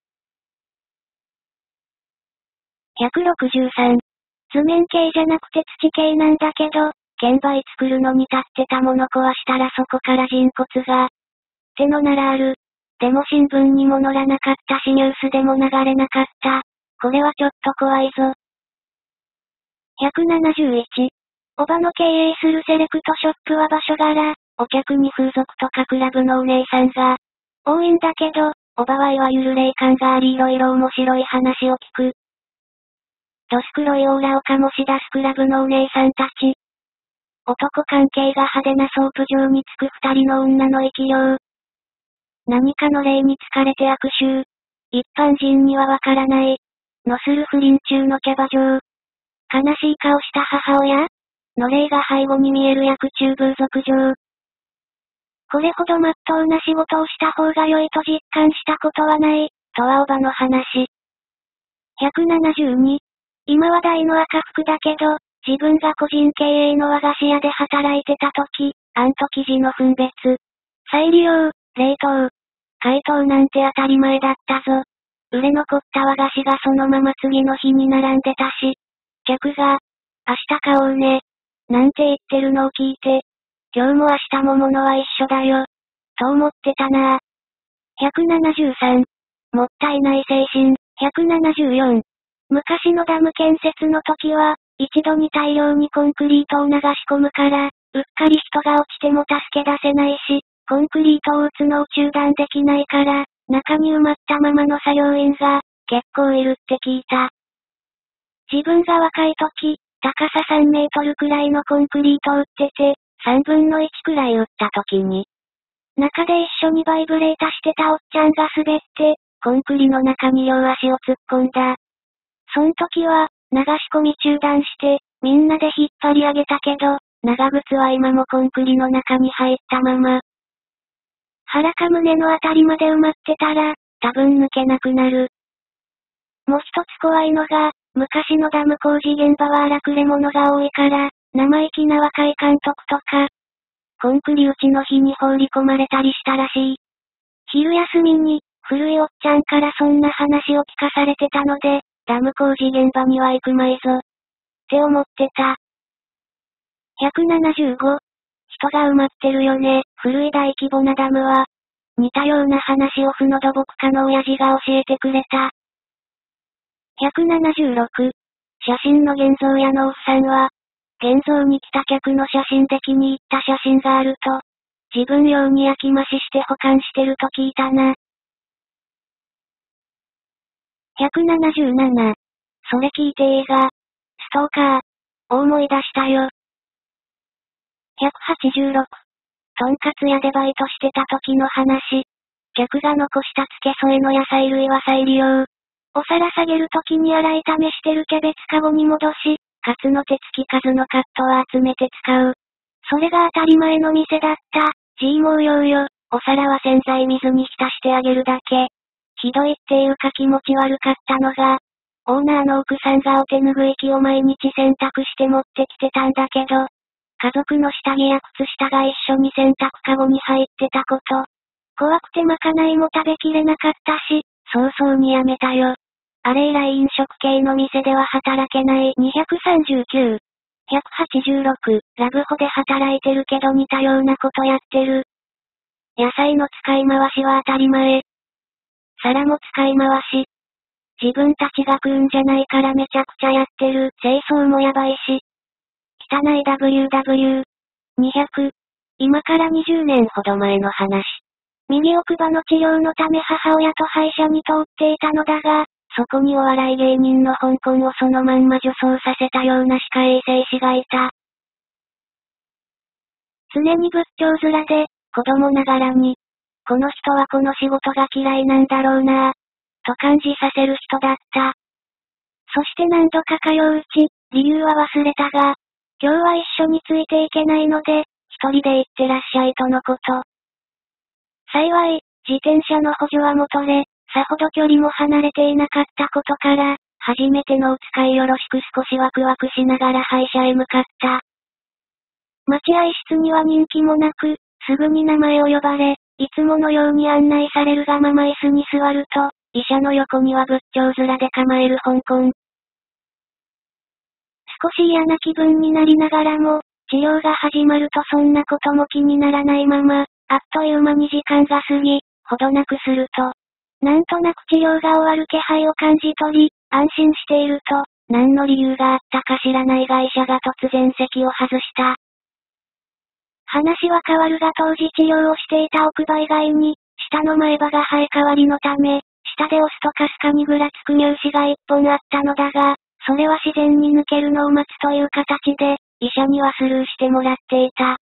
ひゃくろくじゅうさん。図面系じゃなくて土系なんだけど、券売作るのに立ってたもの壊したらそこから人骨が。ってのならある。でも新聞にも載らなかったしニュースでも流れなかった。これはちょっと怖いぞ。ひゃくななじゅういち。おばの経営するセレクトショップは場所柄、お客に風俗とかクラブのお姉さんが多いんだけど、おばはいわゆる霊感がありいろいろ面白い話を聞く。どす黒いオーラを醸し出すクラブのお姉さんたち。男関係が派手なソープ場につく二人の女の生き量。何かの霊に疲れて悪臭。一般人にはわからない。のする不倫中のキャバ嬢。悲しい顔した母親の霊が背後に見える薬中風俗嬢。これほど真っ当な仕事をした方が良いと実感したことはない、とはおばの話。ひゃくななじゅうに。今話題の赤服だけど、自分が個人経営の和菓子屋で働いてた時、あんと生地の分別、再利用、冷凍、解凍なんて当たり前だったぞ。売れ残った和菓子がそのまま次の日に並んでたし、客が、明日買おうね、なんて言ってるのを聞いて、今日も明日も物は一緒だよ、と思ってたなぁ。ひゃくななじゅうさん。もったいない精神。ひゃくななじゅうよん。昔のダム建設の時は、一度に大量にコンクリートを流し込むから、うっかり人が落ちても助け出せないし、コンクリートを打つのを中断できないから、中に埋まったままの作業員が、結構いるって聞いた。自分が若い時、高ささんメートルくらいのコンクリートを打ってて、さんぶんのいちくらい打った時に、中で一緒にバイブレータしてたおっちゃんが滑って、コンクリの中に両足を突っ込んだ。そん時は、流し込み中断して、みんなで引っ張り上げたけど、長靴は今もコンクリの中に入ったまま。腹か胸のあたりまで埋まってたら、多分抜けなくなる。もう一つ怖いのが、昔のダム工事現場は荒くれ者が多いから、生意気な若い監督とか、コンクリ打ちの日に放り込まれたりしたらしい。昼休みに、 古いおっちゃんからそんな話を聞かされてたので、ダム工事現場には行くまいぞ。って思ってた。ひゃくななじゅうご。人が埋まってるよね。古い大規模なダムは。似たような話をふの土木家の親父が教えてくれた。ひゃくななじゅうろく。写真の現像屋のおっさんは、現像に来た客の写真で気に入った写真があると、自分用に焼き増しして保管してると聞いたな。ひゃくななじゅうなな。それ聞いていいが、ストーカー、思い出したよ。ひゃくはちじゅうろく。とんかつ屋でバイトしてた時の話。客が残した付け添えの野菜類は再利用。お皿下げる時に洗いためしてるキャベツカゴに戻し、カツの手つき数のカットを集めて使う。それが当たり前の店だった。ジーモー用よ。お皿は洗剤水に浸してあげるだけ。ひどいっていうか気持ち悪かったのが、オーナーの奥さんがお手ぬぐい機を毎日洗濯して持ってきてたんだけど、家族の下着や靴下が一緒に洗濯カゴに入ってたこと。怖くてまかないも食べきれなかったし、早々にやめたよ。あれ以来飲食系の店では働けない。にひゃくさんじゅうきゅう。ひゃくはちじゅうろく。ラブホで働いてるけど似たようなことやってる。野菜の使い回しは当たり前。皿も使い回し。自分たちが食うんじゃないからめちゃくちゃやってる。清掃もやばいし。汚い ダブリューダブリュー。にひゃく。今からにじゅうねんほど前の話。右奥歯の治療のため母親と歯医者に通っていたのだが、そこにお笑い芸人の香港をそのまんま女装させたような歯科衛生士がいた。常に仏教面で、子供ながらに、この人はこの仕事が嫌いなんだろうなぁ、と感じさせる人だった。そして何度か通ううち、理由は忘れたが、今日は一緒についていけないので、一人で行ってらっしゃいとのこと。幸い、自転車の補助はも取れ、さほど距離も離れていなかったことから、初めてのお使いよろしく少しワクワクしながら歯医者へ向かった。待合室には人気もなく、すぐに名前を呼ばれ、いつものように案内されるがまま椅子に座ると、医者の横には仏教面で構える香港。少し嫌な気分になりながらも、治療が始まるとそんなことも気にならないまま、あっという間に時間が過ぎ、ほどなくすると、なんとなく治療が終わる気配を感じ取り、安心していると、何の理由があったか知らないが医者が突然席を外した。話は変わるが当時治療をしていた奥歯以外に、下の前歯が生え変わりのため、下で押すとかすかにぐらつく乳歯が一本あったのだが、それは自然に抜けるのを待つという形で、医者にはスルーしてもらっていた。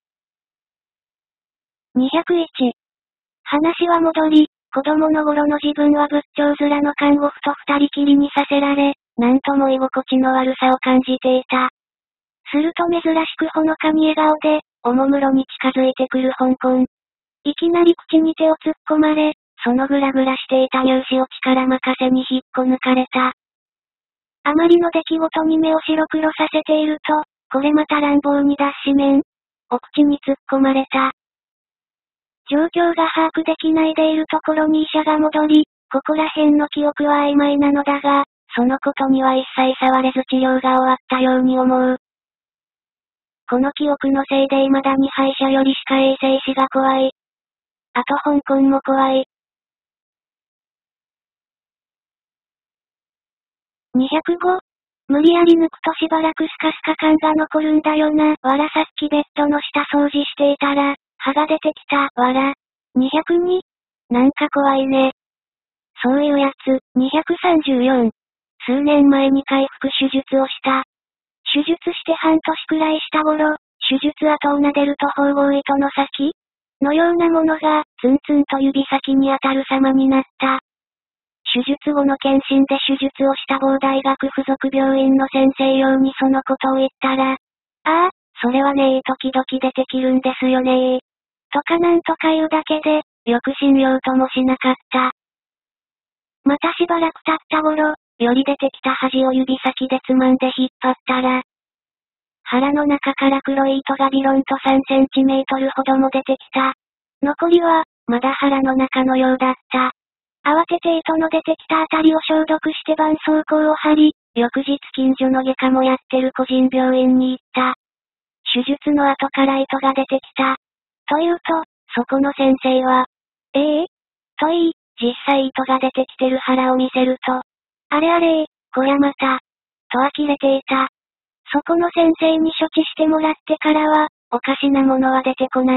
にひゃくいち。話は戻り、子供の頃の自分は仏教面の看護婦と二人きりにさせられ、なんとも居心地の悪さを感じていた。すると珍しくほのかに笑顔で、おもむろに近づいてくる香港。いきなり口に手を突っ込まれ、そのグラグラしていた乳歯を力任せに引っこ抜かれた。あまりの出来事に目を白黒させていると、これまた乱暴に脱脂麺。お口に突っ込まれた。状況が把握できないでいるところに医者が戻り、ここら辺の記憶は曖昧なのだが、そのことには一切触れず治療が終わったように思う。この記憶のせいで未だに歯医者より歯科衛生士が怖い。あと香港も怖い。にひゃくご。無理やり抜くとしばらくスカスカ感が残るんだよな。わらさっきベッドの下掃除していたら、歯が出てきた。わら。にひゃくに。なんか怖いね。そういうやつ。にひゃくさんじゅうよん。数年前に開腹手術をした。手術して半年くらいした頃、手術跡を撫でると縫合糸の先のようなものが、ツンツンと指先に当たる様になった。手術後の検診で手術をした某大学附属病院の先生用にそのことを言ったら、ああ、それはねー時々出てきるんですよねー。とかなんとか言うだけで、よく信用ともしなかった。またしばらく経った頃、より出てきた端を指先でつまんで引っ張ったら、腹の中から黒い糸がビロンとさんセンチメートルほども出てきた。残りは、まだ腹の中のようだった。 慌てて糸の出てきたあたりを消毒して絆創膏を貼り、翌日近所の外科もやってる個人病院に行った。手術の後から糸が出てきた。というと、そこの先生は、ええと言い、実際糸が出てきてる腹を見せると、あれあれこりゃまた、と呆れていた。そこの先生に処置してもらってからは、おかしなものは出てこない。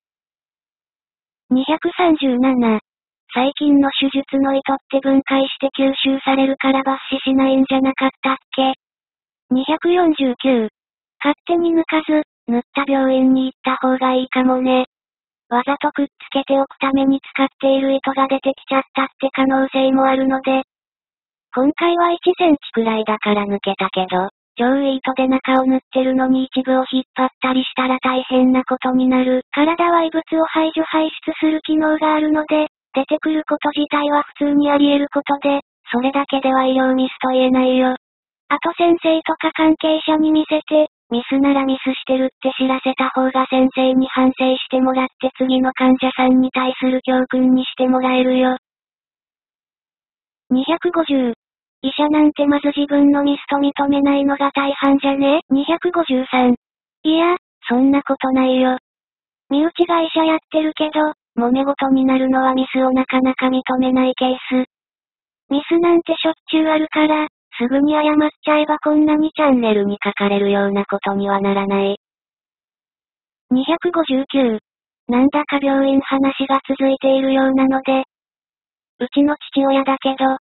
にひゃくさんじゅうなな。最近の手術の糸って分解して吸収されるから抜歯しないんじゃなかったっけ？ にひゃくよんじゅうきゅう。勝手に抜かず、縫った病院に行った方がいいかもね。わざとくっつけておくために使っている糸が出てきちゃったって可能性もあるので。今回はいちセンチくらいだから抜けたけど、上位糸で中を縫ってるのに一部を引っ張ったりしたら大変なことになる。体は異物を排除排出する機能があるので、出てくること自体は普通にあり得ることで、それだけでは医療ミスと言えないよ。あと先生とか関係者に見せて、ミスならミスしてるって知らせた方が先生に反省してもらって次の患者さんに対する教訓にしてもらえるよ。にひゃくごじゅう。医者なんてまず自分のミスと認めないのが大半じゃね？ にひゃくごじゅうさん。いや、そんなことないよ。身内が医者やってるけど、揉め事になるのはミスをなかなか認めないケース。ミスなんてしょっちゅうあるから、すぐに謝っちゃえばこんなにチャンネルに書かれるようなことにはならない。にひゃくごじゅうきゅう。なんだか病院話が続いているようなので。うちの父親だけど。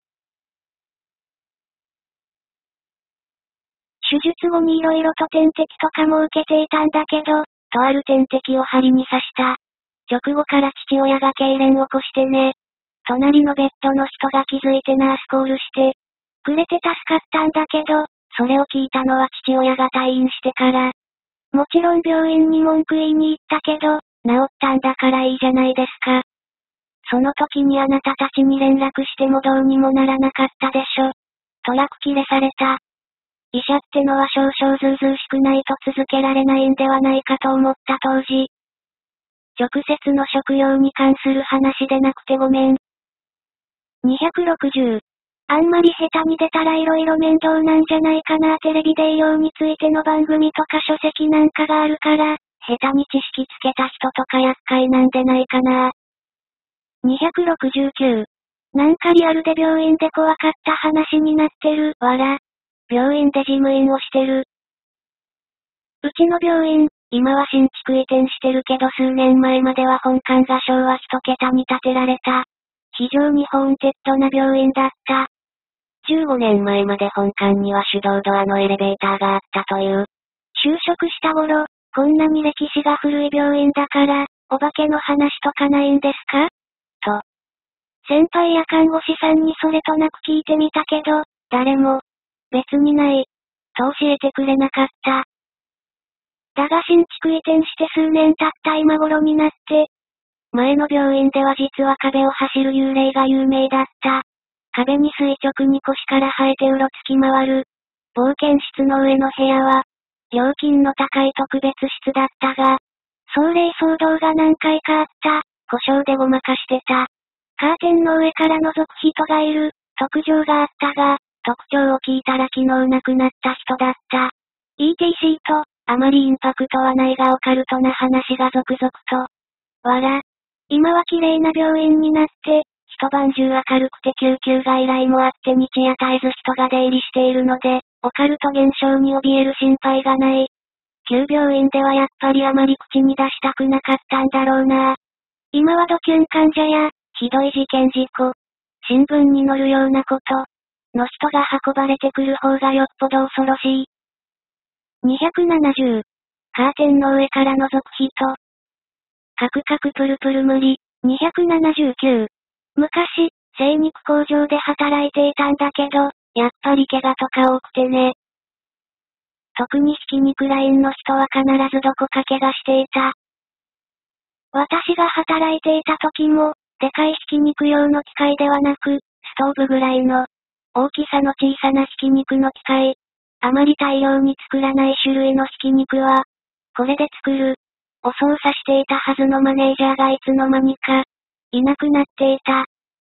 手術後に色々と点滴とかも受けていたんだけど、とある点滴を針に刺した。直後から父親が痙攣を起こしてね。隣のベッドの人が気づいてナースコールして、くれて助かったんだけど、それを聞いたのは父親が退院してから。もちろん病院に文句言いに行ったけど、治ったんだからいいじゃないですか。その時にあなたたちに連絡してもどうにもならなかったでしょ。と楽切れされた。医者ってのは少々ずうずうしくないと続けられないんではないかと思った当時。直接の食用に関する話でなくてごめん。にひゃくろくじゅう。あんまり下手に出たら色々面倒なんじゃないかな。テレビで医療についての番組とか書籍なんかがあるから、下手に知識つけた人とか厄介なんでないかな。にひゃくろくじゅうきゅう。なんかリアルで病院で怖かった話になってる。わら。病院で事務員をしてる。うちの病院、今は新築移転してるけど数年前までは本館が昭和一桁に建てられた。非常にホーンテッドな病院だった。じゅうごねんまえまで本館には手動ドアのエレベーターがあったという。就職した頃、こんなに歴史が古い病院だから、お化けの話とかないんですか？と。先輩や看護師さんにそれとなく聞いてみたけど、誰も、別にない、と教えてくれなかった。だが新築移転して数年経った今頃になって、前の病院では実は壁を走る幽霊が有名だった。壁に垂直に腰から生えてうろつき回る。冒険室の上の部屋は、料金の高い特別室だったが、壮麗騒動が何回かあった。故障でごまかしてた。カーテンの上から覗く人がいる。特徴があったが、特徴を聞いたら昨日亡くなった人だった。イーティーシー と、あまりインパクトはないがオカルトな話が続々と。わら。今は綺麗な病院になって、一晩中明るくて救急外来もあって日夜絶えず人が出入りしているので、オカルト現象に怯える心配がない。旧病院ではやっぱりあまり口に出したくなかったんだろうな。今はドキュン患者や、ひどい事件事故、新聞に載るようなこと、の人が運ばれてくる方がよっぽど恐ろしい。にひゃくななじゅう。カーテンの上から覗く人。カクカクプルプル無理。にひゃくななじゅうきゅう。昔、精肉工場で働いていたんだけど、やっぱり怪我とか多くてね。特にひき肉ラインの人は必ずどこか怪我していた。私が働いていた時も、でかいひき肉用の機械ではなく、ストーブぐらいの、大きさの小さなひき肉の機械。あまり大量に作らない種類のひき肉は、これで作る。を操作していたはずのマネージャーがいつの間にか、いなくなっていた。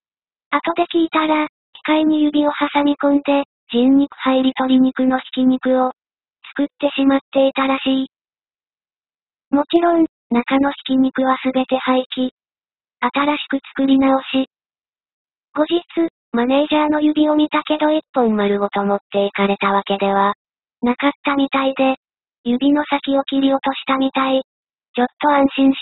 後で聞いたら、機械に指を挟み込んで、人肉入り鶏肉のひき肉を、作ってしまっていたらしい。もちろん、中のひき肉はすべて廃棄。新しく作り直し。後日、マネージャーの指を見たけど一本丸ごと持っていかれたわけでは、なかったみたいで、指の先を切り落としたみたい。ちょっと安心した。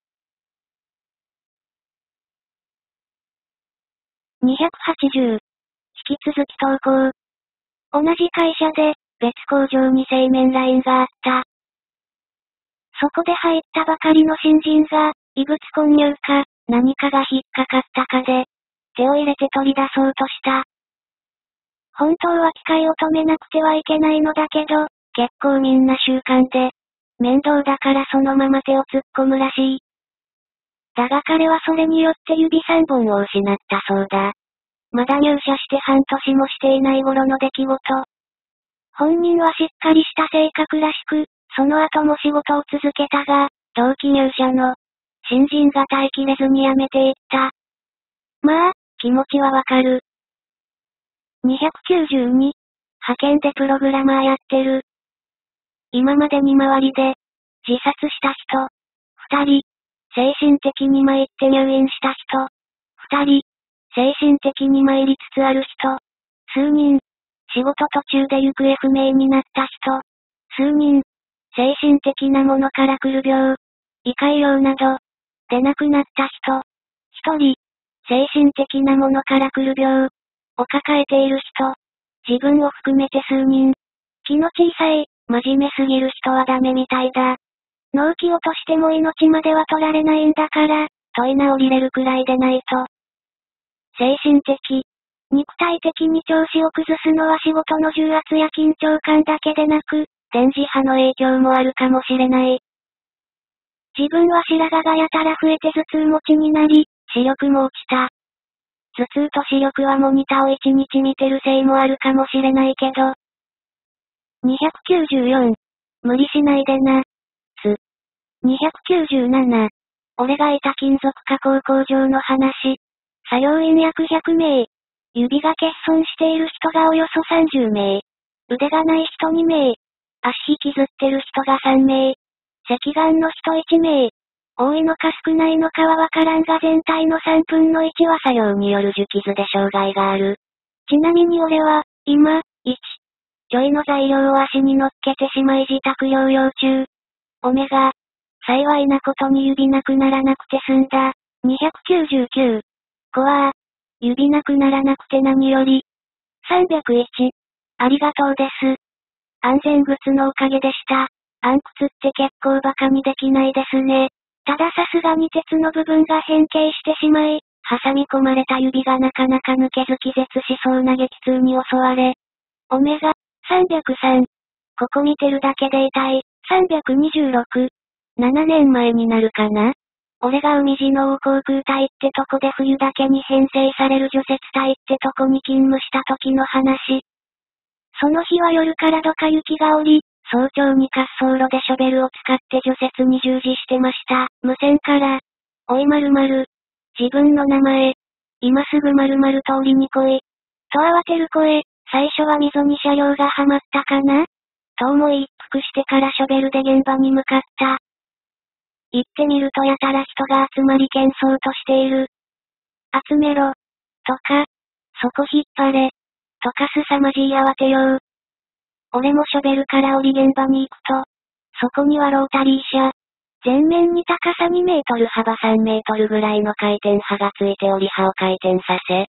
にひゃくはちじゅう。引き続き投稿。同じ会社で、別工場に製麺ラインがあった。そこで入ったばかりの新人が、異物混入か、何かが引っかかったかで、手を入れて取り出そうとした。本当は機械を止めなくてはいけないのだけど、結構みんな習慣で、面倒だからそのまま手を突っ込むらしい。だが彼はそれによって指さんぼんを失ったそうだ。まだ入社して半年もしていない頃の出来事。本人はしっかりした性格らしく、その後も仕事を続けたが、同期入社の新人が耐えきれずに辞めていった。まあ、気持ちはわかる。にひゃくきゅうじゅうに、派遣でプログラマーやってる。今までに周りで、自殺した人、ふたり、精神的に参って入院した人、ふたり、精神的に参りつつある人、数人、仕事途中で行方不明になった人、数人、精神的なものから来る病、胃潰瘍など、で亡くなった人、ひとり、精神的なものから来る病、を抱えている人、自分を含めて数人、気の小さい、真面目すぎる人はダメみたいだ。納期をとしても命までは取られないんだから、問い直りれるくらいでないと。精神的、肉体的に調子を崩すのは仕事の重圧や緊張感だけでなく、電磁波の影響もあるかもしれない。自分は白髪がやたら増えて頭痛持ちになり、視力も落ちた。頭痛と視力はモニターを一日見てるせいもあるかもしれないけど。にひゃくきゅうじゅうよん。無理しないでな。つ。にひゃくきゅうじゅうなな。俺がいた金属加工工場の話。作業員約ひゃくめい。指が欠損している人がおよそさんじゅうめい。腕がない人にめい。足引きずってる人がさんめい。隻眼の人いちめい。多いのか少ないのかはわからんが全体のさんぶんのいちは作業による樹傷で障害がある。ちなみに俺は、今、いち。ちょいの材料を足に乗っけてしまい自宅療養中。オメガ。幸いなことに指なくならなくて済んだ。にひゃくきゅうじゅうきゅう。コア。指なくならなくて何より。さんびゃくいち。ありがとうです。安全靴のおかげでした。暗靴って結構バカにできないですね。たださすがに鉄の部分が変形してしまい、挟み込まれた指がなかなか抜けず気絶しそうな激痛に襲われ。オメガ、さんびゃくさん。ここ見てるだけで痛い。さんびゃくにじゅうろく。ななねんまえになるかな。俺が海地の航空隊ってとこで冬だけに編成される除雪隊ってとこに勤務した時の話。その日は夜からどか雪が降り、早朝に滑走路でショベルを使って除雪に従事してました。無線から、おい〇〇。自分の名前。今すぐ〇〇通りに来い。と慌てる声。最初は溝に車両がはまったかなと思い一服してからショベルで現場に向かった。行ってみるとやたら人が集まり喧騒としている。集めろ。とか、そこ引っ張れ。とか凄まじい慌てよう。俺もショベルから降り現場に行くと、そこにはロータリー車。前面に高さにメートル幅さんメートルぐらいの回転刃がついており刃を回転させ。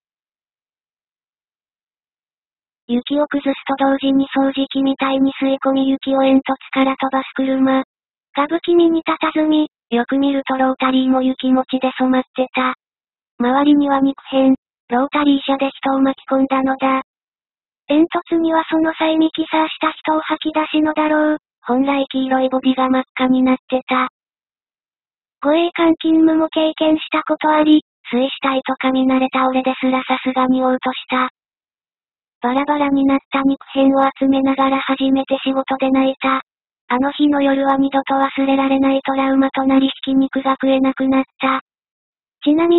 雪を崩すと同時に掃除機みたいに吸い込み雪を煙突から飛ばす車。が不気味に佇み、よく見るとロータリーも雪持ちで染まってた。周りには肉片、ロータリー車で人を巻き込んだのだ。煙突にはその際ミキサーした人を吐き出しのだろう。本来黄色いボビが真っ赤になってた。護衛艦勤務も経験したことあり、水死体とか見慣れた俺ですらさすがに嘔吐した。バラバラになった肉片を集めながら初めて仕事で泣いた。あの日の夜は二度と忘れられないトラウマとなりひき肉が食えなくなった。ちなみに、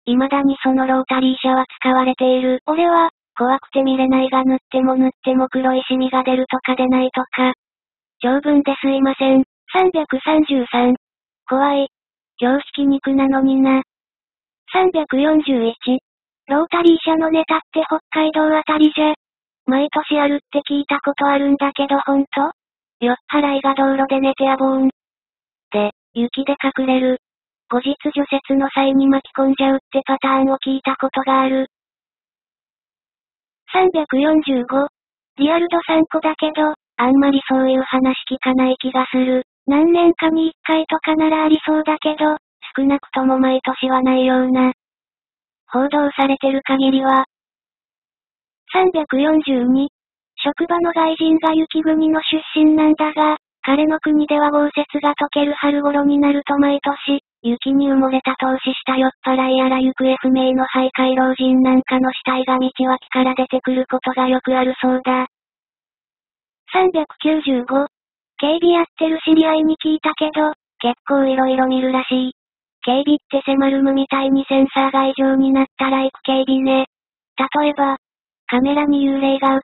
未だにそのロータリー車は使われている。俺は、怖くて見れないが塗っても塗っても黒いシミが出るとか出ないとか。長文ですいません。さんびゃくさんじゅうさん。怖い。今日ひき肉なのにな。さんびゃくよんじゅういち。ロータリー車のネタって北海道あたりじゃ。毎年あるって聞いたことあるんだけどほんと？酔っ払いが道路で寝てやぼーん。で、雪で隠れる。後日除雪の際に巻き込んじゃうってパターンを聞いたことがある。さんびゃくよんじゅうご。リアルドさんこだけど、あんまりそういう話聞かない気がする。何年かにいっかいとかならありそうだけど、少なくとも毎年はないような。報道されてる限りは。さんびゃくよんじゅうに。職場の外人が雪国の出身なんだが、彼の国では豪雪が溶ける春頃になると毎年、雪に埋もれた凍死した酔っ払いやら行方不明の徘徊老人なんかの死体が道脇から出てくることがよくあるそうだ。さんびゃくきゅうじゅうご。警備やってる知り合いに聞いたけど、結構いろいろ見るらしい。警備ってセマルムみたいにセンサーが異常になったら行く警備ね。例えば、カメラに幽霊が映った。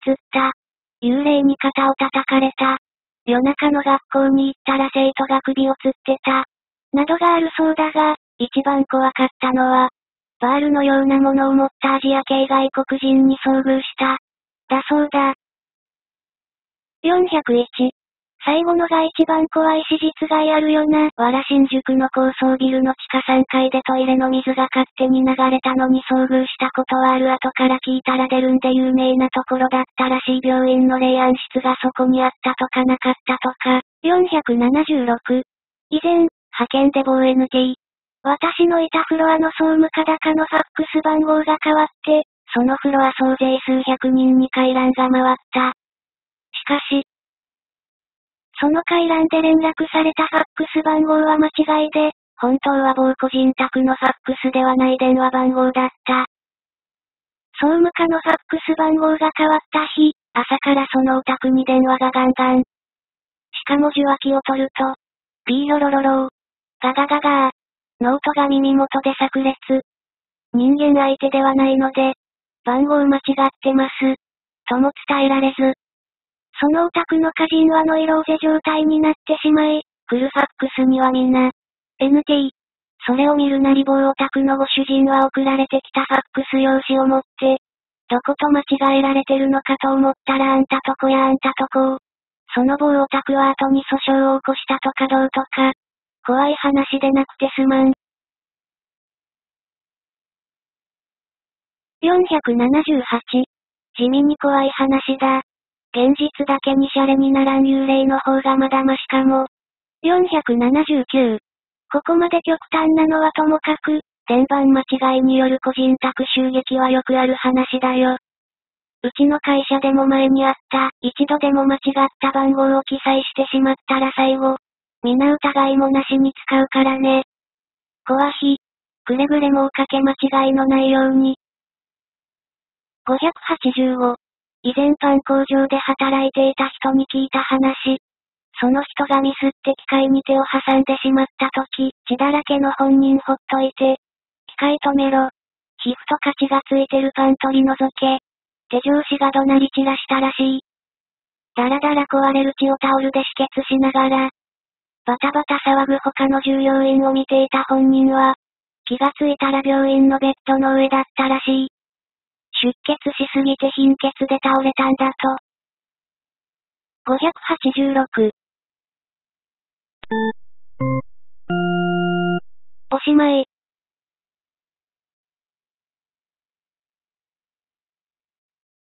幽霊に肩を叩かれた。夜中の学校に行ったら生徒が首を吊ってた。などがあるそうだが、一番怖かったのは、バールのようなものを持ったアジア系外国人に遭遇した。だそうだ。よんひゃくいち。最後のが一番怖い史実があるよな。わら新宿の高層ビルの地下さんかいでトイレの水が勝手に流れたのに遭遇したことはある。後から聞いたら出るんで有名なところだったらしい。病院の霊安室がそこにあったとかなかったとか。よんひゃくななじゅうろく。以前、派遣で某 エヌティー。私のいたフロアの総務課高のファックス番号が変わって、そのフロア総勢数百人に回覧が回った。しかし、その回覧で連絡されたファックス番号は間違いで、本当は某個人宅のファックスではない電話番号だった。総務課のファックス番号が変わった日、朝からそのお宅に電話がガンガン。しかも受話器を取ると、ピーロロロロー、ガガガガー、ノートが耳元で炸裂。人間相手ではないので、番号間違ってます。とも伝えられず。そのお宅の家人はノイローゼ状態になってしまい、来るファックスにはみんな、エヌティー。それを見るなり某お宅のご主人は送られてきたファックス用紙を持って、どこと間違えられてるのかと思ったらあんたとこやあんたとこを。その某お宅は後に訴訟を起こしたとかどうとか。怖い話でなくてすまん。よんひゃくななじゅうはち。地味に怖い話だ。現実だけにシャレにならん幽霊の方がまだマシかも。よんひゃくななじゅうきゅう。ここまで極端なのはともかく、電番間違いによる個人宅襲撃はよくある話だよ。うちの会社でも前にあった、一度でも間違った番号を記載してしまったら最後、皆疑いもなしに使うからね。怖ひ。くれぐれもおかけ間違いのないように。ごひゃくはちじゅうご。以前パン工場で働いていた人に聞いた話。その人がミスって機械に手を挟んでしまった時、血だらけの本人ほっといて。機械止めろ。皮膚とか血がついてるパン取り除け。手上司が怒鳴り散らしたらしい。だらだら壊れる血をタオルで止血しながら、バタバタ騒ぐ他の従業員を見ていた本人は、気がついたら病院のベッドの上だったらしい。出血しすぎて貧血で倒れたんだと。ごひゃくはちじゅうろく。おしまい。